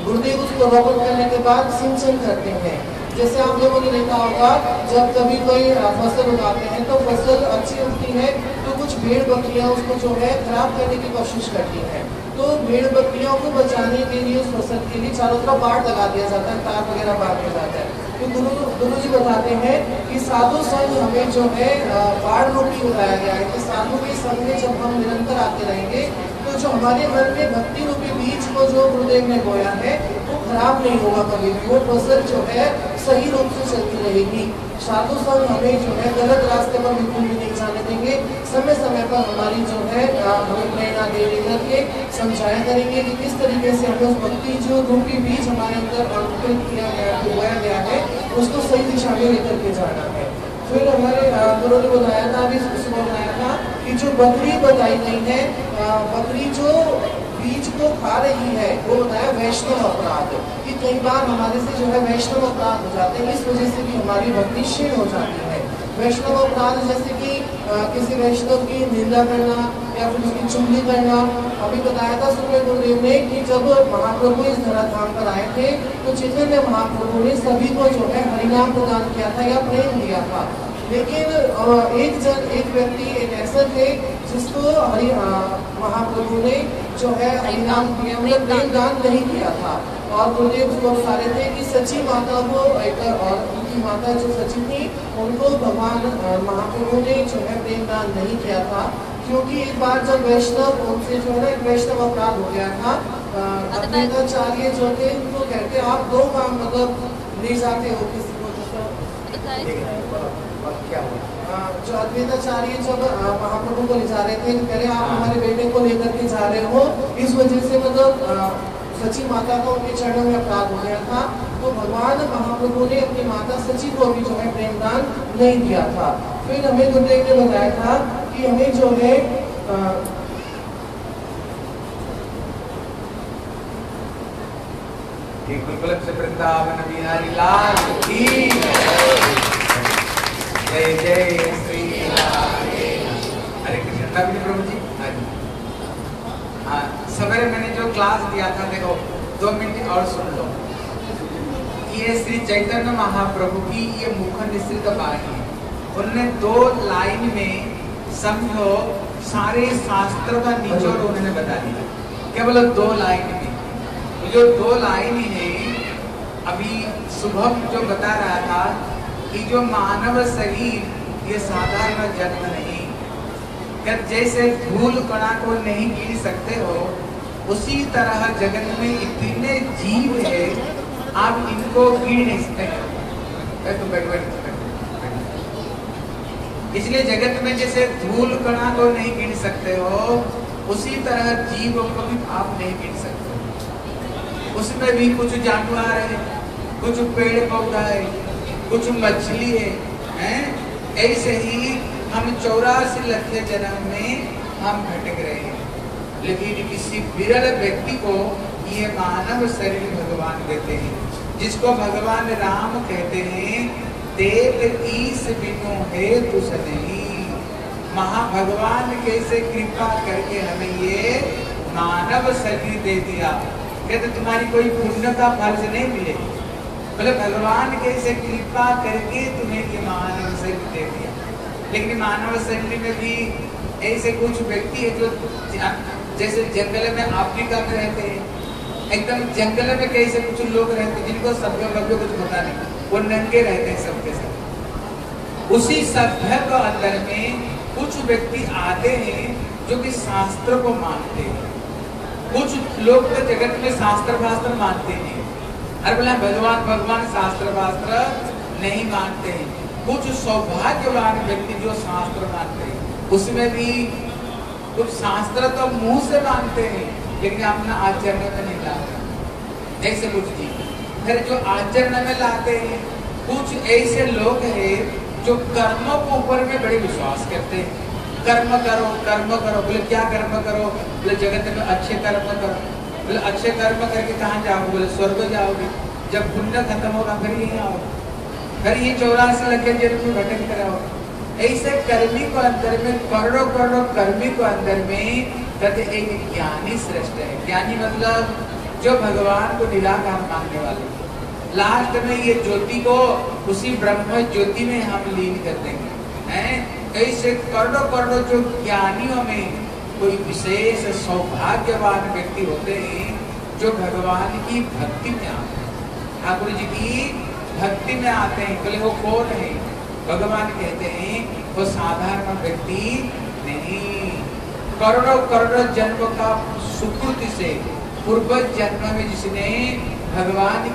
गुरुदेव उसको रोपण करने के बाद सिंचन करते हैं। जैसे आप लोगों ने देखा होगा, जब कभी कोई फसल उगाते हैं तो फसल अच्छी उगती है तो कुछ भेड़ बकरियां उसको जो है खराब करने की कोशिश करती हैं। तो भेड़ बकरियों को बचाने के लिए उस फसल के लिए चारों तरफ बाड़ लगा दिया जाता है, तार वगैरह बांध दिया जाता है। तो गुरु जी बताते हैं कि साधु संग हमें जो है बाढ़ रूपी बताया गया है कि साधु के संग में जब हम निरंतर आते रहेंगे तो जो हमारे मन में भक्ति रूपी बीज को जो गुरुदेव ने बोया है वो खराब नहीं होगा कभी भी, वो फसल जो है सही रूप से चलती रहेगी। साधु संग हमें जो है गलत रास्ते पर बिल्कुल भी नहीं जाने देंगे, समय समय पर हमारी जो है हमें प्रेरणा दे करके समझाया करेंगे कि किस तरीके से हमें उस भक्ति जो रूपी बीज हमारे अंदर अंकुरित किया गया, बोया गया है, उसको सही दिशा में लेकर के जाना है। फिर हमारे गुरु ने बताया था, अभी सुबह बताया था कि जो बकरी बताई गई है, बकरी जो बीज को खा रही है, वो बताया वैष्णव अपराध, कि कई बार हमारे से जो है वैष्णव अपराध हो जाते हैं, इस वजह से भी हमारी भक्ति क्षीण हो जाती है। वैष्णव अपराध जैसे कि किसी वैष्णव की निंदा करना या फिर उसकी चुगली करना। अभी बताया था सुबह गुरुदेव ने कि जब महाप्रभु इस धराधाम पर आए थे तो चैतन्य महाप्रभु ने सभी को जो है हरिनाम प्रदान किया था या प्रेम दिया था, लेकिन एक व्यक्ति एक ऐसा थे जिसको महाप्रभु ने जो है हरिनाम दिया, मतलब प्रेम दान नहीं किया था। और गुरुदेव उसको बता रहे थे कि सची माता को एक और उनकी माता जो सची थी उनको भगवान महाप्रभु ने जो है प्रेम दान नहीं किया था, क्योंकि एक बार जब वैष्णव उनसे जो है ना एक वैष्णव अपराध हो गया था। अद्वैताचार्य जो थे उनको कहते आप दो काम मतलब ले जाते हो किसी को, क्या हुआ? जो अद्वैताचार्य जब महाप्रभु को ले जा रहे थे, कह रहे आप हमारे बेटे को लेकर के जा रहे हो, इस वजह से मतलब सची माता को उनके चरणों में अपराध हो गया था। तो भगवान महाप्रभु ने अपनी माता सची को भी जो है प्रेम दान नहीं दिया था। फिर हमें गुरुदेव ने बताया था कि हमें जो है वृंदावन बिहारी लाल की जय जय श्री राधे। हरे कृष्ण। नवीन प्रभु जी, हाँ, सवेरे मैंने जो क्लास दिया था, देखो 2 मिनट और सुन लो। ये श्री चैतन्य महाप्रभु की ये मुख निसृत वाणी है। उन्होंने 2 लाइन में समझो सारे शास्त्र का निचोड़ उन्होंने बता दिया, केवल 2 लाइन में। जो 2 लाइन है, अभी सुबह जो बता रहा था कि जो मानव शरीर ये साधारण जन्म नहीं, जैसे धूल कणा को नहीं गिर सकते हो, उसी तरह जगत में इतने जीव है, आप इनको गिर नहीं सकते। तो इसलिए जगत में जैसे धूल कणा को नहीं गिर सकते हो, उसी तरह जीव को भी आप नहीं गिर सकते। उसमें भी कुछ जानवर है, कुछ पेड़ पौधा है, कुछ मछली है। ऐसे ही हम 84 लाख जन्म में हम भटक रहे हैं, लेकिन किसी विरल व्यक्ति को ये मानव शरीर भगवान देते हैं, जिसको भगवान राम कहते हैं, देव ईस बिनु हेतु सनहि। महाभगवान कैसे कृपा करके हमें ये मानव शरीर दे दिया। कहते तुम्हारी कोई पुण्य का फल नहीं मिले, बोले भगवान कैसे कृपा करके तुम्हें ये मानव शरीर दे दिया। लेकिन मानव शरीर में भी ऐसे कुछ व्यक्ति है जो जैसे जंगल में अफ्रीका में रहते हैं, एकदम जंगल में कैसे कुछ लोग रहते हैं जिनको सभ्य भव्य कुछ पता नहीं, वो नंगे रहते हैं सबके सब। उसी सभ्य के अंदर में कुछ व्यक्ति आते हैं जो कि शास्त्र को मानते हैं। कुछ लोग तो जगत में शास्त्र मानते हैं, अरे बोला भगवान भगवान शास्त्र नहीं मानते हैं। कुछ सौभाग्यवान व्यक्ति जो शास्त्र मानते हैं, उसमें भी कुछ शास्त्र तो मुंह से मानते हैं लेकिन अपना आचरण में नहीं लाते। जैसे कुछ जी फिर जो आचरण में लाते हैं, कुछ ऐसे लोग हैं जो कर्मों के ऊपर में बड़े विश्वास करते हैं। कर्म करो, बोले क्या कर्म करो, बोले जगत में अच्छे कर्म करो। बोले अच्छे कर्म करके कहाँ जाओगे, बोले स्वर्ग जाओगे। जब पुण्य खत्म होगा फिर यही आओगे, फिर ये 84 लाख जन्म में भटक कर आओगे। ऐसे कर्मी को अंदर में करोड़ों कर्मी को अंदर में कहते एक ज्ञानी श्रेष्ठ है। ज्ञानी मतलब जो भगवान को निराकार मानने वाले। लास्ट में ये ज्योति को उसी ब्रह्म ज्योति में हम लीन कर देंगे हैं। ऐसे करोड़ों करोड़ों जो ज्ञानियों में कोई विशेष सौभाग्यवान व्यक्ति होते हैं जो भगवान की भक्ति में आते हैं, ठाकुर जी की भक्ति में आते हैं। बोले वो कौन है? भगवान कहते हैं वो साधारण व्यक्ति नहीं, करोड़ों करोड़ों जन्म का सुकृति से पूर्व जन्म में जिसने भगवान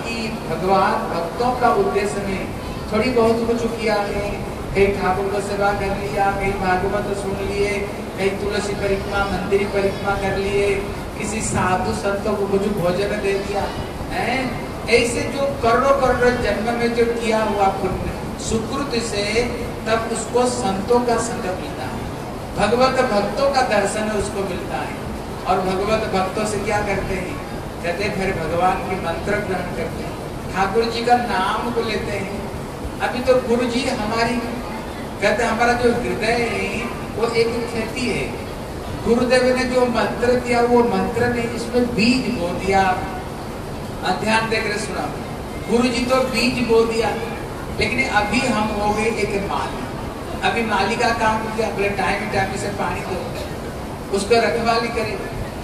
भक्तों का उद्देश्य में थोड़ी बहुत कुछ किया है, कहीं ठाकुर को सेवा कर लिया, कहीं भागवत सुन लिए, कहीं तुलसी परिक्रमा मंदिर परिक्रमा कर लिए, किसी साधु संतों को कुछ भोजन दे दिया है। ऐसे जो करोड़ों करोड़ों जन्म में जो किया हुआ पुण्य सुकृत से तब उसको संतों का संग मिलता है, भगवत भक्तों का दर्शन उसको मिलता है। और भगवत भक्तों से क्या करते हैं? कहते हैं फिर भगवान के मंत्र ग्रहण करते हैं, ठाकुर जी का नाम को लेते हैं। अभी तो गुरु जी हमारी कहते हैं हमारा जो हृदय है वो एक खेती है। गुरुदेव ने जो मंत्र दिया वो मंत्र नहीं, इसमें बीज बो दिया। ध्यान देकर सुना, गुरु जी तो बीज बो दिया, लेकिन अभी हम हो गए एक माली। अभी माली का काम किया, बोले टाइम टाइम से पानी दो, उसको रखवाली करे,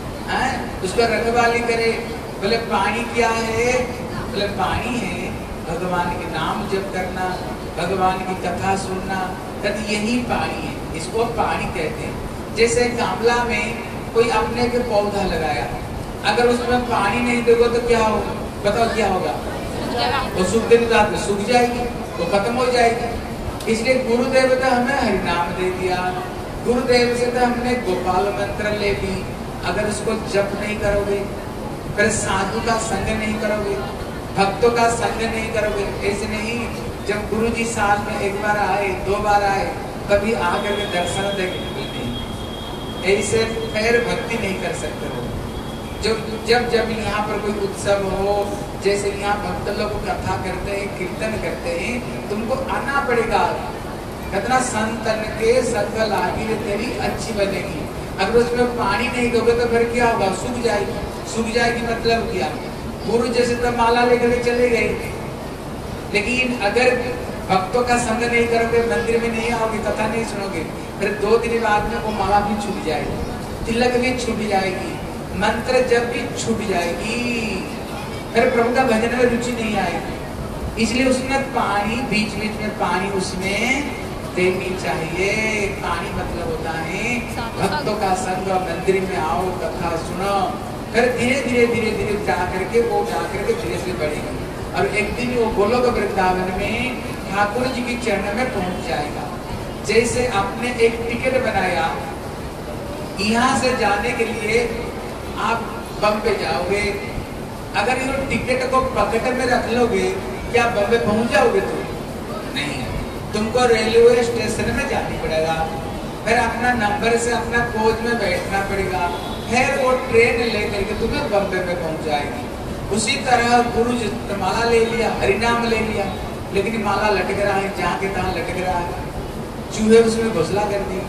उसको रखवाली करे। बोले पानी क्या है? बोले पानी है भगवान के नाम जप करना, भगवान की कथा सुनना, कहते यही पानी है, इसको पानी कहते हैं। जैसे गमला में कोई अपने के पौधा लगाया, अगर उसमें पानी नहीं दोगे तो क्या होगा? बताओ क्या होगा? वो सूख दिन सूख जाएगी, वो खत्म हो जाएगी। इसलिए गुरुदेव ने हमें हरिनाम दे दिया, गुरुदेव से तो हमने गोपाल मंत्र ले ली। अगर उसको जप नहीं करोगे, फिर साधु का संग नहीं करोगे, भक्तों का संग नहीं करोगे, ऐसे नहीं। जब गुरु जी साल में एक बार आए, 2 बार आए, कभी आकर के दर्शन देंगे, ऐसे फिर भक्ति नहीं कर सकते हो। जब जब यहाँ पर कोई उत्सव हो, जैसे यहाँ भक्त लोग कथा करते हैं, कीर्तन करते हैं, तुमको आना पड़ेगा। कितना संतन के संग लागी तेरी अच्छी बनेगी। अगर उसमें पानी नहीं दोगे तो फिर क्या होगा? सूख जाएगी। सूख जाएगी मतलब क्या? गुरु जैसे तो माला लेकर के चले गए, लेकिन अगर भक्तों का संग नहीं करोगे, मंदिर में नहीं आओगे, कथा नहीं सुनोगे, फिर 2 दिन बाद में वो माला भी छूट जाएगी, तिलक भी छूट जाएगी, मंत्र जब भी छूट जाएगी, फिर प्रभु का भजन में रुचि नहीं आएगी। इसलिए उसमें पानी बीच बीच में पानी उसमें देनी चाहिए। पानी मतलब होता है भक्तों का संग, मंदिर में आओ, कथा सुनो, फिर धीरे धीरे धीरे धीरे जा करके वो जा करके धीरे धीरे बढ़ेगी। और एक दिन वो गोलोक वृंदावन में ठाकुर जी के चरण में पहुंच जाएगा। जैसे आपने एक टिकट बनाया, यहाँ से जाने के लिए आप बम्बे जाओगे, अगर ये टिकट को पॉकेट में रख लोगे, क्या बम्बे पहुंच जाओगे? तुम नहीं, तुमको रेलवे स्टेशन में जाना पड़ेगा, फिर अपना नंबर से अपना कोच में बैठना पड़ेगा, फिर वो ट्रेन लेकर के तुम्हें बम्बे में पहुंच जाएगी। उसी तरह गुरु जी माला ले लिया, हरिनाम ले लिया, लेकिन माला लटक रहा है, जहाँ के तहाँ लटक रहा है, चूहे उसमें घोसला कर दी।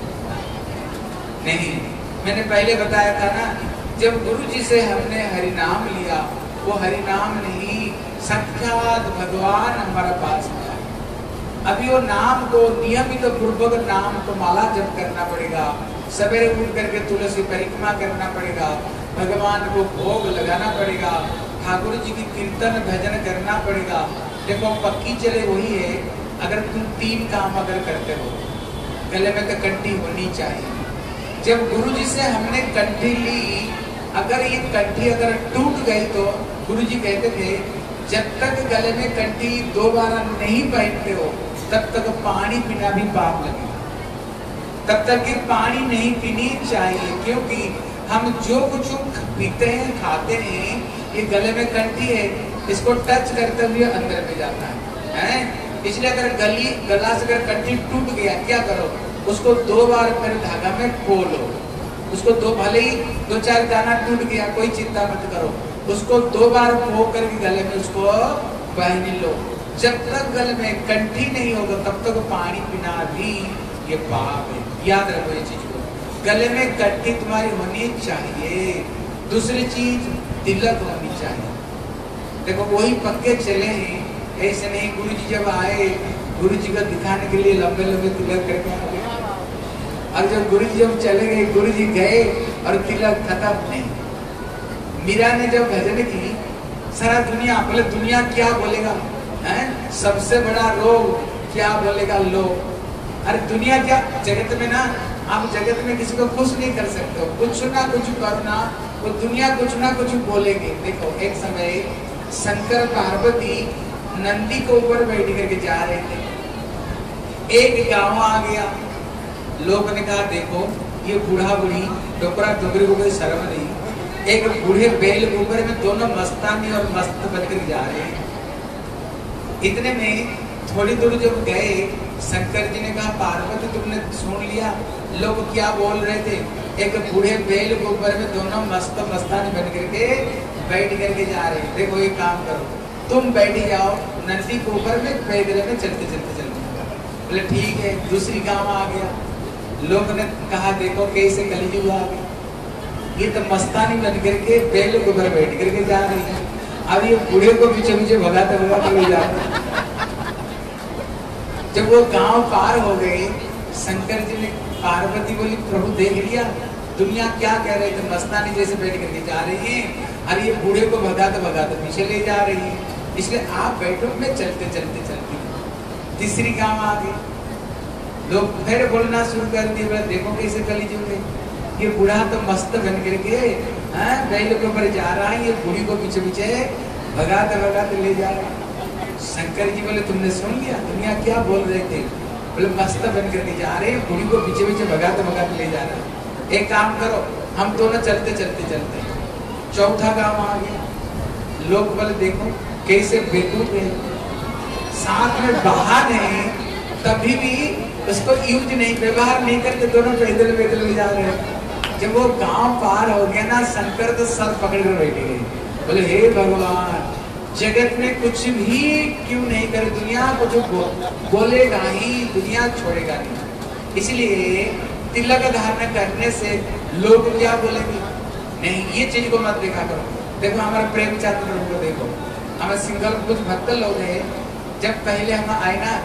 नहीं, मैंने पहले बताया था ना, जब गुरु जी से हमने हरिनाम लिया, वो हरिनाम नहीं, साक्षात भगवान हमारा पास आया। अभी वो नाम को नियमित पूर्वक नाम को माला जप करना पड़ेगा, सवेरे उठ करके तुलसी परिक्रमा करना पड़ेगा, भगवान को भोग लगाना पड़ेगा, ठाकुर जी की कीर्तन भजन करना पड़ेगा। देखो पक्की चले वही है, अगर तुम 3 काम अगर करते हो, गले में तो कंठी होनी चाहिए। जब गुरु जी से हमने कंठी ली, अगर ये कंठी अगर टूट गई तो गुरु जी कहते थे जब तक गले में कंठी 2 बार नहीं पहनते हो तब तक पानी पीना भी पाप लगेगा। तब तक कि पानी नहीं पीनी चाहिए, क्योंकि हम जो कुछ पीते हैं, खाते हैं, ये गले में कंठी है, इसको टच करते हुए अंदर में जाता है। इसलिए अगर गला से अगर कंठी टूट गया, क्या करो? उसको 2 बार फिर धागा में खोलो, उसको भले ही 2-4 दाना टूट गया, कोई चिंता मत करो, उसको 2 बार खो करके गले में उसको पहन लो। जब तक गले में कंठी नहीं होगा तब तक पानी पीना भी ये पाप है। याद रखो ये चीज को, गले में कंठी तुम्हारी होनी चाहिए। दूसरी चीज तिलक होनी चाहिए। देखो वही पक्के चले हैं, ऐसे नहीं गुरु जी जब आए गुरु जी को दिखाने के लिए लंबे लंबे तिलक करके आ गए, और जब गुरु जी जब चले गए, गुरु जी गए और तिलक खत्म नहीं। मीरा ने जब भजन की, सारा दुनिया बोले दुनिया क्या बोलेगा, हैं? सबसे बड़ा रोग क्या बोलेगा लोग। अरे दुनिया क्या, जगत में ना आप जगत में किसी को खुश नहीं कर सकते हो, कुछ ना कुछ करना, वो दुनिया कुछ ना कुछ बोलेगी। देखो एक समय शंकर पार्वती नंदी को ऊपर बैठ करके जा रहे थे, एक गांव आ गया, लोगों ने कहा देखो ये बूढ़ा बूढ़ी डोकरा डोकरी को कोई शर्म नहीं, एक बूढ़े बैल के ऊपर में दोनों मस्तानी और मस्त बनकर जा रहे हैं। इतने में थोड़ी दूर जब गए, शंकर जी ने कहा पार्वती तुमने सुन लिया लोग क्या बोल रहे थे, एक बूढ़े बैल के ऊपर में दोनों मस्त मस्तानी बन करके बैठ करके जा रहे हैं। देखो ये काम करो, तुम बैठ जाओ नदी के ऊपर में पैदल में चलते चलते चलते। बोले ठीक है। दूसरी गांव आ गया, लोग ने कहा देखो कैसे कलयुग आ गया, ये तो मस्तानी बन करके बैल के ऊपर बैठ करके जा रही है, अब ये बूढ़े को पीछे पीछे भगाते भगाते ले जा रहे। जब वो गांव पार हो गए, शंकर जी ने पार्वती बोली प्रभु देख लिया दुनिया क्या कह रहे थे, मस्तानी जैसे बैठ करके जा रही है, और ये बूढ़े को भगाते भगाते पीछे ले जा रही है, इसलिए आप बैठो, मैं चलते चलते चलती। तीसरी गांव आ गई, लोग फिर बोलना शुरू कर दिए, बोले देखो कैसे कलयुग है, ये बूढ़ा तो मस्त बन करके बैल के ऊपर जा रहा है, ये बूढ़ी को पीछे पीछे भगाते भगाते ले जा रहा है। शंकर जी बोले तुमने सुन लिया दुनिया क्या बोल रहे थे, बोले मस्त बन करके जा रहे हैं, बूढ़ी को पीछे पीछे भगाते भगाते ले जा रहे हैं। एक काम करो हम दोनों चलते चलते चलते। चौथा गांव आ गया, लोग बोले देखो कैसे बेकूफ है, साथ में वाहन है तभी भी उसको यूज नहीं, व्यवहार नहीं करते, दोनों पैदल पैदल ले जा रहे हैं। जब वो गांव पार हो गया ना, शंकर तो सर पकड़ कर बैठे गए, बोले हे भगवान जगत में कुछ भी क्यों नहीं करे, दुनिया कुछ बोलेगा ही, दुनिया छोड़ेगा नहीं, इसलिए तिलक धारण करने से लोग क्या बोलेंगे, नहीं ये चीज को मत देखा करो। देखो हमारा प्रेम चातुर्य को देखो, हमें सिंगल कुछ भक्त लोग हैं, जब पहले हम आए ना,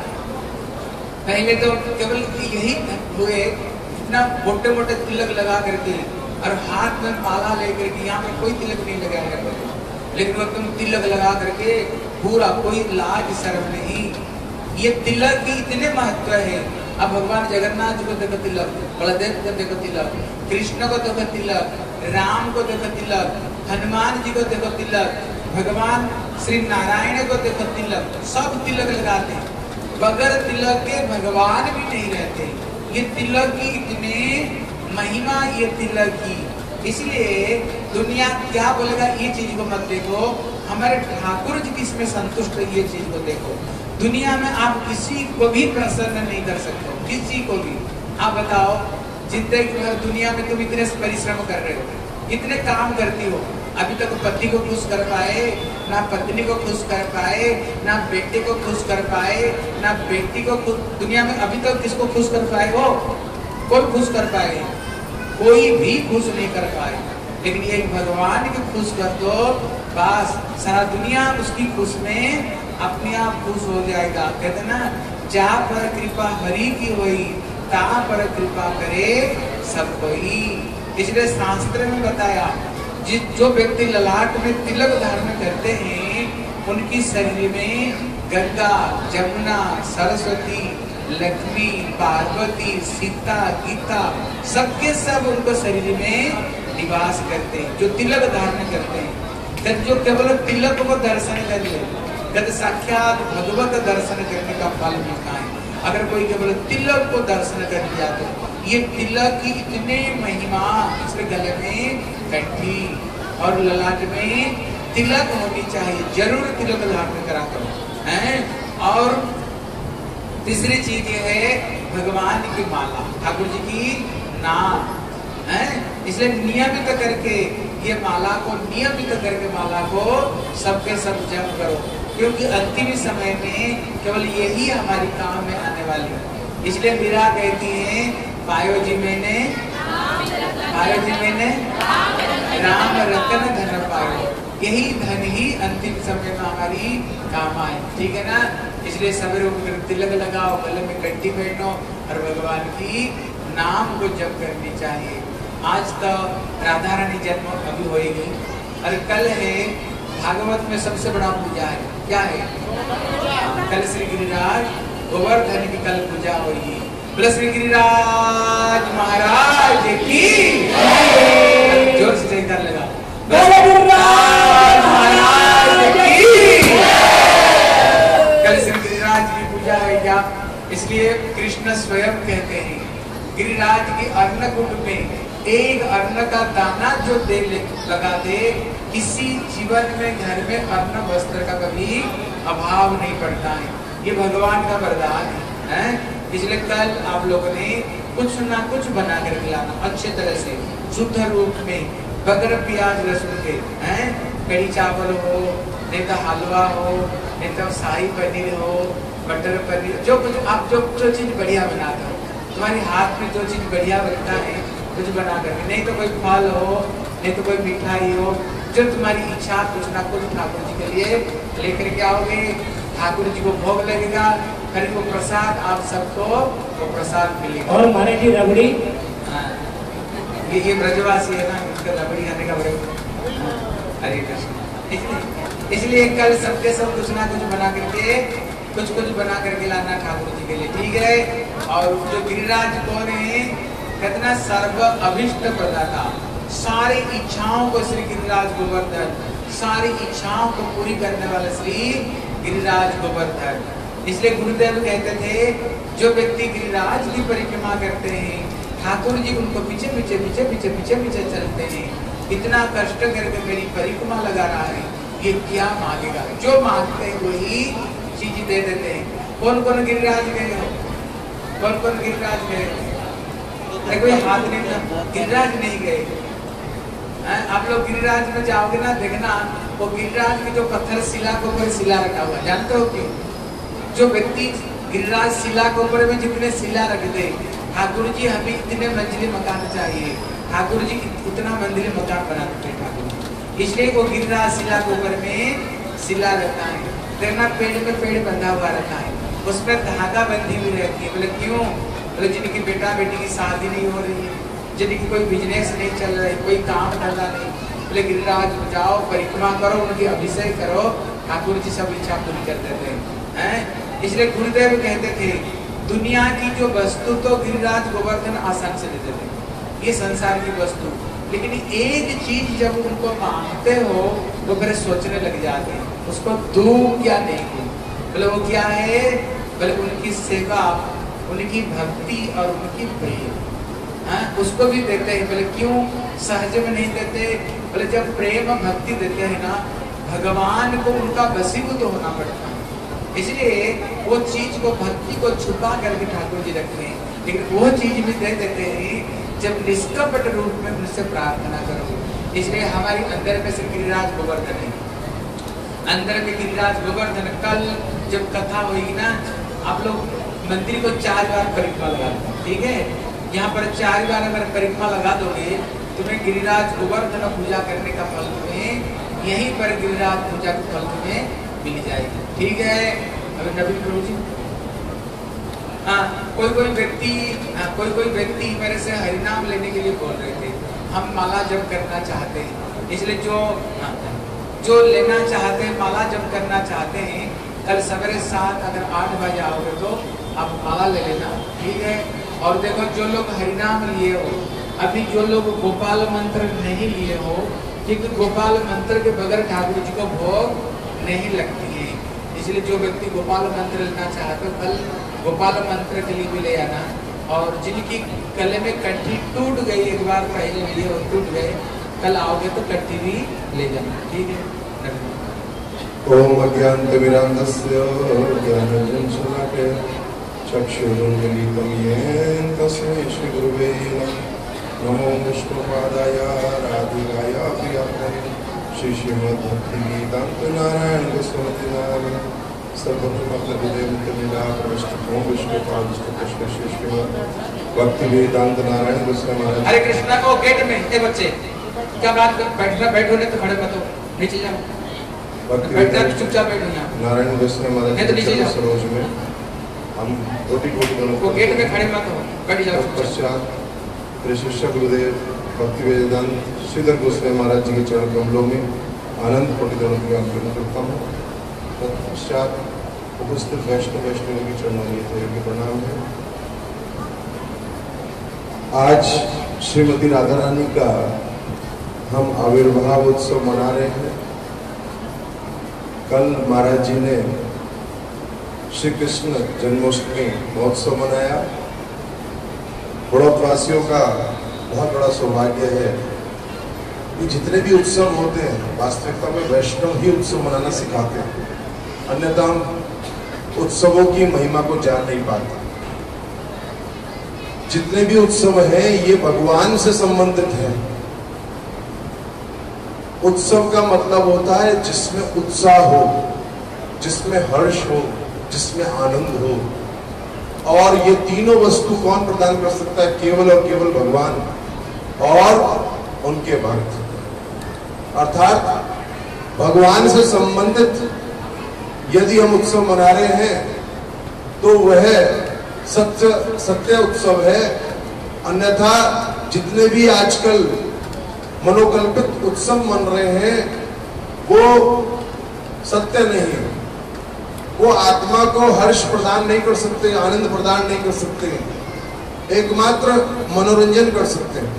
पहले तो केवल यही हुए इतना मोटे मोटे तिलक लगा करके और हाथ में माला लेकर के, यहाँ पे कोई तिलक नहीं लगाया करते, लेकिन वो तुम तिलक लगा करके पूरा, कोई लाज शर्म नहीं, ये तिलक की इतने महत्व है। अब भगवान जगन्नाथ जी को देखो तिलक, बलदेव को देखो तिलक, कृष्ण को देखो तिलक, राम को देखो तिलक, हनुमान जी को देखो तिलक, भगवान श्री नारायण को देखो तिलक, सब तिलक लगाते हैं, बगैर तिलक के भगवान भी नहीं रहते। ये तिलक की इतने महिमा, ये तिलक की, इसलिए दुनिया क्या बोलेगा ये चीज को मत देखो, हमारे ठाकुर जी किसमें संतुष्ट है ये चीज को देखो। दुनिया में आप किसी को भी प्रसन्न नहीं कर सकते, किसी को भी। आप बताओ जितने दुनिया में तुम इतने परिश्रम कर रहे हो, इतने काम करती हो, अभी तक पति को खुश कर पाए, ना पत्नी को खुश कर पाए, ना बेटे को खुश कर पाए, ना बेटी को खुश, दुनिया में अभी तक किसको खुश कर पाए हो, कौन खुश कर पाए, कोई भी खुश नहीं कर पाए। लेकिन ये भगवान के खुश कर दो, बस सारा दुनिया उसकी खुश में अपने आप खुश हो जाएगा। कहते ना, जा पर कृपा हरि की होई, ता पर कृपा करे सब कोई। इसलिए शास्त्र में बताया, जो व्यक्ति ललाट में तिलक धारण करते हैं, उनकी शरीर में गंगा, जमुना, सरस्वती, लक्ष्मी, पार्वती, सीता, गीता, सबके सब उनको शरीर में निवास करते हैं, जो तिलक धारण करते हैं। जो केवल तिलक को दर्शन कर ले, कहते साक्षात भगवत दर्शन करने का फल मिलता है। अगर कोई केवल तिलक को दर्शन कर लिया तो ये तिलक की इतने महिमा, इसके गले में कंठी और ललाट में तिलक होनी चाहिए, जरूर तिलक धारण करा करो हैं। और तीसरी चीज ये है भगवान की माला, ठाकुर जी की नाम है, इसलिए नियमित करके ये माला को, नियमित करके माला को सबके सब जप करो, क्योंकि अंतिम समय में केवल यही हमारी काम में आने वाली है। इसलिए मीरा कहती है, पायो जी मैंने राम रतन धन पायो, यही धन ही अंतिम समय में हमारी काम आए, ठीक है ना। इसलिए सवेरे उठकर तिलक लगाओ, गले में कंठी पहनो और भगवान की नाम को जप करनी चाहिए। आज तो राधा रानी जन्म अभी होएगी और कल है भागवत में सबसे बड़ा पूजा है, क्या है? कल श्री गिरिराज गोवर्धन की कल पूजा होगी। बोलो श्री गिरिराज महाराज की, जोर से जयकार लगा, महाराज की। कल श्री गिरिराज की पूजा है क्या? इसलिए कृष्ण स्वयं कहते हैं गिरिराज की अन्न कुंड में एक अन्न का दाना जो लगा दे, किसी जीवन में घर में अन्न वस्त्र का कभी अभाव नहीं पड़ता है। ये भगवान का वरदान है। इसलिए कल आप लोगों ने कुछ ना कुछ बना कर खिलाना अच्छे तरह से, शुद्ध रूप में, बगैर प्याज लहसुन के, हैं? कड़ी चावल हो, नहीं तो हलवा हो, नहीं तो शाही पनीर हो, मटर पनीर, जो कुछ आप जो चीज बढ़िया बनाते हो, तुम्हारे हाथ में जो चीज बढ़िया बनता है कुछ बना करके, नहीं तो कोई फल हो, नहीं तो कोई मिठाई हो, जो तुम्हारी इच्छा कुछ ना कुछ ठाकुर जी के लिए लेकर के आओगे। ठाकुर जी को भोग लगेगा, फिर वो प्रसाद आप सबको वो प्रसाद मिलेगा। और हमारे की रबड़ी, ये ब्रजवासी है ना, इसका रबड़ी खाने का बड़े हरे कृष्ण। इसलिए कल सबके सब कुछ ना कुछ बना करके, कुछ बना करके लाना ठाकुर जी के लिए, ठीक है। और जो गिरिराज कौन है? कितना सर्व अभिष्ट प्रदाता, सारी इच्छाओं को श्री गिरिराज गोवर्धन, सारी इच्छाओं को पूरी करने वाला श्री गिरिराज गोवर्धन। इसलिए गुरुदेव कहते थे जो व्यक्ति गिरिराज की परिक्रमा करते हैं, ठाकुर जी उनको पीछे पीछे पीछे पीछे पीछे पीछे चलते हैं। इतना कष्ट करके मेरी परिक्रमा लगा रहा है, ये क्या मांगेगा? जो मांगते हैं वही चीज दे देते हैं। कौन कौन गिरिराज गए हो? कौन कौन गिरिराज गए? कोई हाथ नहीं था, गिरिराज नहीं गए। आप लोग गिरिराज में जाओगे ना, देखना वो गिरिराज के जो पत्थर शिला के ऊपर शिला रखा हुआ, जानते हो क्यों? जो व्यक्ति गिरिराज शिला के ऊपर में जितने शिला रख दे, ठाकुर जी हमें इतने मंजिली मकान चाहिए, ठाकुर जी उतना मंजिली मकान बना देते हैं ठाकुर जी। इसलिए वो गिरिराज शिला के ऊपर में शिला रहता है। देखना पेड़ में पेड़ बंधा हुआ रहता है, उसमें धागा बंधी हुई रहती है। बोले क्यों? बोले जिनकी बेटा बेटी की शादी नहीं हो रही है, जिनकी कोई बिजनेस नहीं चल रहा है, कोई काम धंधा नहीं, बोले गिरिराज जाओ परिक्रमा करो, उनकी अभिषेक करो, ठाकुर जी सब इच्छा पूरी कर देते हैं। इसलिए गुरुदेव कहते थे दुनिया की जो वस्तु तो गिरिराज गोवर्धन आसान से देते थे, ये संसार की वस्तु, लेकिन एक चीज जब उनको मांगते हो तो फिर सोचने लग जाते हैं उसको दूं या नहीं दूं। बोले वो क्या है? बोले उनकी सेवा, उनकी भक्ति और उनकी प्रेम, उसको भी देते हैं। बोले क्यों सहज में नहीं देते? बोले जब प्रेम भक्ति देते हैं ना, भगवान को उनका वशीभूत तो होना पड़ता है, इसलिए वो चीज को, भक्ति को छुपा करके ठाकुर जी रखते हैं। लेकिन वो चीज भी दे देते हैं जब निष्कपट रूप में उनसे प्रार्थना करो। इसलिए हमारी अंदर में से गिरिराज गोवर्धन है, अंदर में गिरिराज गोवर्धन। कल जब कथा होगी ना, आप लोग मंदिर को 4 बार परिक्रमा लगा दो, ठीक है? यहाँ पर 4 बार अगर परिक्रमा लगा दोगे, तुम्हें गिरिराज गोवर्धन पूजा करने का फल तुम्हें यहीं पर गिरिराज पूजा का फल तुम्हें मिल जाएगी, ठीक है? अभी नवीन प्रभु जी, कोई व्यक्ति मेरे से हरिनाम लेने के लिए बोल रहे थे, हम माला जप करना चाहते हैं। इसलिए जो लेना चाहते हैं, माला जप करना चाहते हैं, कल सवेरे 7 अगर 8 बजे आओगे तो आप माला ले लेना, ठीक है? और देखो जो लोग हरिनाम लिए हो, अभी जो लोग गोपाल मंत्र नहीं लिए हो, क्योंकि गोपाल मंत्र के बगैर ठाकुर जी को भोग नहीं लगती है। इसलिए जो व्यक्ति गोपाल मंत्र लेना चाहते हो, कल गोपाल मंत्र के लिए भी ले आना। और जिनकी गले में कंठी टूट गई, एक बार पहले लिए और टूट गए, कल आओगे तो कंठी भी ले जाना, ठीक है? ओम अज्ञानतिमिरान्धस्य ज्ञानञ्जनशलाकया चक्षुरुन्मीलितं येन तस्मै श्रीगुरुवे नमो विष्णुपादाय राधिकाय प्रियाय श्रीमद्भक्तिवेदान्तनारायण गोस्वामीनाथ सर्वप्रथमविदेवतलीला प्रविष्टो विष्णुपादुष्टकृष्ण भक्तिवेदांत नारायण गोस्वामी। हरे कृष्णा को गेट में, ए बच्चे क्या बात कर, बैठो नहीं तो खड़े मत हो, नीचे जाओ, बैठना तो चुपचाप बैठो यहाँ। नारायण गोस्वामी महाराज नहीं तो नीचे जाओ। सरोज में हम कोटि दोनों वो गेट में खड़े मत हो, बैठ जाओ। पश्चात श्री शिष्य गुरुदेव भक्ति वेदांत श्रीधर गोस्वामी महाराज जी के चरण कमलों में आनंद कोटि दोनों की अर्पण करता हूँ। तत्पश्चात उपस्थित वैष्णव के चरणों में योग्य प्रणाम है। आज श्रीमती राधा रानी का हम आविर्भाव उत्सव मना रहे हैं। कल महाराज जी ने श्री कृष्ण जन्माष्टमी महोत्सव मनाया। बड़ौतवासियों का बहुत बड़ा सौभाग्य है कि जितने भी उत्सव होते हैं वास्तविकता में वैष्णव ही उत्सव मनाना सिखाते हैं, अन्यथा हम उत्सवों की महिमा को जान नहीं पाते। जितने भी उत्सव हैं ये भगवान से संबंधित हैं। उत्सव का मतलब होता है जिसमें उत्साह हो, जिसमें हर्ष हो, जिसमें आनंद हो। और ये तीनों वस्तु कौन प्रदान कर सकता है? केवल और केवल भगवान और उनके भक्त। अर्थात भगवान से संबंधित यदि हम उत्सव मना रहे हैं तो वह सत्य उत्सव है। अन्यथा जितने भी आजकल मनोकल्पित उत्सव मन रहे हैं वो सत्य नहीं है। वो आत्मा को हर्ष प्रदान नहीं कर सकते, आनंद प्रदान नहीं कर सकते, एकमात्र मनोरंजन कर सकते हैं।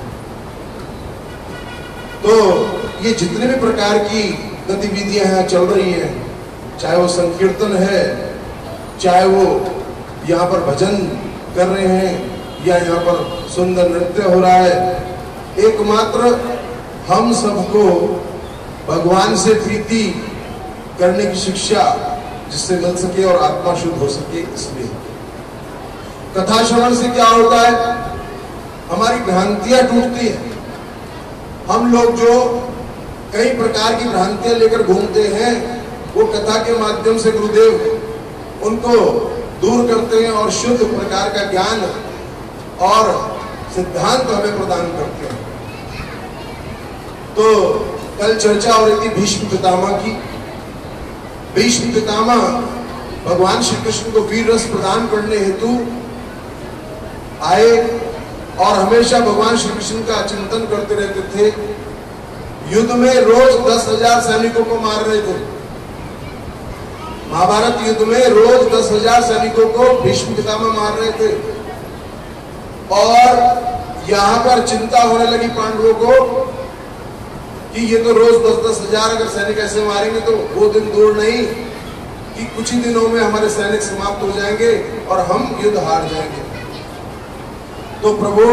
तो ये जितने भी प्रकार की गतिविधियां यहाँ चल रही हैं, चाहे वो संकीर्तन है, चाहे वो यहाँ पर भजन कर रहे हैं या यहाँ पर सुंदर नृत्य हो रहा है, एकमात्र हम सबको भगवान से प्रीति करने की शिक्षा जिससे मिल सके और आत्मा शुद्ध हो सके। इसलिए कथा श्रवण से क्या होता है? हमारी भ्रांतियां टूटती हैं। हम लोग जो कई प्रकार की भ्रांतियां लेकर घूमते हैं वो कथा के माध्यम से गुरुदेव उनको दूर करते हैं और शुद्ध प्रकार का ज्ञान और सिद्धांत हमें प्रदान करते हैं। तो कल चर्चा हो रही थी भीष्म पितामह की। भीष्म पितामह भगवान श्री कृष्ण को वीर रस प्रदान करने हेतु आए और हमेशा भगवान श्री कृष्ण का चिंतन करते रहते थे। युद्ध में रोज 10,000 सैनिकों को मार रहे थे। महाभारत युद्ध में रोज 10,000 सैनिकों को भीष्म पितामह मार रहे थे। और यहां पर चिंता होने लगी पांडवों को कि ये तो रोज 10,000 अगर सैनिक ऐसे मारेंगे तो वो दिन दूर नहीं कि कुछ ही दिनों में हमारे सैनिक समाप्त हो जाएंगे और हम युद्ध हार जाएंगे। तो प्रभु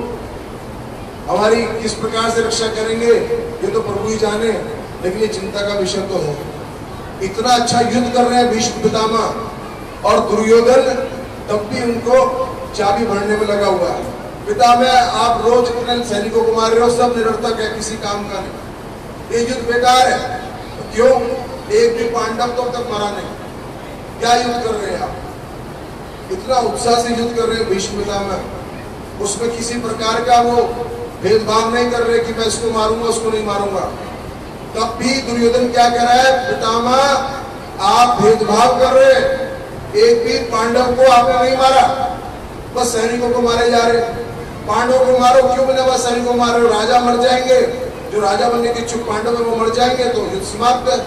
हमारी किस प्रकार से रक्षा करेंगे ये तो प्रभु ही जाने, लेकिन ये चिंता का विषय तो है। इतना अच्छा युद्ध कर रहे हैं भीष्म पितामह और दुर्योधन तब भी उनको चाबी भरने में लगा हुआ है। पितामह आप रोज इतने सैनिकों को मार रहे हो, सब निरर्थक है, किसी काम का नहीं, ये युद्ध बेकार है। तो क्यों? एक भी पांडव तो तक मरा नहीं, क्या युद्ध कर रहे हैं आप? इतना उत्साह से युद्ध कर रहे हैं भीष्म पितामह, उसमें किसी प्रकार का वो भेदभाव नहीं कर रहे कि मैं इसको मारूंगा उसको नहीं मारूंगा। तब भी दुर्योधन क्या कर रहा है? पितामह आप भेदभाव कर रहे, एक भी पांडव को आपने नहीं मारा, बस सैनिकों को मारे जा रहे। पांडवों को मारो, क्यों बिना बस सैनिकों को मार रहे हो? राजा मर जाएंगे, जो राजा बनने के इच्छुक पांडव है वो मर जाएंगे तो युद्ध समाप्त है।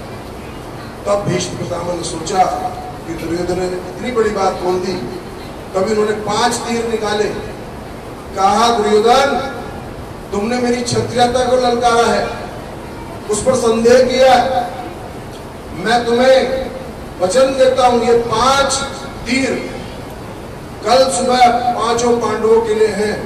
तब भीष्म पितामह ने सोचा कि दुर्योधन ने इतनी बड़ी बात बोल दी। तभी उन्होंने 5 तीर निकाले, कहा दुर्योधन तुमने मेरी क्षत्रियता को ललकारा है, उस पर संदेह किया, मैं तुम्हें वचन देता हूं ये 5 तीर कल सुबह 5 पांडवों के लिए हैं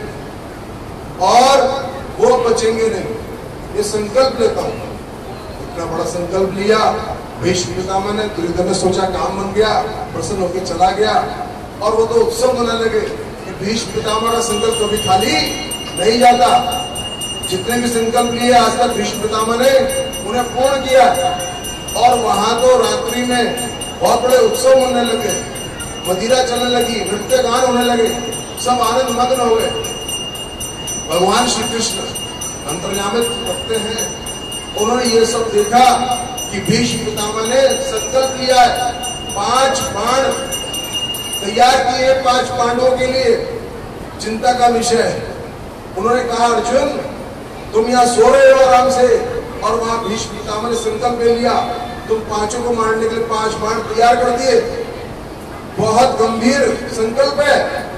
और वो बचेंगे नहीं, ये संकल्प लेता हूं। इतना बड़ा संकल्प लिया भीष्म पितामह ने। दुर्योधन ने सोचा काम बन गया, प्रसन्न होकर चला गया और वो तो उत्सव मनाने लगे कि भीष्म पितामह का संकल्प कभी खाली नहीं जाता। जितने भी संकल्प लिए आज तक भीष्म पितामह ने उन्हें पूर्ण किया। और वहां तो रात्रि में बहुत बड़े उत्सव मनने लगे, मदिरा चलने लगी, नृत्य गान होने लगे, सब आनंद मग्न हो गए। भगवान श्री कृष्ण अंतर्यामित रखते हैं, उन्होंने ये सब देखा कि भीष्म पितामह ने संकल्प लिया है, 5 बाण तैयार किए 5 पांडवों के लिए, चिंता का विषय है। उन्होंने कहा अर्जुन तुम यहाँ सो रहे हो आराम से, और वहां भीष्म पितामह ने संकल्प ले लिया, तुम 5 को मारने के लिए 5 बाण तैयार कर दिए। बहुत गंभीर संकल्प है।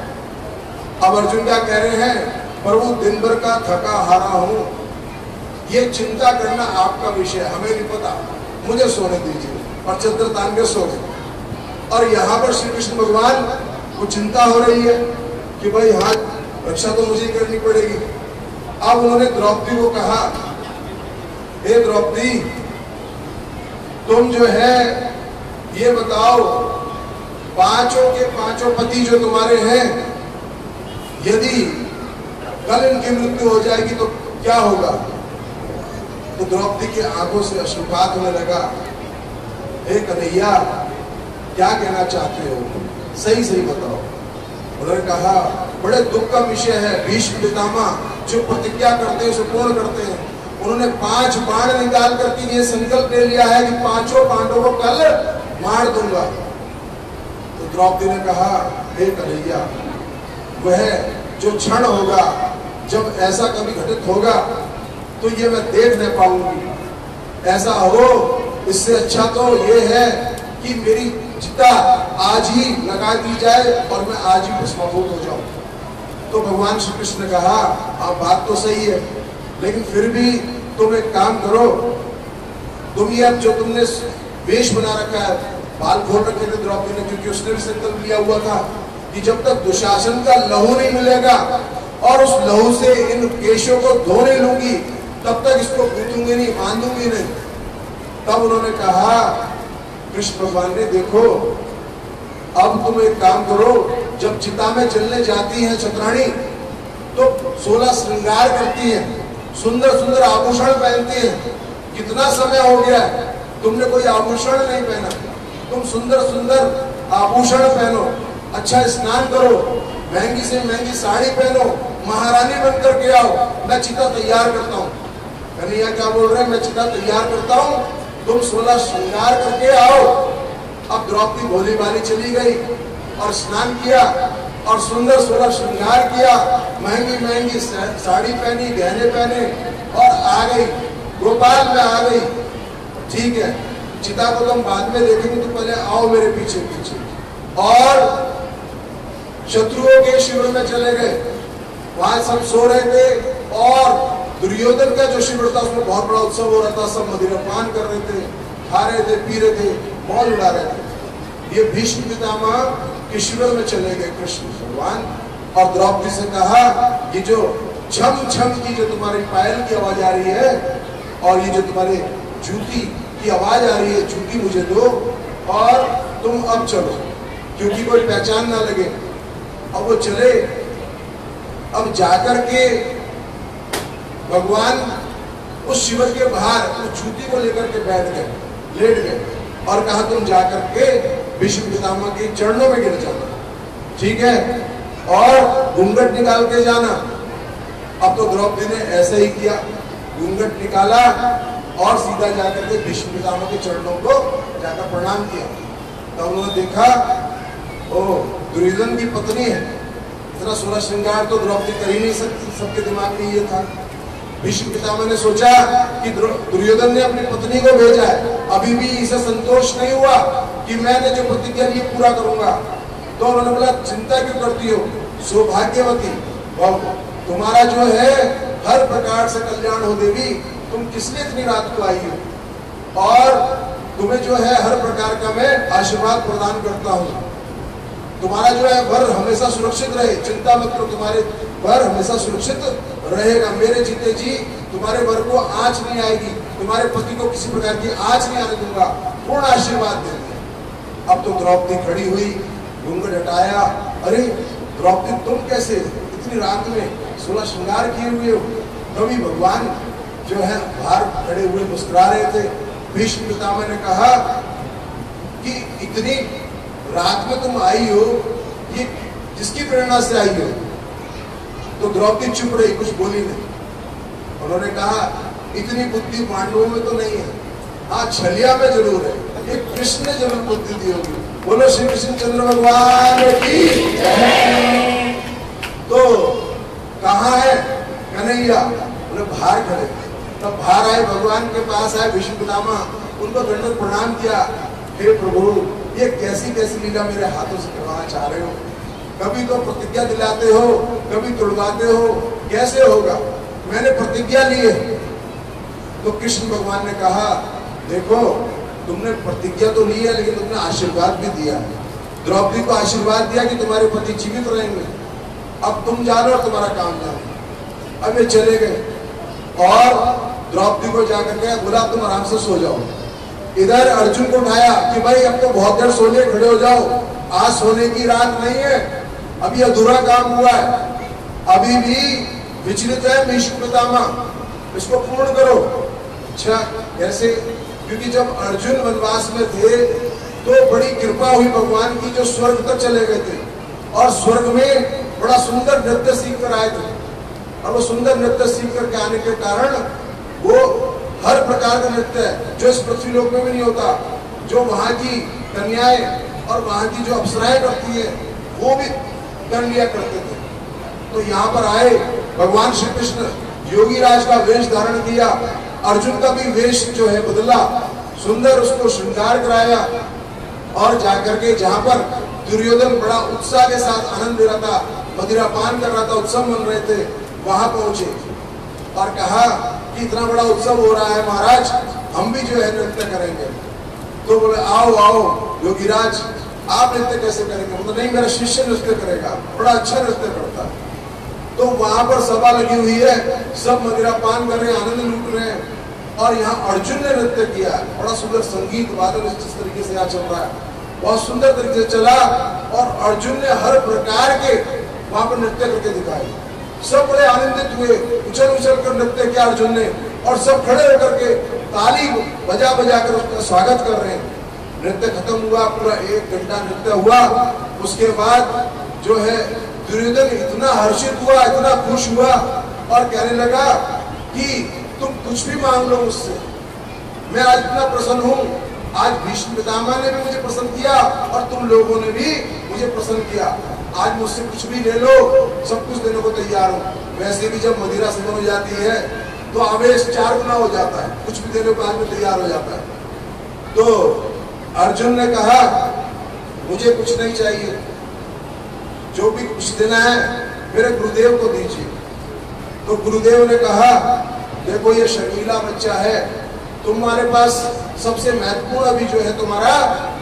अब अर्जुन क्या कह रहे हैं, प्रभु दिन भर का थका हारा हूं, ये चिंता करना आपका विषय, हमें नहीं पता, मुझे सोने दीजिए। और चद्दर तान के सो गए। और यहाँ पर श्री कृष्ण भगवान को चिंता हो रही है कि भाई हाँ रक्षा तो मुझे ही करनी पड़ेगी। अब उन्होंने द्रौपदी को कहा, हे द्रौपदी तुम जो है ये बताओ, 5 के 5 पति जो तुम्हारे हैं, यदि कल इनकी मृत्यु हो जाएगी तो क्या होगा? तो द्रौपदी की आंखों से अश्रुपात होने लगा। हे कन्हैया क्या कहना चाहते हो, सही सही बताओ। उन्होंने कहा बड़े दुख का विषय है, भीष्म पितामह जो प्रतिज्ञा करते हैं उसे पूर्ण करते हैं। उन्होंने 5 बाण निकाल करके ये संकल्प ले लिया है कि 5 पांडवों को कल मार दूंगा। तो द्रौपदी ने कहा, हे कन्हैया वह जो क्षण होगा जब ऐसा कभी घटित होगा तो ये मैं देख नहीं पाऊंगी। ऐसा हो इससे अच्छा तो ये है कि मेरी चिता आज ही लगा दी जाए और मैं आज ही भस्मीभूत हो जाऊं। तो भगवान श्री कृष्ण ने कहा, हाँ बात तो सही है, लेकिन फिर भी तुम एक काम करो, तुम ये अब जो तुमने वेश बना रखा है, बाल खोल रखे थे द्रौपदी ने, क्योंकि उसने भी संकल्प लिया हुआ था कि जब तक दुशासन का लहू नहीं मिलेगा और उस लहू से इन केशों को धो नहीं लूंगी तब तक इसको कूटूंगी नहीं, बांधूंगी नहीं। तब उन्होंने कहा, कृष्ण भगवान ने, देखो अब तुम एक काम करो, जब चिता में चलने जाती है चतुरानी तो 16 श्रृंगार करती है, सुंदर सुंदर आभूषण पहनती है। कितना समय हो गया है तुमने कोई आभूषण नहीं पहना, तुम सुंदर सुंदर आभूषण पहनो, अच्छा स्नान करो, महंगी से महंगी साड़ी पहनो, महारानी बन करके आओ, मैं चिता तैयार करता हूँ। कन्हैया क्या बोल रहे हैं, मैं चिता तैयार करता हूँ, तुम 16 श्रृंगार करके आओ। अब द्रौपदी भोली भाली चली गई और स्नान किया और सुंदर 16 श्रृंगार किया, महंगी महंगी साड़ी पहनी, गहने पहने और आ गई, गोपाल में आ गई। ठीक है, चिता को तुम बाद में देखेंगे, तो पहले आओ मेरे पीछे पीछे। और शत्रुओं के शिविर में चले गए, वहां सब सो रहे थे और दुर्योधन का जो शिविर था उसमें बहुत बड़ा उत्सव हो रहा था, सब मदिरापान कर रहे थे, खा रहे थे, पी रहे थे, मौज उड़ा रहे थे। ये भीष्म पितामह के शिविर में चले गए कृष्ण भगवान और द्रौपदी से कहा, ये जो छम छम की जो तुम्हारी पायल की आवाज आ रही है और ये जो तुम्हारे जूती की आवाज आ रही है, जूती मुझे दो और तुम अब चलो, क्योंकि कोई पहचान ना लगे। अब वो चले, अब जाकर के भगवान उस शिविर के बाहर उस जूती को लेकर के बैठ गए, लेट गए और कहा, तुम जाकर के भीष्म पितामह के चरणों में गिर जाना, ठीक है, और घूंघट निकाल के जाना। अब तो द्रौपदी ने ऐसा ही किया, घूंघट निकाला और सीधा जाकर के भीष्म पितामह के चरणों को जाकर प्रणाम किया। तब उन्होंने देखा, ओ दुर्योधन की पत्नी है, इतना 16 श्रृंगार तो द्रौपदी कर ही नहीं सकती, सबके दिमाग में ये था। भीष्म पितामह ने सोचा कि दुर्योधन ने अपनी पत्नी को भेजा है, अभी भी इसे संतोष नहीं हुआ कि मैंने जो प्रतिज्ञा ली पूरा करूंगा। तो उन्होंने बोला, चिंता क्यों करती हो सौभाग्यवती, तुम्हारा जो है हर प्रकार से कल्याण हो देवी, तुम किस लिए इतनी रात को आई हो और तुम्हें जो है हर प्रकार का मैं आशीर्वाद प्रदान करता हूँ। तुम्हारा जो है वर हमेशा सुरक्षित रहे, चिंता मत करो, तुम्हारे वर हमेशा सुरक्षित रहेगा। मेरे जीते जी तुम्हारे वर को आंच नहीं आएगी, तुम्हारे पति को किसी प्रकार की आंच नहीं आने दूंगा, पूर्ण आशीर्वाद देंगे। अब तो द्रौपदी खड़ी हुई, घूंघट हटाया। अरे द्रौपदी तुम कैसे इतनी रात में 16 श्रृंगार किए हुए हो? तभी भगवान जो है बाहर खड़े हुए मुस्कुरा रहे थे। भीष्म पितामह ने कहा कि इतनी रात में तुम आई हो, ये किसकी प्रेरणा से आई हो? तो द्रौपदी चुप रही, कुछ बोली नहीं। उन्होंने कहा इतनी बुद्धि पांडवों में तो नहीं है, हाँ छलिया में जरूर है, ये कृष्ण ने जरूर बुद्धि दी होगी। बोलो श्री कृष्ण चंद्र भगवान की। तो कहाँ है कन्हैया? बोले बाहर खड़े। तब बाहर आए, भगवान के पास आए भीष्म पितामह, उनको दंडवत प्रणाम किया। हे प्रभु, ये कैसी कैसी लीला मेरे हाथों से करवाना चाह रहे हो? कभी तो प्रतिज्ञा दिलाते हो, कभी तुड़वाते हो, कैसे होगा? मैंने प्रतिज्ञा ली है। तो कृष्ण भगवान ने कहा, देखो तुमने प्रतिज्ञा तो ली है, लेकिन तुमने आशीर्वाद भी दिया है। द्रौपदी को आशीर्वाद दिया कि तुम्हारे पति जीवित रहेंगे, अब तुम जानो और तुम्हारा काम जानो। अब ये चले गए और द्रौपदी को जाकर के बोला तुम आराम से सो जाओ। इधर अर्जुन को उठाया कि भाई अब तो बहुत देर सोने, खड़े हो जाओ, आज सोने की रात नहीं है, अभी अधूरा काम हुआ है, अभी भी विचलित है भीष्म पितामह, इसको पूर्ण करो। अच्छा कैसे? क्योंकि जब अर्जुन वनवास में थे तो बड़ी कृपा हुई भगवान की, जो स्वर्ग तक चले गए थे और स्वर्ग में बड़ा सुंदर नृत्य सीख कर आए थे। और वो सुंदर नृत्य सीख करके आने के कारण वो हर प्रकार का नृत्य है जो इस पृथ्वी लोक में भी नहीं होता, जो वहां की कन्याएं और वहां की जो अप्सराएं करती है वो भी कर लिया करते थे। तो यहाँ पर आए भगवान श्री कृष्ण, योगी राज का वेश धारण किया, अर्जुन का भी वेश जो है बदला, सुंदर उसको श्रृंगार कराया और जाकर के जहां पर दुर्योधन बड़ा उत्साह के साथ आनंद ले रहा था, मदिरा पान कर रहा था, उत्सव मन रहे थे, वहां पहुंचे और कहा कि इतना बड़ा उत्सव हो रहा है महाराज, हम भी जो है नृत्य करेंगे। तो बोले आओ आओ योगीराज, आप नृत्य कैसे करेंगे? मतलब नहीं, मेरा शिष्य नृत्य करेगा, बड़ा अच्छा नृत्य करता है। तो वहां पर सभा लगी हुई है, सब मदिरा पान कर रहे हैं, आनंद लूट रहे हैं और यहाँ अर्जुन ने नृत्य किया, बड़ा सुंदर संगीत वादन जिस तरीके से यहाँ चल रहा है, बहुत सुंदर तरीके से चला और अर्जुन ने हर प्रकार के वहां पर नृत्य करके दिखाए। सब बड़े आनंदित हुए, उछल उछल कर नृत्य किया अर्जुन ने और सब खड़े होकर के ताली बजा बजा कर उसका स्वागत कर रहे हैं। नृत्य खत्म हुआ, पूरा 1 घंटा नृत्य हुआ। उसके बाद जो है दुर्योधन इतना हर्षित हुआ, इतना खुश हुआ और कहने लगा कि तुम कुछ भी मांग लो मुझसे, मैं आज इतना प्रसन्न हूँ। आज भीष्म पितामह ने भी मुझे प्रसन्न किया और तुम लोगों ने भी मुझे प्रसन्न किया, आज मुझसे कुछ भी ले लो, सब कुछ देने को तैयार हूँ। वैसे भी जब मदिरा सेवन हो जाती है तो आवेश 4 गुना हो जाता है, कुछ भी देने को आज में तैयार हो जाता है। तो अर्जुन ने कहा मुझे कुछ नहीं चाहिए, जो भी कुछ देना है मेरे गुरुदेव को दीजिए। तो गुरुदेव ने कहा देखो ये शर्मीला बच्चा है, तुम्हारे पास सबसे महत्वपूर्ण अभी जो है तुम्हारा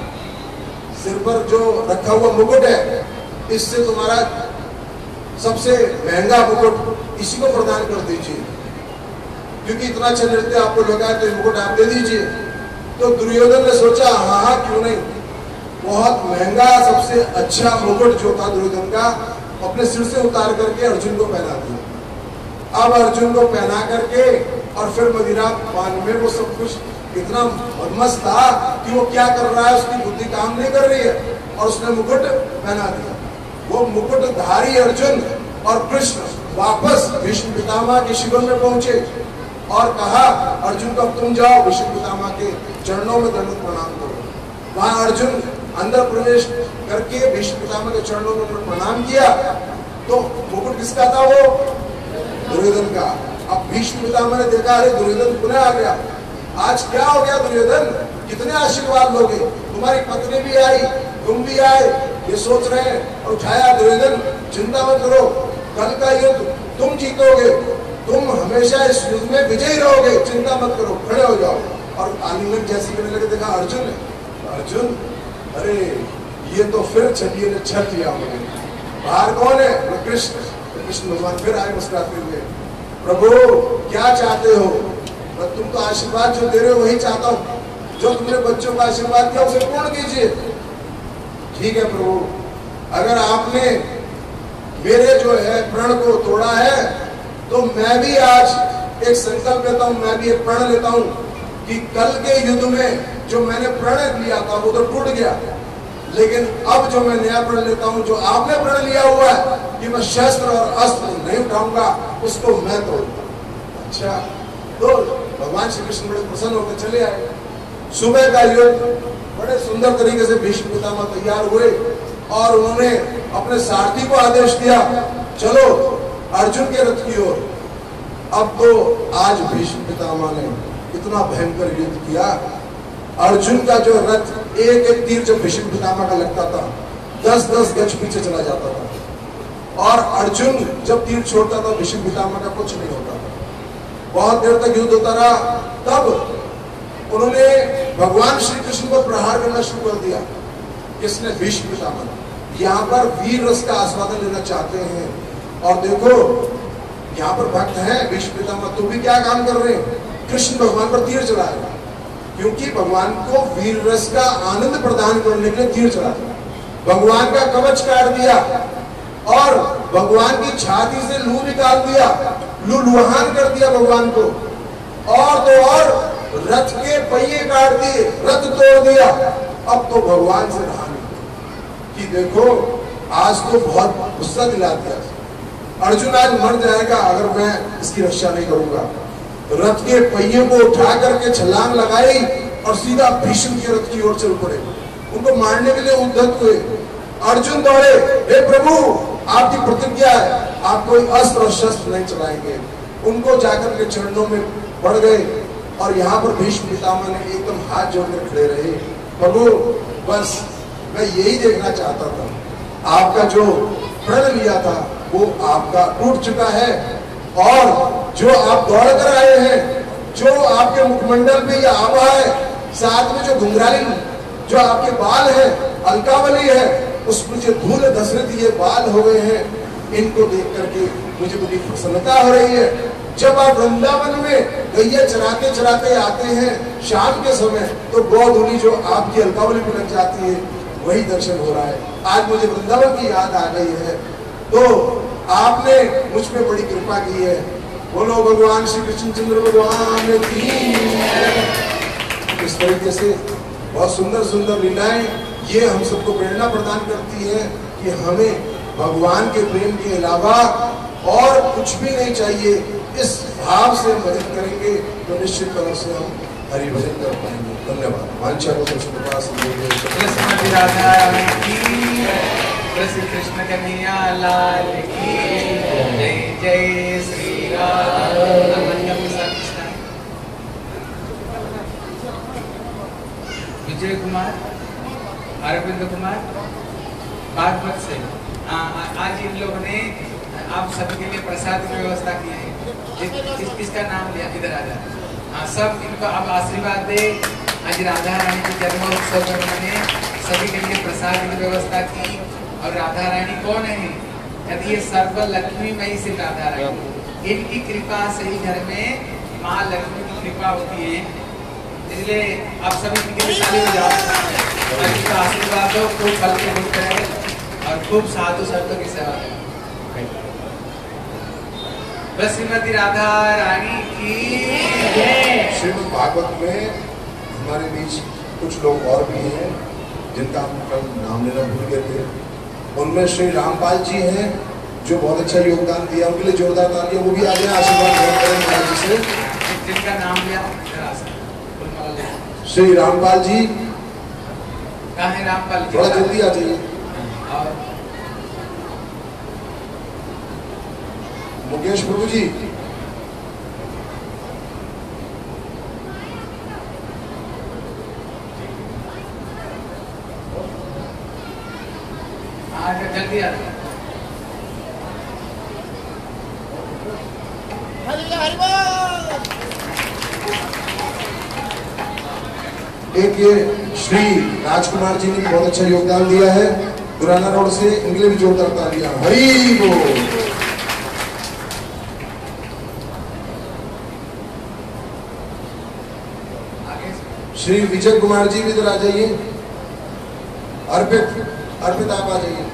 सिर पर जो रखा हुआ मुकुट है, इससे तुम्हारा सबसे महंगा मुकुट इसी को प्रदान कर दीजिए, क्योंकि इतना अच्छा नृत्य आपको लगा है तो ये मुकुट आप दे दीजिए। तो दुर्योधन ने सोचा हाँ क्यों नहीं, बहुत महंगा सबसे अच्छा मुकुट जो था दुर्योधन का अपने सिर से उतार करके अर्जुन को पहना दिया। अब अर्जुन को पहना करके और फिर मदिरा पान में वो सब कुछ इतना मस्त था कि वो क्या कर रहा है उसकी बुद्धि काम नहीं कर रही है और उसने मुकुट पहना दिया। वो मुकुटधारी अर्जुन और कृष्ण वापस भीष्म पितामह के शिविर में पहुंचे और कहा अर्जुन को अब तुम जाओ भीष्म पितामह के चरणों में दंडवत प्रणाम करो। वहां अर्जुन अंदर प्रवेश करके भीष्म पितामह के चरणों में प्रणाम किया। तो मुकुट किसका था? वो दुर्योधन का। अब भीष्म पितामह ने देखा अरे दुर्योधन पुनः आ गया, आज क्या हो गया दुर्योधन, कितने आशीर्वाद लोगे, तुम्हारी पत्नी भी आई, तुम भी आए, ये सोच रहे हैं। और उठाया दुर्योधन, चिंता मत करो, कल का युद्ध तुम जीतोगे, तुम हमेशा इस युद्ध में विजयी रहोगे, चिंता मत करो, खड़े हो जाओ। और आलिंगन जैसी करने लगे, देखा अर्जुन, अर्जुन अरे ये तो फिर छलिए ने छल लिया मुझे। बाहर कौन है? कृष्ण। कृष्ण भगवान फिर आए मुस्कुराते हुए, प्रभु क्या चाहते हो? तुम तो आशीर्वाद जो दे रहे हो वही चाहता हूँ, जो तुमने बच्चों का आशीर्वाद दिया उसे पूर्ण कीजिए। ठीक है प्रभु, अगर आपने मेरे जो है प्रण को तोड़ा है तो मैं भी आज एक संकल्प लेता हूँ, मैं भी एक प्रण लेता हूँ कि कल के युद्ध में जो मैंने प्रण लिया था वो तो टूट गया, लेकिन अब जो मैं नया प्रण लेता हूँ, जो आपने प्रण लिया हुआ है कि मैं शस्त्र और अस्त्र नहीं उठाऊंगा, उसको मैं तोड़ूंगा। अच्छा, तो भगवान श्री कृष्ण बड़े प्रसन्न होकर चले आए। सुबह का युद्ध बड़े सुंदर तरीके से भीष्म पितामह तैयार हुए और उन्होंने अपने सारथी को आदेश दिया, चलो अर्जुन के रथ की ओर। अब तो आज भीष्म पितामह ने इतना भयंकर युद्ध किया, अर्जुन का जो रथ एक एक तीर जब भीष्म पितामह का लगता था 10-10 गज पीछे चला जाता था, और अर्जुन जब तीर छोड़ता था भीष्म पितामह का कुछ नहीं होता था। बहुत देर तक युद्ध होता रहा, तब उन्होंने भगवान श्री कृष्ण को प्रहार करना शुरू कर दिया। किसने? भीष्म पितामह। यहाँ पर वीर रस का आस्वादन लेना चाहते हैं, और देखो यहाँ पर भक्त है भीष्म पितामह, तो भी क्या काम कर रहे हैं? कृष्ण भगवान पर तीर चलाएगा, क्योंकि भगवान को वीर रस का आनंद प्रदान करने के लिए तीर चला दिया। भगवान का कवच काट दिया और भगवान की छाती से लू निकाल दिया, लूलुहान कर दिया भगवान को, और तो और रथ के पहिए काट दिए, रथ तोड़ दिया। अब तो भगवान से रहा नहीं कि देखो आज तो बहुत गुस्सा दिला दिया, अर्जुन आज मर जाएगा अगर मैं इसकी रक्षा नहीं करूंगा। रथ के पहिए को उठा करके छलांग लगाई और सीधा भीष्म के रथ की ओर चल पड़े, उनको मारने के लिए उद्धत हुए। अर्जुन दौड़े, हे प्रभु आपकी प्रतिज्ञा है आप कोई अस्त्र शस्त्र नहीं चलाएंगे। उनको जाकर के चरणों में पड़ गए, और यहाँ पर भीष्म पितामह ने एकदम हाथ जोड़कर खड़े रहे, प्रभु बस मैं यही देखना चाहता था, आपका जो प्रण लिया था वो आपका टूट चुका है, और जो आप दौड़ कर आए हैं, जो आपके मुखमंडल पे ये आभा है, साथ में जो घुंघराली जो आपके बाल है, अलकावली है, उसमें जो धूल धसरत ये बाल हो गए हैं, इनको देख करके मुझे बड़ी प्रसन्नता हो रही है। जब आप वृंदावन में गैया चराते चराते आते हैं शाम के समय, तो गौधुली जो आपकी अलकावली में लग जाती है, वही दर्शन हो रहा है। आज मुझे वृंदावन की याद आ गई है, तो आपने मुझ पे बड़ी कृपा की है। बोलो भगवान श्री कृष्णचंद्र भगवान की। इस तरीके से बहुत सुंदर सुंदर लीलाएं ये हम सबको प्रेरणा प्रदान करती है कि हमें भगवान के प्रेम के अलावा और कुछ भी नहीं चाहिए। इस भाव से मदद करेंगे तो निश्चित तौर से हम हरि भजन कर पाएंगे। धन्यवाद। वांछा को कृष्ण पास कृष्ण कन्हैया लाल की जय। जय श्री राम। विजय कुमार, अरविंद कुमार बागपत से आज इन लोगों ने आप सबके लिए प्रसाद की व्यवस्था की है। किसका नाम लिया? इधर आ जाए। सब इनको अब आशीर्वाद दे। आज राधा रानी के जन्मोत्सव में उन्होंने सभी के लिए प्रसाद की व्यवस्था की। और राधा रानी कौन है? यदि ये सर्व लक्ष्मी मई से राधा रानी, इनकी कृपा से ही घर में माँ लक्ष्मी की कृपा होती है। इसलिए आप सभी इनके लिए ताली बजाओ, इनका आशीर्वाद दो, खूब फल के भोग करें और खूब साधु संतों की सेवा करें। बस श्रीमती राधा रानी की जय। श्रीमद् भागवत में हमारे बीच कुछ लोग और भी हैं जिनका हम कल नाम लेना भूल गए थे। उनमें श्री रामपाल जी हैं जो बहुत अच्छा योगदान दिया, उनके लिए जोरदार तालियां। वो भी आ जाए, आशीर्वाद ग्रहण करें महाराज जी से। जिनका नाम लिया श्री रामपाल जी। कहाँ है रामपाल जी? थोड़ा जल्दी आ जाइए। और मुकेश प्रभु जी। जल्दी आ जाओ। एक ये श्री राजकुमार जी ने बहुत अच्छा योगदान दिया है गुराना रोड से, इनके लिए भी जोरदार तालियां। हरि बोल। श्री विजय कुमार जी भी इधर आ जाइए। अर्पित आप आ जाइए।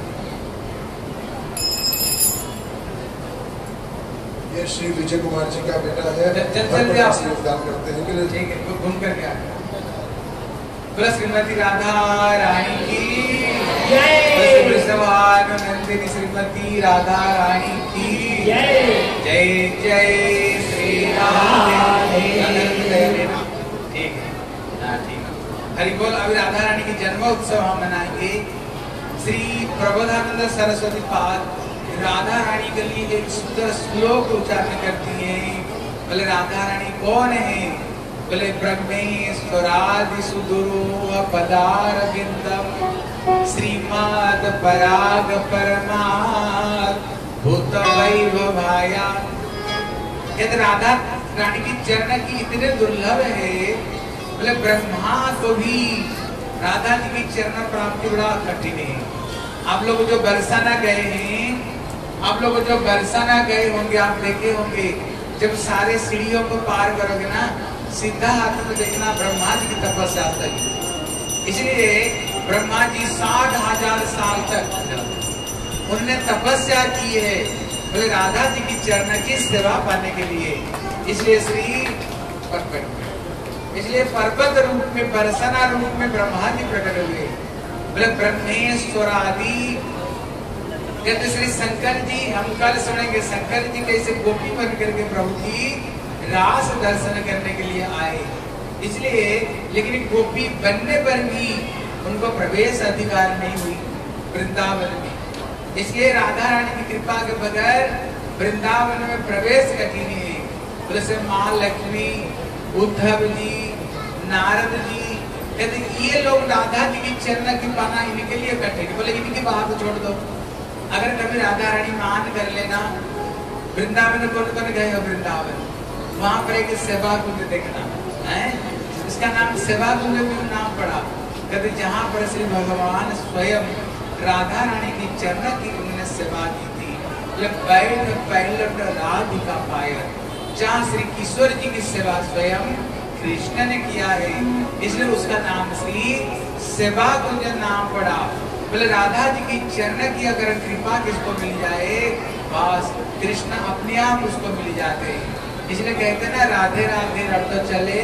ये श्री विजय कुमार जी का बेटा है, योगदान करते हैं। ठीक है, घूम कर क्या श्रीमती राधा रानी की जय। नंदिनी श्रीमती राधा रानी की जय जय जय श्री राधे। ठीक है, हाँ ठीक है। हरि बोल। अभी राधा रानी की जन्म उत्सव हम मनाएंगे। श्री प्रबोधानंद सरस्वती पाद राधा रानी के लिए एक सुंदर श्लोक उच्चारण करती हैं। बोले राधा रानी कौन है? बोले ब्रह्मेश्वरादि सुदुरो पदार बिंदम श्रीमद पराग परमात् भूत वैभवाया। कहते राधा रानी की चरण की इतने दुर्लभ है। बोले ब्रह्मा को भी राधा जी की चरण प्राप्ति बड़ा कठिन है। आप लोग जो बरसाना गए हैं, आप लोग जो बरसाना गए होंगे, आप देखे होंगे जब सारे सीढ़ियों को पार करोगे ना, सीधा हाथ में देखना ब्रह्मा जी की तपस्या लगी। इसलिए ब्रह्मा जी 60,000 साल तक उन्होंने तपस्या की है, बोले राधा जी की चरण की सेवा पाने के लिए। इसलिए श्री इसलिए पर्वत रूप में, बरसाना रूप में ब्रह्मा जी प्रकट हुए। बोले ब्रह्मेश्वर आदि। कहते श्री शंकर जी, हम कल सुनेंगे शंकर जी कैसे गोपी बन करके प्रभु की रास दर्शन करने के लिए आए। इसलिए लेकिन गोपी बनने पर भी उनको प्रवेश अधिकार नहीं हुई वृंदावन में। इसलिए राधा रानी की कृपा के बगैर वृंदावन में प्रवेश कठिन है। बोले से माँ लक्ष्मी, उद्धव जी, नारद जी, कहते ये लोग राधा जी की चरण की पाना इनके लिए कठिन। बोले इनकी बात छोड़ दो। अगर कभी राधा रानी मान कर लेना, वृंदावन कौन कौन गए हो? वृंदावन, वहां पर एक सेवा कुंज देखना है, इसका नाम सेवा कुंज क्यों नाम पड़ा? कहते जहाँ पर श्री भगवान स्वयं राधा रानी की चरण की उन्होंने सेवा की थी। बैठ पैलट राधिका पायल, जहाँ श्री किशोर जी की सेवा स्वयं कृष्ण ने किया है, इसलिए उसका नाम श्री सेवा कुंज नाम पड़ा। बोले राधा जी की चरण की अगर कृपा किसको मिल जाए, बस कृष्ण अपने आप उसको मिल जाते। इसलिए कहते हैं ना, राधे राधे रट तो चले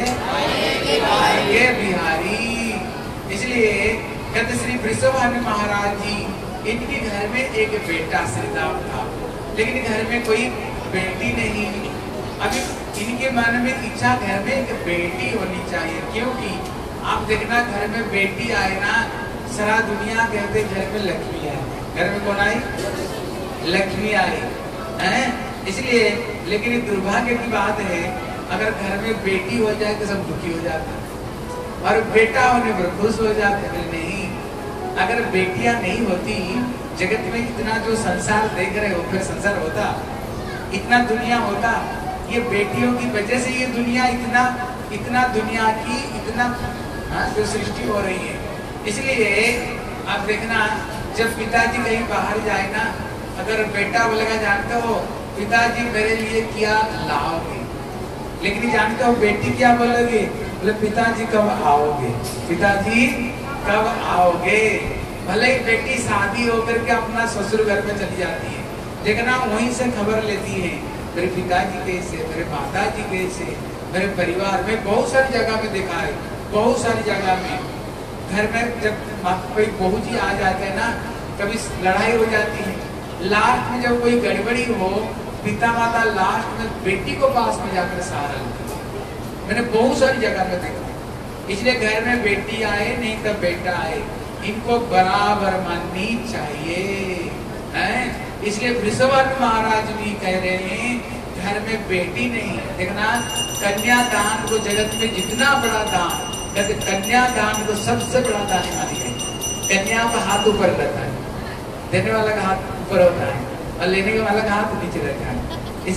आएंगे बिहारी। इसलिए कहते श्री वृषभानु महाराज जी, इनके घर में एक बेटा श्रीराम था, लेकिन घर में कोई बेटी नहीं। अभी इनके मन में इच्छा घर में एक बेटी होनी चाहिए, क्योंकि आप देखना घर में बेटी आए ना, सारा दुनिया कहते घर में लक्ष्मी है। घर में कौन आई? लक्ष्मी आई है। इसलिए लेकिन दुर्भाग्य की बात है, अगर घर में बेटी हो जाए तो सब दुखी हो जाते हैं, और बेटा होने पर खुश हो जाते हैं। नहीं, अगर बेटियां नहीं होती, जगत में इतना जो संसार देख रहे हो, फिर संसार होता, इतना दुनिया होता। ये बेटियों की वजह से ये दुनिया इतना दुनिया की इतना जो सृष्टि हो रही है। इसलिए आप देखना, जब पिताजी कहीं बाहर जाए ना, अगर बेटा बोलेगा जानते हो पिताजी मेरे लिए क्या लाओगे, लेकिन जानते हो बेटी क्या बोलोगे? बोले पिताजी कब आओगे, पिताजी कब आओगे। भले ही बेटी शादी होकर के अपना ससुर घर में चली जाती है, देखना वहीं से खबर लेती है, मेरे पिताजी कैसे, मेरे माता जी कैसे, मेरे परिवार में। बहुत सारी जगह में देखा है, बहुत सारी जगह में घर में जब कोई बहू जी आ जाते हैं ना, कभी लड़ाई हो जाती है, लास्ट में जब कोई गड़बड़ी हो, पिता माता लास्ट में बेटी को पास में जाकर सहारा लेते हैं। मैंने बहुत सारी जगह में देखा। इसलिए घर में बेटी आए नहीं तो बेटा आए, इनको बराबर माननी चाहिए है। इसलिए वृषभानु महाराज भी कह रहे हैं, घर में बेटी नहीं। देखना, कन्यादान को जगत में जितना बड़ा दान, कहते कन्यादान को सबसे बड़ा दान मानिए। कन्या का हाथ ऊपर रहता है, देने वाला का हाथ ऊपर होता है, और लेने वाला का हाथ नीचे रहता है।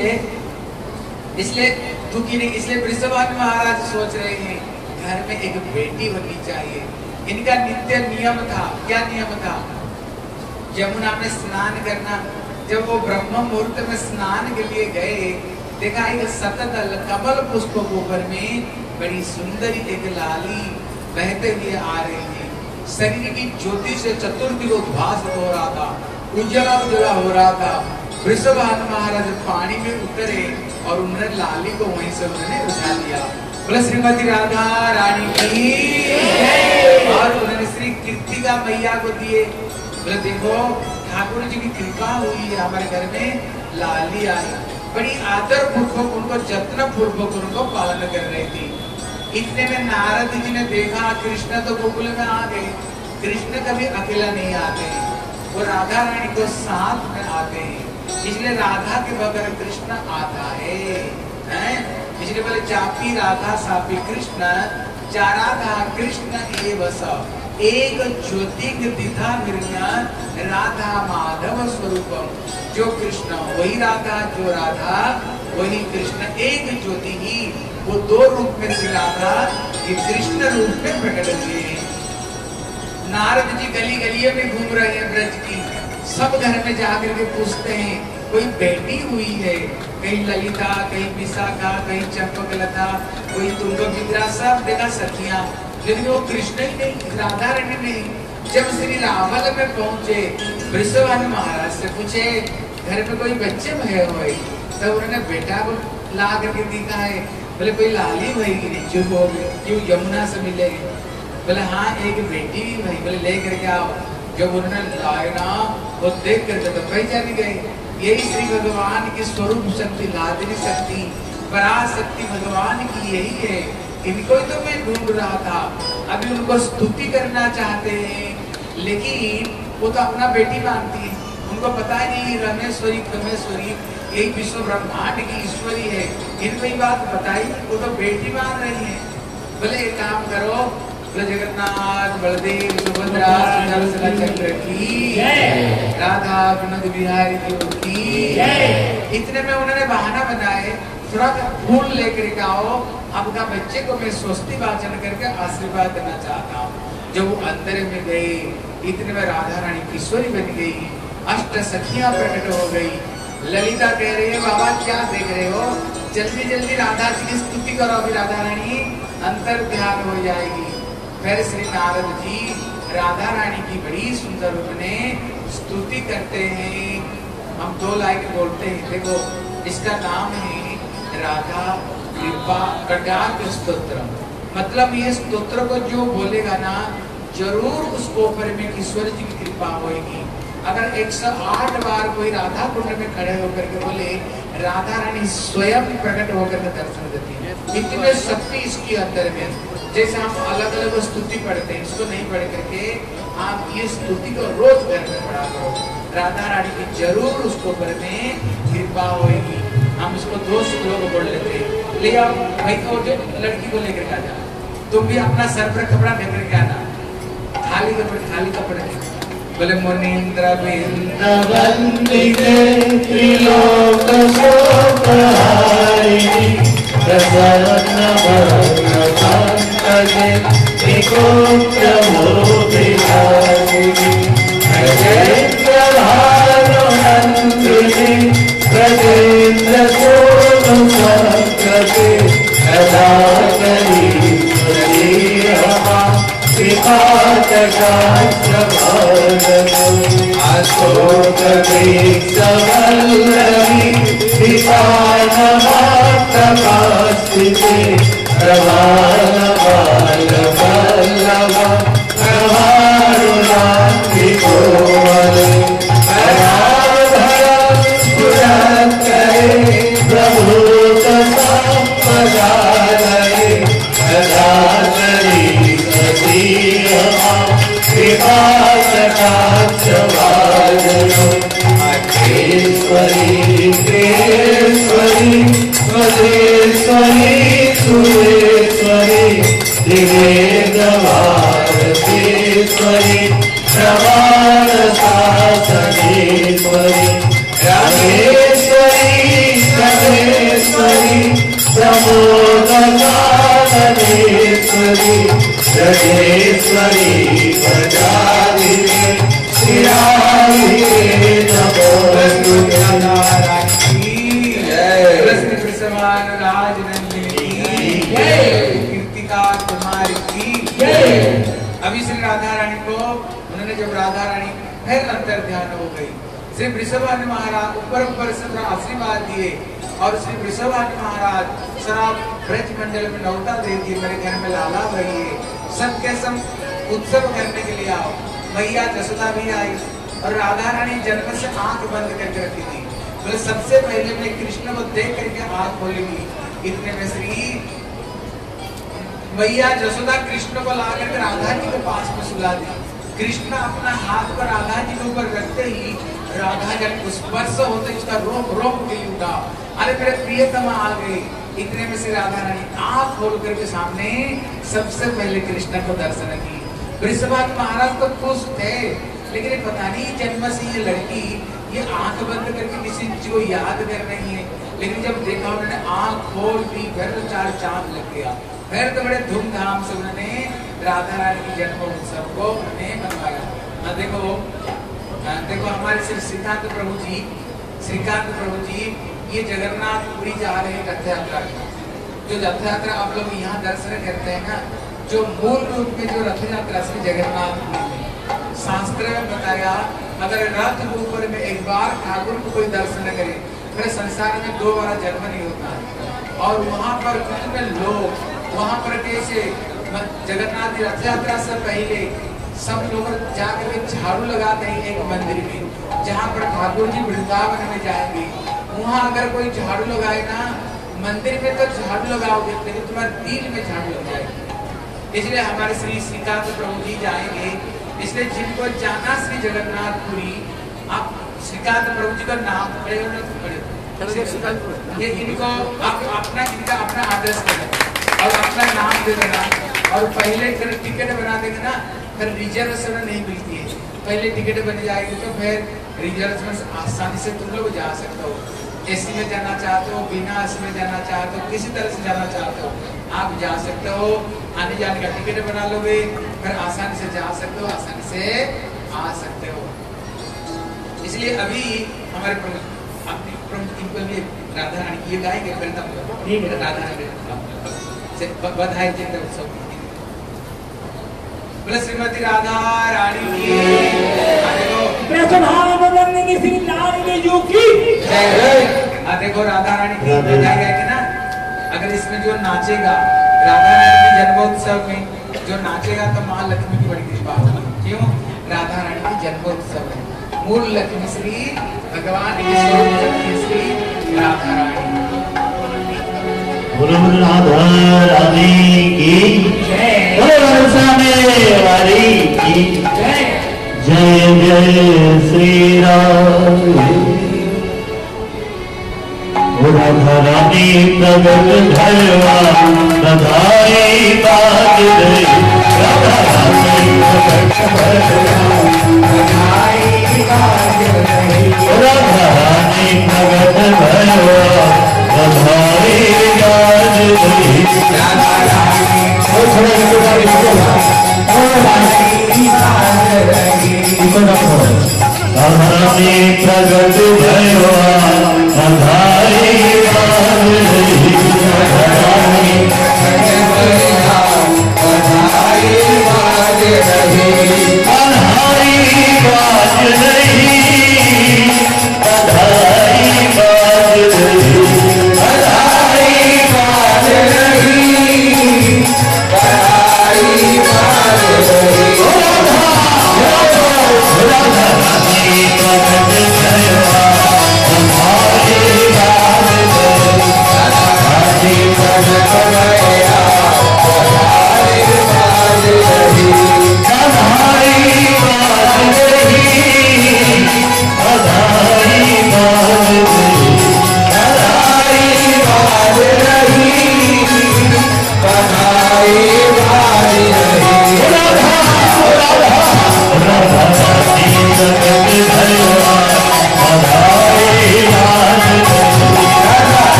इसलिए दुखी नहीं। इसलिए वृषभानु महाराज सोच रहे हैं घर में एक बेटी होनी चाहिए। इनका नित्य नियम था। क्या नियम था? यमुना में स्नान करना। जब वो ब्रह्म मुहूर्त में स्नान के लिए गए, देखा एक सतदल कमल पुष्प ऊपर में बड़ी सुंदरी एक लाली बहते हुए आ रही है। शरीर की ज्योति से चतुर्दिग उद्भासित हो रहा था, उज्जला उज्जला हो रहा था। वृषभानु महाराज पानी में उतरे और उन्होंने लाली को वहीं से उन्होंने उठा लिया। बोले श्रीमती राधा रानी की जय। और उन्होंने श्री कीर्तिका मैया को दिए। बोले देखो ठाकुर जी की कृपा हुई है, हमारे घर में लाली आई, बड़ी आदर पूर्वक उनको जत्न पूर्वक उनको पालन कर रही थी। इतने में नारद जी ने देखा कृष्ण तो गोकुल में आ गए। कृष्ण कभी अकेला नहीं आते, वो राधा रानी को साथ में आते हैं, इसलिए राधा के बगैर कृष्ण आता है, इसलिए बोले चापी राधा सापी कृष्ण, चाराधा कृष्ण एव स, एक ज्योति दिथा निर्णय राधा माधव स्वरूपम। जो कृष्ण वही राधा, जो राधा वही कृष्ण, एक ज्योति ही। वो दो रूप में से राधा ये कृष्ण रूप में प्रकट हुए हैं। नारद जी गली गलियों में घूम रहे हैं ब्रज की, सब घर में जाकर के पूछते हैं कोई बेटी हुई है, कहीं ललिता, कहीं विशाखा, कहीं चंपकलता, कोई तुंगभद्रा, सब देखा सखियां, लेकिन वो कृष्ण ही नहीं, राधा रानी नहीं। जब श्री रावल में पहुंचे, वृषभान महाराज से पूछे घर में कोई बच्चे भय हुए, तब उन्होंने बेटा को ला करके दिखा है। बोले कोई लाली भई नहीं, चुप हो गए, क्यों यमुना से मिलेगी? बोले हाँ एक बेटी भी भई, बोले ले करके आओ। जब उन्होंने लाए ना, वो देख करके तो पहचान गए, यही श्री भगवान की स्वरूप शक्ति, लादनी शक्ति, पराशक्ति भगवान की यही है। इनको ही तो मैं ढूंढ रहा था। अभी उनको स्तुति करना चाहते हैं, लेकिन वो तो अपना बेटी मानती है, उनको पता ही नहीं रमेश्वरी कमेश्वरी यही विश्व ब्रह्मांड की ईश्वरी है, इनको ये बात बताई, वो तो बेटी मान रही है। बोले एक काम करो, बोले जगन्नाथ बलदेव सुभद्रा सुदर्शन चक्र की, राधा विनोद बिहारी की। इतने में उन्होंने बहाना बनाए, थोड़ा फूल लेकर आओ, आपका बच्चे को मैं स्वस्ति वाचन करके आशीर्वाद देना चाहता हूँ। जब वो अंदर में गए, इतने में राधा रानी किशोरी बन गई, अष्ट सखियां प्रकट हो गई। ललिता कह रही है बाबा क्या देख रहे हो, जल्दी जल्दी राधा जी की स्तुति करो, अभी राधा रानी अंतर ध्यान हो जाएगी। फिर श्री नारद जी राधा रानी की बड़ी सुंदर रूप में स्तुति करते हैं। हम दो लाइन बोलते हैं, देखो इसका नाम है राधा कृपा कटाक्ष स्तोत्र। मतलब ये स्तोत्र को जो बोलेगा ना, जरूर उसको ऊपर में ईश्वर जी की कृपा होगी। अगर 108 बार कोई राधा कुंड में खड़े होकर के बोले, राधा रानी स्वयं प्रकट होकर के दर्शन देती है। इतने शक्ति इसके अंदर में, जैसे हम अलग अलग स्तुति पढ़ते हैं, इसको नहीं पढ़ करके आप ये स्तुति को रोज घर में पढ़ा करो, राधा रानी की जरूर उसको ऊपर में कृपा होगी। हम इसको 2 श्लोक बोल लेते हैं। ले आओ भाई, को जो लड़की को लेकर आ जाओ, तुम भी अपना सर पर कपड़ा लेकर के आना, खाली कपड़े। बोले मुनीन्द्र वंदिते त्रिलोक शोभहारिणी, प्रसन्न वदन पंकजे निकोत्र मोदिहारिणी, नरेन्द्र भानुनन्दिनी, ब्रजेन्द्र सोम संकृते, कदाकरी श्रीरमा कृपा कटाक्ष अशोक वृक्षवल्लभी कृपाणमात्रमास्तिते, प्रभाल बाल वल्लभ प्रभारुणान्तिकोवले, अनाभरं पुरस्करे प्रभूत संपदालये, कदाचरी कृपा कटाक्ष अखेश्वरी क्रियेश्वरी स्वदेश्वरी सुरेश्वरी, दिवेन्द्रभारतीश्वरी प्रमाण शासनेश्वरी, रामेश्वरी समेश्वरी प्रमोदकाननेश्वरी, जगेश्वरी प्रजादिने श्रीराधिके नमो कीर्तिका कुमार की। अभी श्री राधा रानी को उन्होंने जब राधा रानी फिर अंतर ध्यान हो गई, श्री वृषभान महाराज ऊपर से आशीर्वाद दिए, और श्री वृषभान महाराज शराब ब्रज मंडल में नौता दे दिए, मेरे घर में लाला भई है, सबके सब उत्सव करने के लिए आओ। मैया जसोदा भी आई, और राधा रानी जन्म से आंख बंद करके रखी थी। बोले सबसे पहले मैं कृष्ण को देख करके आँख खोलेगी। इतने में श्री मैया जसोदा कृष्ण को ला करके राधा जी के पास में सुला दी। कृष्ण अपना हाथ पर राधा जी के ऊपर रखते ही राधा जब स्पर्श होते उसका रोम रोम के उठा, अरे मेरे प्रियतमा आ गई। इतने में से राधा रानी आँख खोल करके सामने सबसे पहले कृष्ण को दर्शन की। वृषभान महाराज तो खुश थे, लेकिन पता नहीं जन्म से ये लड़की ये आंख बंद करके किसी चीज को याद कर रही है। लेकिन जब देखा उन्होंने आंख खोल दी, फिर तो चार चांद लग गया। फिर तो बड़े धूमधाम से उन्होंने राधा रानी की जन्म उत्सव को उन्होंने मनवाया। देखो हमारे श्री श्रीकांत प्रभु जी ये जगन्नाथपुरी जा रहे हैं रथ यात्रा। जो रथ यात्रा आप लोग यहाँ दर्शन करते हैं ना, जो मूल रूप में जो रथ यात्रा से जगन्नाथपुरी में शास्त्र में बताया, अगर रथ के ऊपर में एक बार ठाकुर को कोई दर्शन करे फिर संसार में दोबारा जन्म नहीं होता है। और वहाँ पर कितने लोग वहाँ पर कैसे जगन्नाथ रथ यात्रा से पहले सब लोग जाकर के झाड़ू लगाते हैं एक मंदिर में, जहाँ पर ठाकुर जी वृंदावन में जाएंगे। वहाँ अगर कोई झाड़ू लगाए ना, मंदिर में तो झाड़ू लगाओगे लेकिन तुम्हारे दिल में झाड़ू लग जाएगी। इसलिए हमारे श्री श्रीकांत प्रभु जी जाएंगे। इसलिए जिनको जाना श्री जगन्नाथपुरी, आप श्रीकांत प्रभु जी का नाम पढ़े ये इनको आप इनका अपना आदेश देना और अपना नाम दे देना। और पहले टिकट बना देंगे ना, फिर रिजर्वेशन नहीं मिलती है। पहले टिकट बन जाएगी तो फिर रिजर्वेशन आसानी से तुम लोग जा सकते हो। एसी में जाना चाहते हो, बिना एसी में जाना चाहते हो, किसी तरह से जाना चाहते हो आप जा सकते हो। आने जाने का टिकट बना लोगे फिर आसानी से जा सकते हो, आसानी से आ सकते हो। इसलिए अभी हमारे अपनी इनको भी राधा रानी की गाएंगे, फिर तब राधा रानी से बधाई देते उत्सव। बोले श्रीमती राधा रानी की देखो राधा रानी की बधाई है ना। अगर इसमें जो नाचेगा राधा रानी के जन्मोत्सव में जो नाचेगा तो माँ लक्ष्मी की बड़ी कृपा होगी। क्यों? राधा रानी की जन्मोत्सव है। मूल लक्ष्मी श्री भगवान के स्वरूप श्री राधा रानी। राधा रानी की जय, वारी की जय, जय जय श्री राम। राधा रानी प्रगट धरवा बधाई बाज रही, राधा रानी प्रगट धरवा बधाई बाज रही, राधा रानी प्रगट धरवा बधाई बाज रही, राधा रानी प्रगट धरवा बधाई Bye.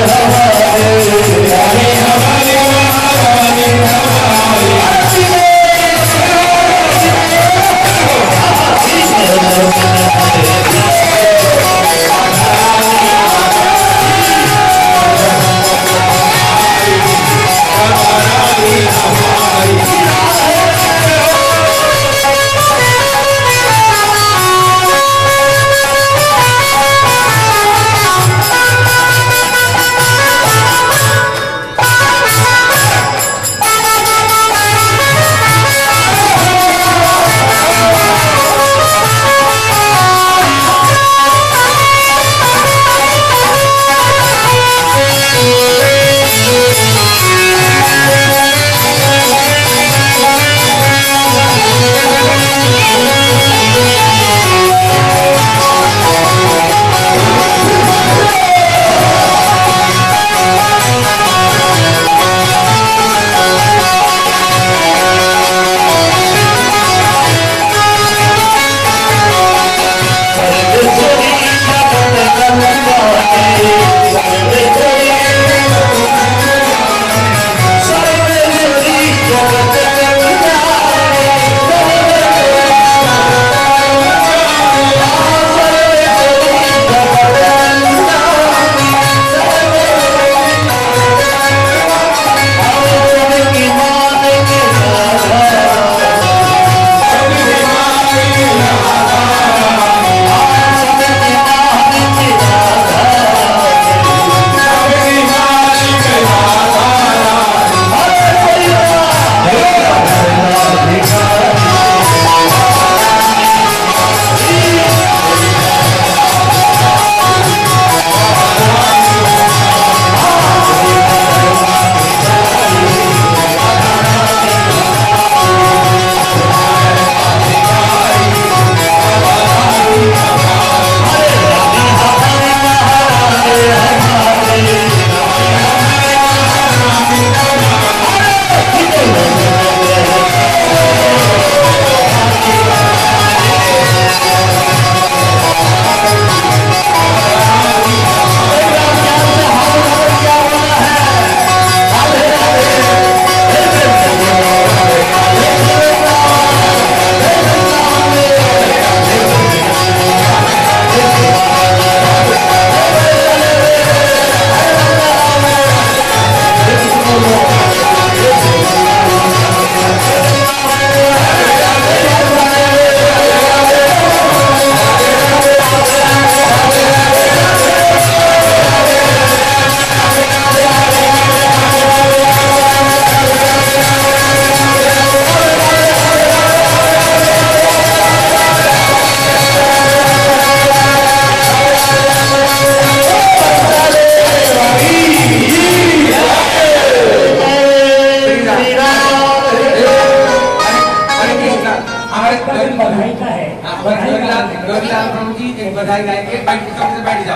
रविलाल प्रभु जी एक बधाई गाएंगे। बैठ जाओ,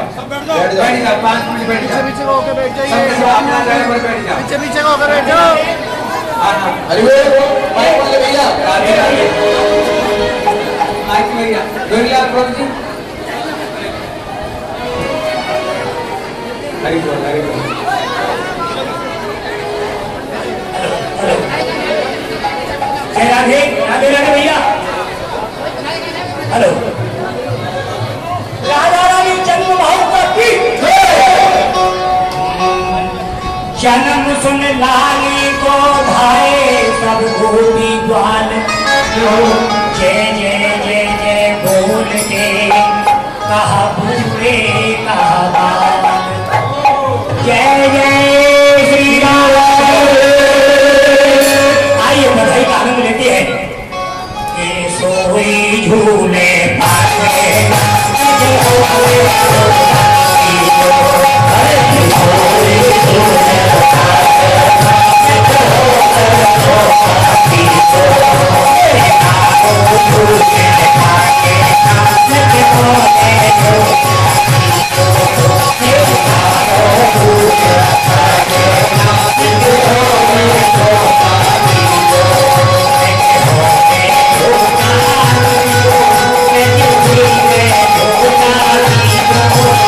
5 मिनट बैठ जाओ। पीछे होकर बैठ जाइए, अपना जगह पर बैठ जाओ। पीछे होकर बैठ जाओ। अरे माइक वाले भैया, राधे राधे। माइक भैया, रविलाल प्रभु जी। हरि बोल, हरि बोल। राधे राधे राधे भैया। हेलो, राधा रानी जन्म भाव की जन्म सुन लाली को भाए सब गोपी ग्वाल। जय जय जय जय बोल के कहा पूरे कहा बाल। जय जय श्री राम। आइए बधाई का आनंद लेते हैं। सोई झूले Oh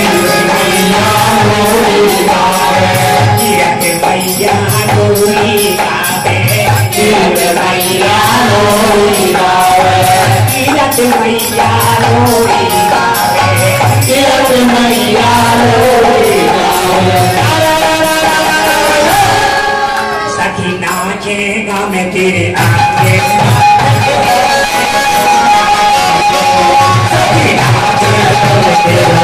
सखी नाचेगा मैं तेरे आगे सखी नाचेगा मैं तेरे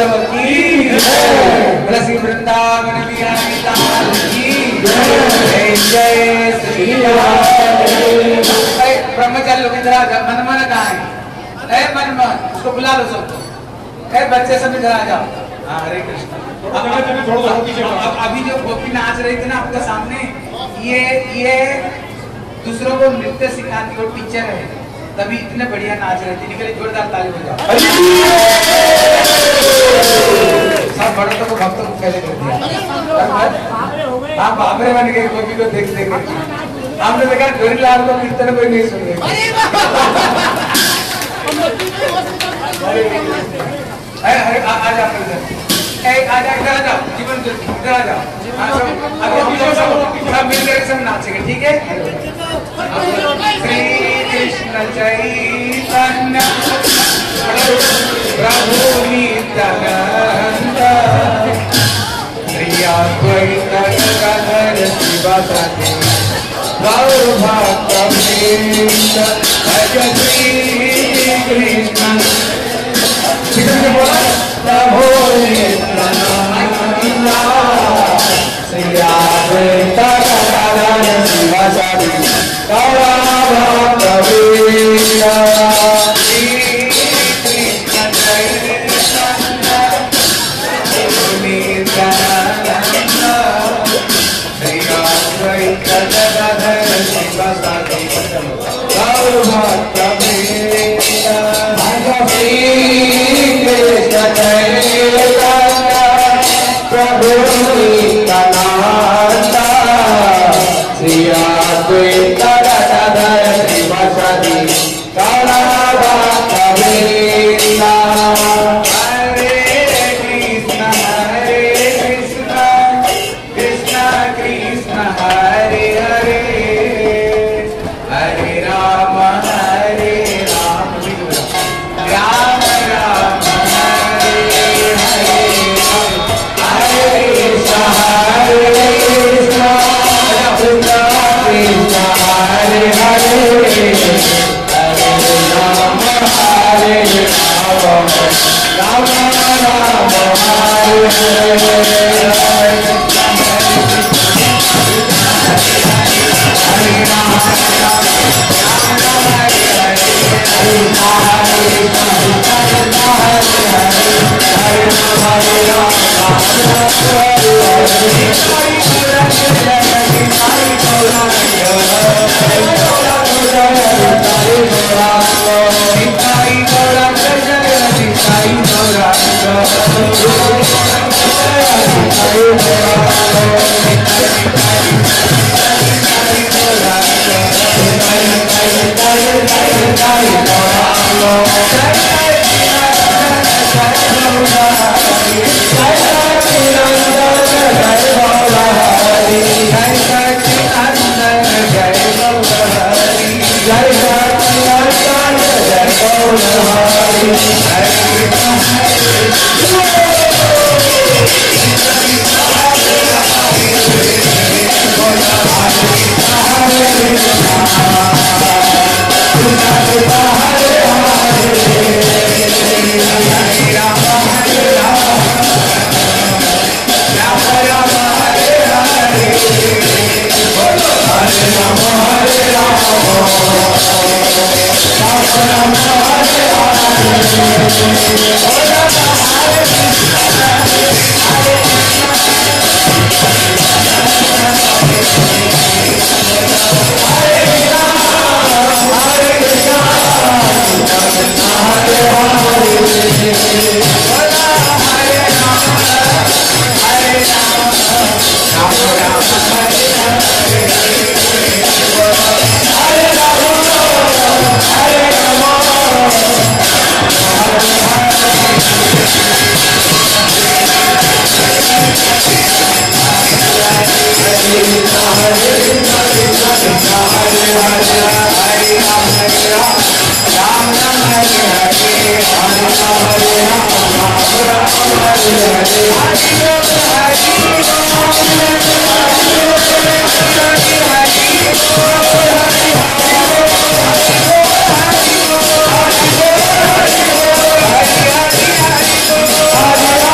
की तुलसी वृंदावन बिहारी लाल की जय श्री राम। ब्रह्मचारी लोग इधर आ जाओ। मनमन कहाँ है? मनमन उसको बुला लो सबको। बच्चे सब इधर आ जाओ। हाँ हरे कृष्ण। अभी जो गोपी नाच रही थी ना आपके सामने, ये दूसरों को नृत्य सिखाती और टीचर है, तभी इतने बढ़िया नाच रहे थे। निकले जोरदार ताली हो जाओ। सब बड़ों को भक्तों को पहले कर दिया। हाँ बाबरे बन गए गोपी को देख देख। हमने देखा गोरीलाल को कीर्तन कोई नहीं सुन रहे। आ जाओ इधर आ जाओ। जीवन इधर आ जाओ। सब मिलकर सब नाचेंगे, ठीक है? श्री कृष्ण चैतन्य प्रभु नित्यानंद श्री अद्वैत गदाधर शिवासादि गौर भक्तवृंद भज श्री कृष्ण प्रभु नित्यानंद श्री अद्वैत गदाधर शिवासादि गौर भक्तवृंद श्री कृष्ण चैतन्य नित्यानंद श्री अद्वैत गदाधर शिवासादि गौर भक्तवृंद भज श्री कृष्ण चैतन्य प्रभु नित्यानंद श्री अद्वैत गदाधर शिवासादि गौर भक्तवृंद। हरे कृष्ण कृष्ण कृष्ण हरे हरे हरे राम राम राम हरे हरे हरे कृष्ण कृष्ण कृष्ण हरे हरे हरे राम राम राम हरे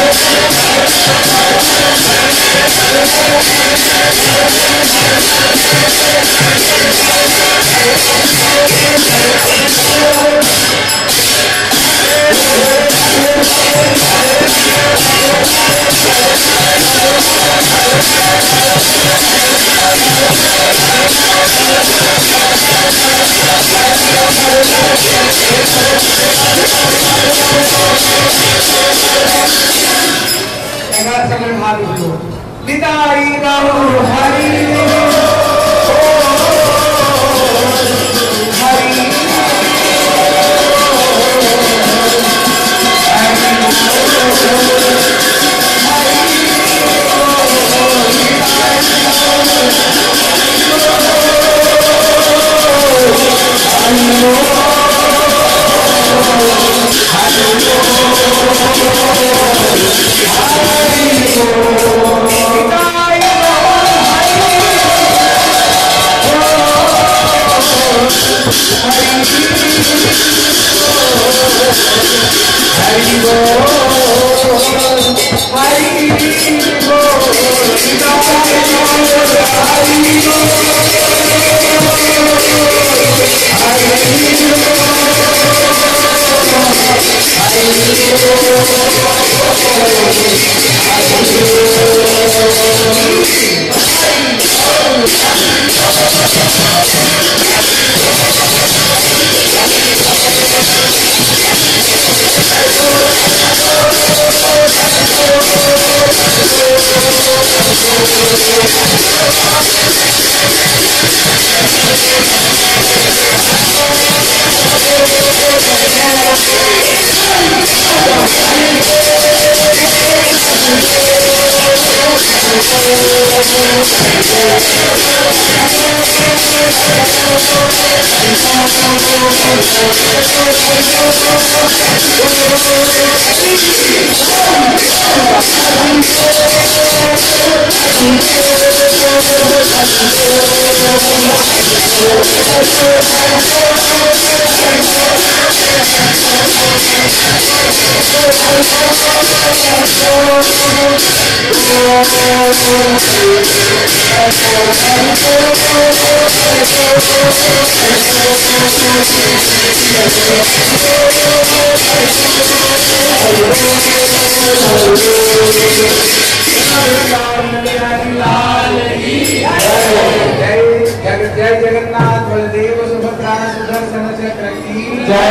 जय जगन्नाथ बलदेव सुभद्रा सुदर्शन चक्र की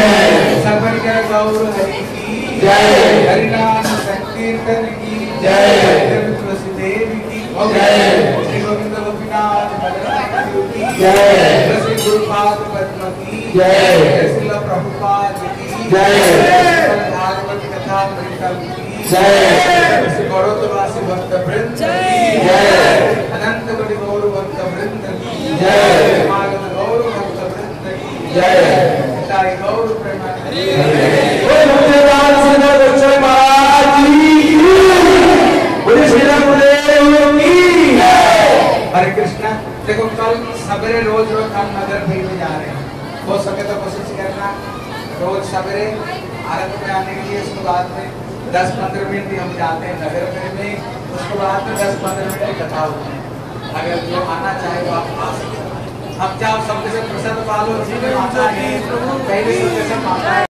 जय। सबर के गौर हरि की जय। हरिनाम संकीर्तन की जय। तुलसी देवी की जय। श्री गोविंद गोपीनाथ बलराम की जय। श्री गुरुपाद पद्म की जय। श्री प्रभुपाद की जय। भागवत कथा मृतम की जय। श्री गौरवासी भक्त वृंद की जय। अनंत कोटि गौर भक्त वृंद की जय। मागध गौर भक्त वृंद की जय। ताई गौर प्रेमानंद बोले भक्तिदान सिंह गोस्वामी महाराज की बोले श्री रामदेव की हरे कृष्णा। देखो कल सवेरे रोज हम नगर भीड़ में जा रहे हैं, हो सके तो कोशिश करना रोज सवेरे आरंभ में आने के लिए। उसके बाद में 10-15 मिनट भी हम जाते हैं नगर भीड़ में, उसके बाद में 10-15 मिनट की कथा होती है। अगर जो आना चाहे तो आप आ सकते हैं। हम चाहे सबके से प्रसाद पालो, पहले सबके से माता है।